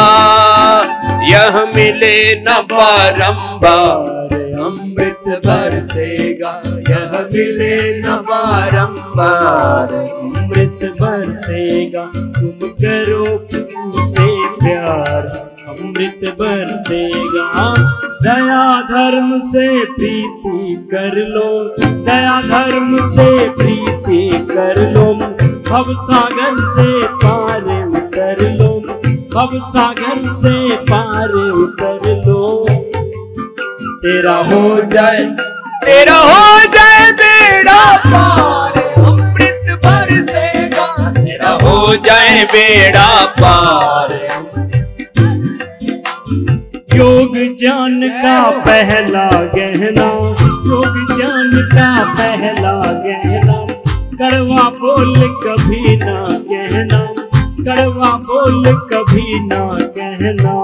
यह मिले न बारंबार, अमृत बरसेगा। यह मिले न बारंबार, अमृत बरसेगा। तुम करो प्रभु से प्यार, अमृत बरसेगा। दया धर्म से प्रीति कर लो, दया धर्म से प्रीति कर लो। भव सागर से पार उतर लो, भव सागर से पार उतर लो। तेरा हो जाए, तेरा हो जाए बेड़ा पार, अमृत बरसेगा। तेरा हो जाए बेड़ा पार। योग ज्ञान का पहला गहना, योग ज्ञान का पहला गहना। कड़वा बोल कभी ना कहना, कड़वा बोल कभी ना कहना।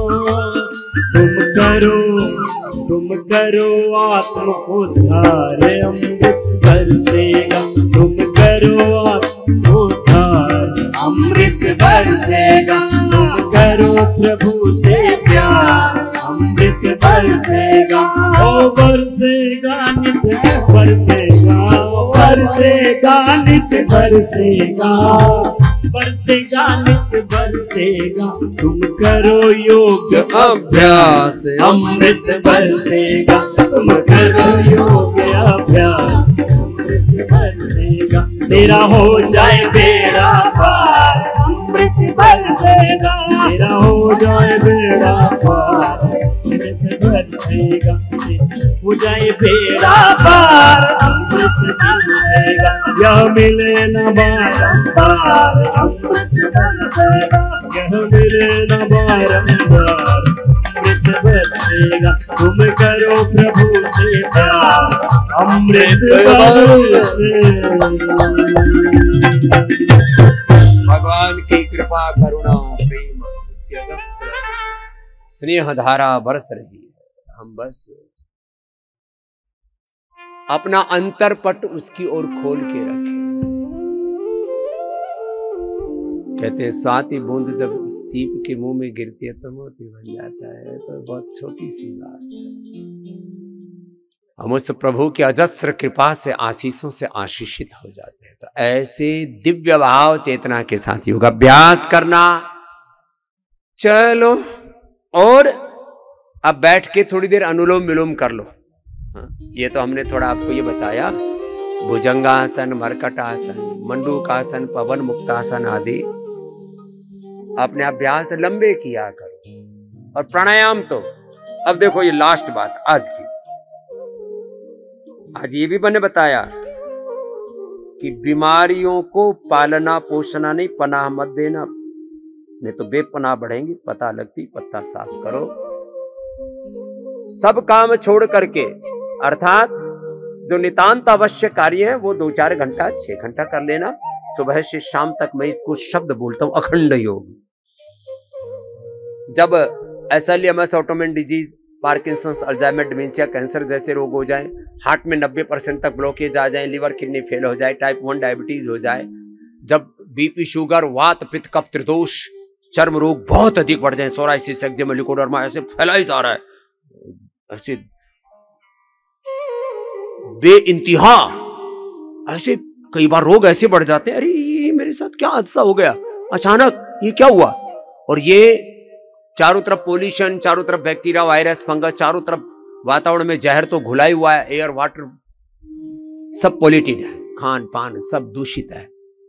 तुम करो आत्म उद्धार, अमृत बरसेगा। तुम करो आत्म उद्धार, अमृत बरसेगा। तुम करो प्रभु से प्यार, अमृत बरसेगा। ओ बरसेगा नित बरसेगा, बरसेगा नित बरसेगा, बरसेगा नित बरसेगा। तुम करो योग अभ्यास, अमृत बरसेगा। तुम करो योग अभ्यास, अमृत बरसेगा। तेरा हो जाए बेड़ा पार, अमृत बरसेगा। तेरा हो जाए बेड़ा पार, अमृत बरसेगा। हो जाए बेड़ा पार, अमृत बरसेगा। यह मिले न बारंबार, अमृत बरसेगा। यह मिले न बारंबार, अमृत बरसेगा। तुम करो प्रभु से प्यार, अमृत बरसेगा। भगवान की कृपा करुणा प्रेम इसके अजस्र स्नेह धारा बरस रही है। हम बस अपना अंतरपट उसकी ओर खोल के रखें। कहते हैं स्वाति बूंद जब सीप के मुंह में गिरती है तो मोती बन जाता है। तो बहुत छोटी सी बात है। हम उस प्रभु की अजस्र कृपा से आशीषों से आशीषित हो जाते हैं। तो ऐसे दिव्य भाव चेतना के साथ योग अभ्यास करना। चलो और अब बैठ के थोड़ी देर अनुलोम विलोम कर लो। हाँ, ये तो हमने थोड़ा आपको ये बताया, भुजंगासन, मरकटासन, मंडूकासन, पवन मुक्तासन आदि अपने अभ्यास लंबे किया करो। और प्राणायाम तो अब देखो ये लास्ट बात आज की। आज ये भी मैंने बताया कि बीमारियों को पालना पोषना नहीं, पनाह मत देना, नहीं तो बेपनाह बढ़ेंगी। पता लगती पत्ता साफ करो। सब काम छोड़ करके, अर्थात जो नितांत आवश्यक कार्य है वो 2-4 घंटा 6 घंटा कर लेना। सुबह से शाम तक मैं इसको शब्द बोलता हूं, अखंड योग। जब SLMS, autoimmune disease, Parkinson's, Alzheimer's, dementia, cancer जैसे रोग हो जाए, हार्ट में 90% तक ब्लॉकेज आ जाए, लिवर किडनी फेल हो जाए, टाइप 1 डायबिटीज हो जाए, जब बीपी, शुगर, वात, पित्त, कफ, त्रिदोष, चर्म रोग बहुत अधिक बढ़ जाए, सोराइसिस, एक्जिमा, ल्यूकोडर्मा ऐसे फैला ही जा रहा है, ऐसे बेइंतहा ऐसे कई बार रोग ऐसे बढ़ जाते हैं। अरे ये मेरे साथ क्या हादसा हो गया, अचानक ये क्या हुआ। और ये चारों तरफ पोल्यूशन, चारों तरफ बैक्टीरिया, वायरस, फंगस, चारों तरफ वातावरण में जहर तो घुला ही हुआ है। एयर, वाटर सब पॉल्यूटेड है, खान पान सब दूषित है।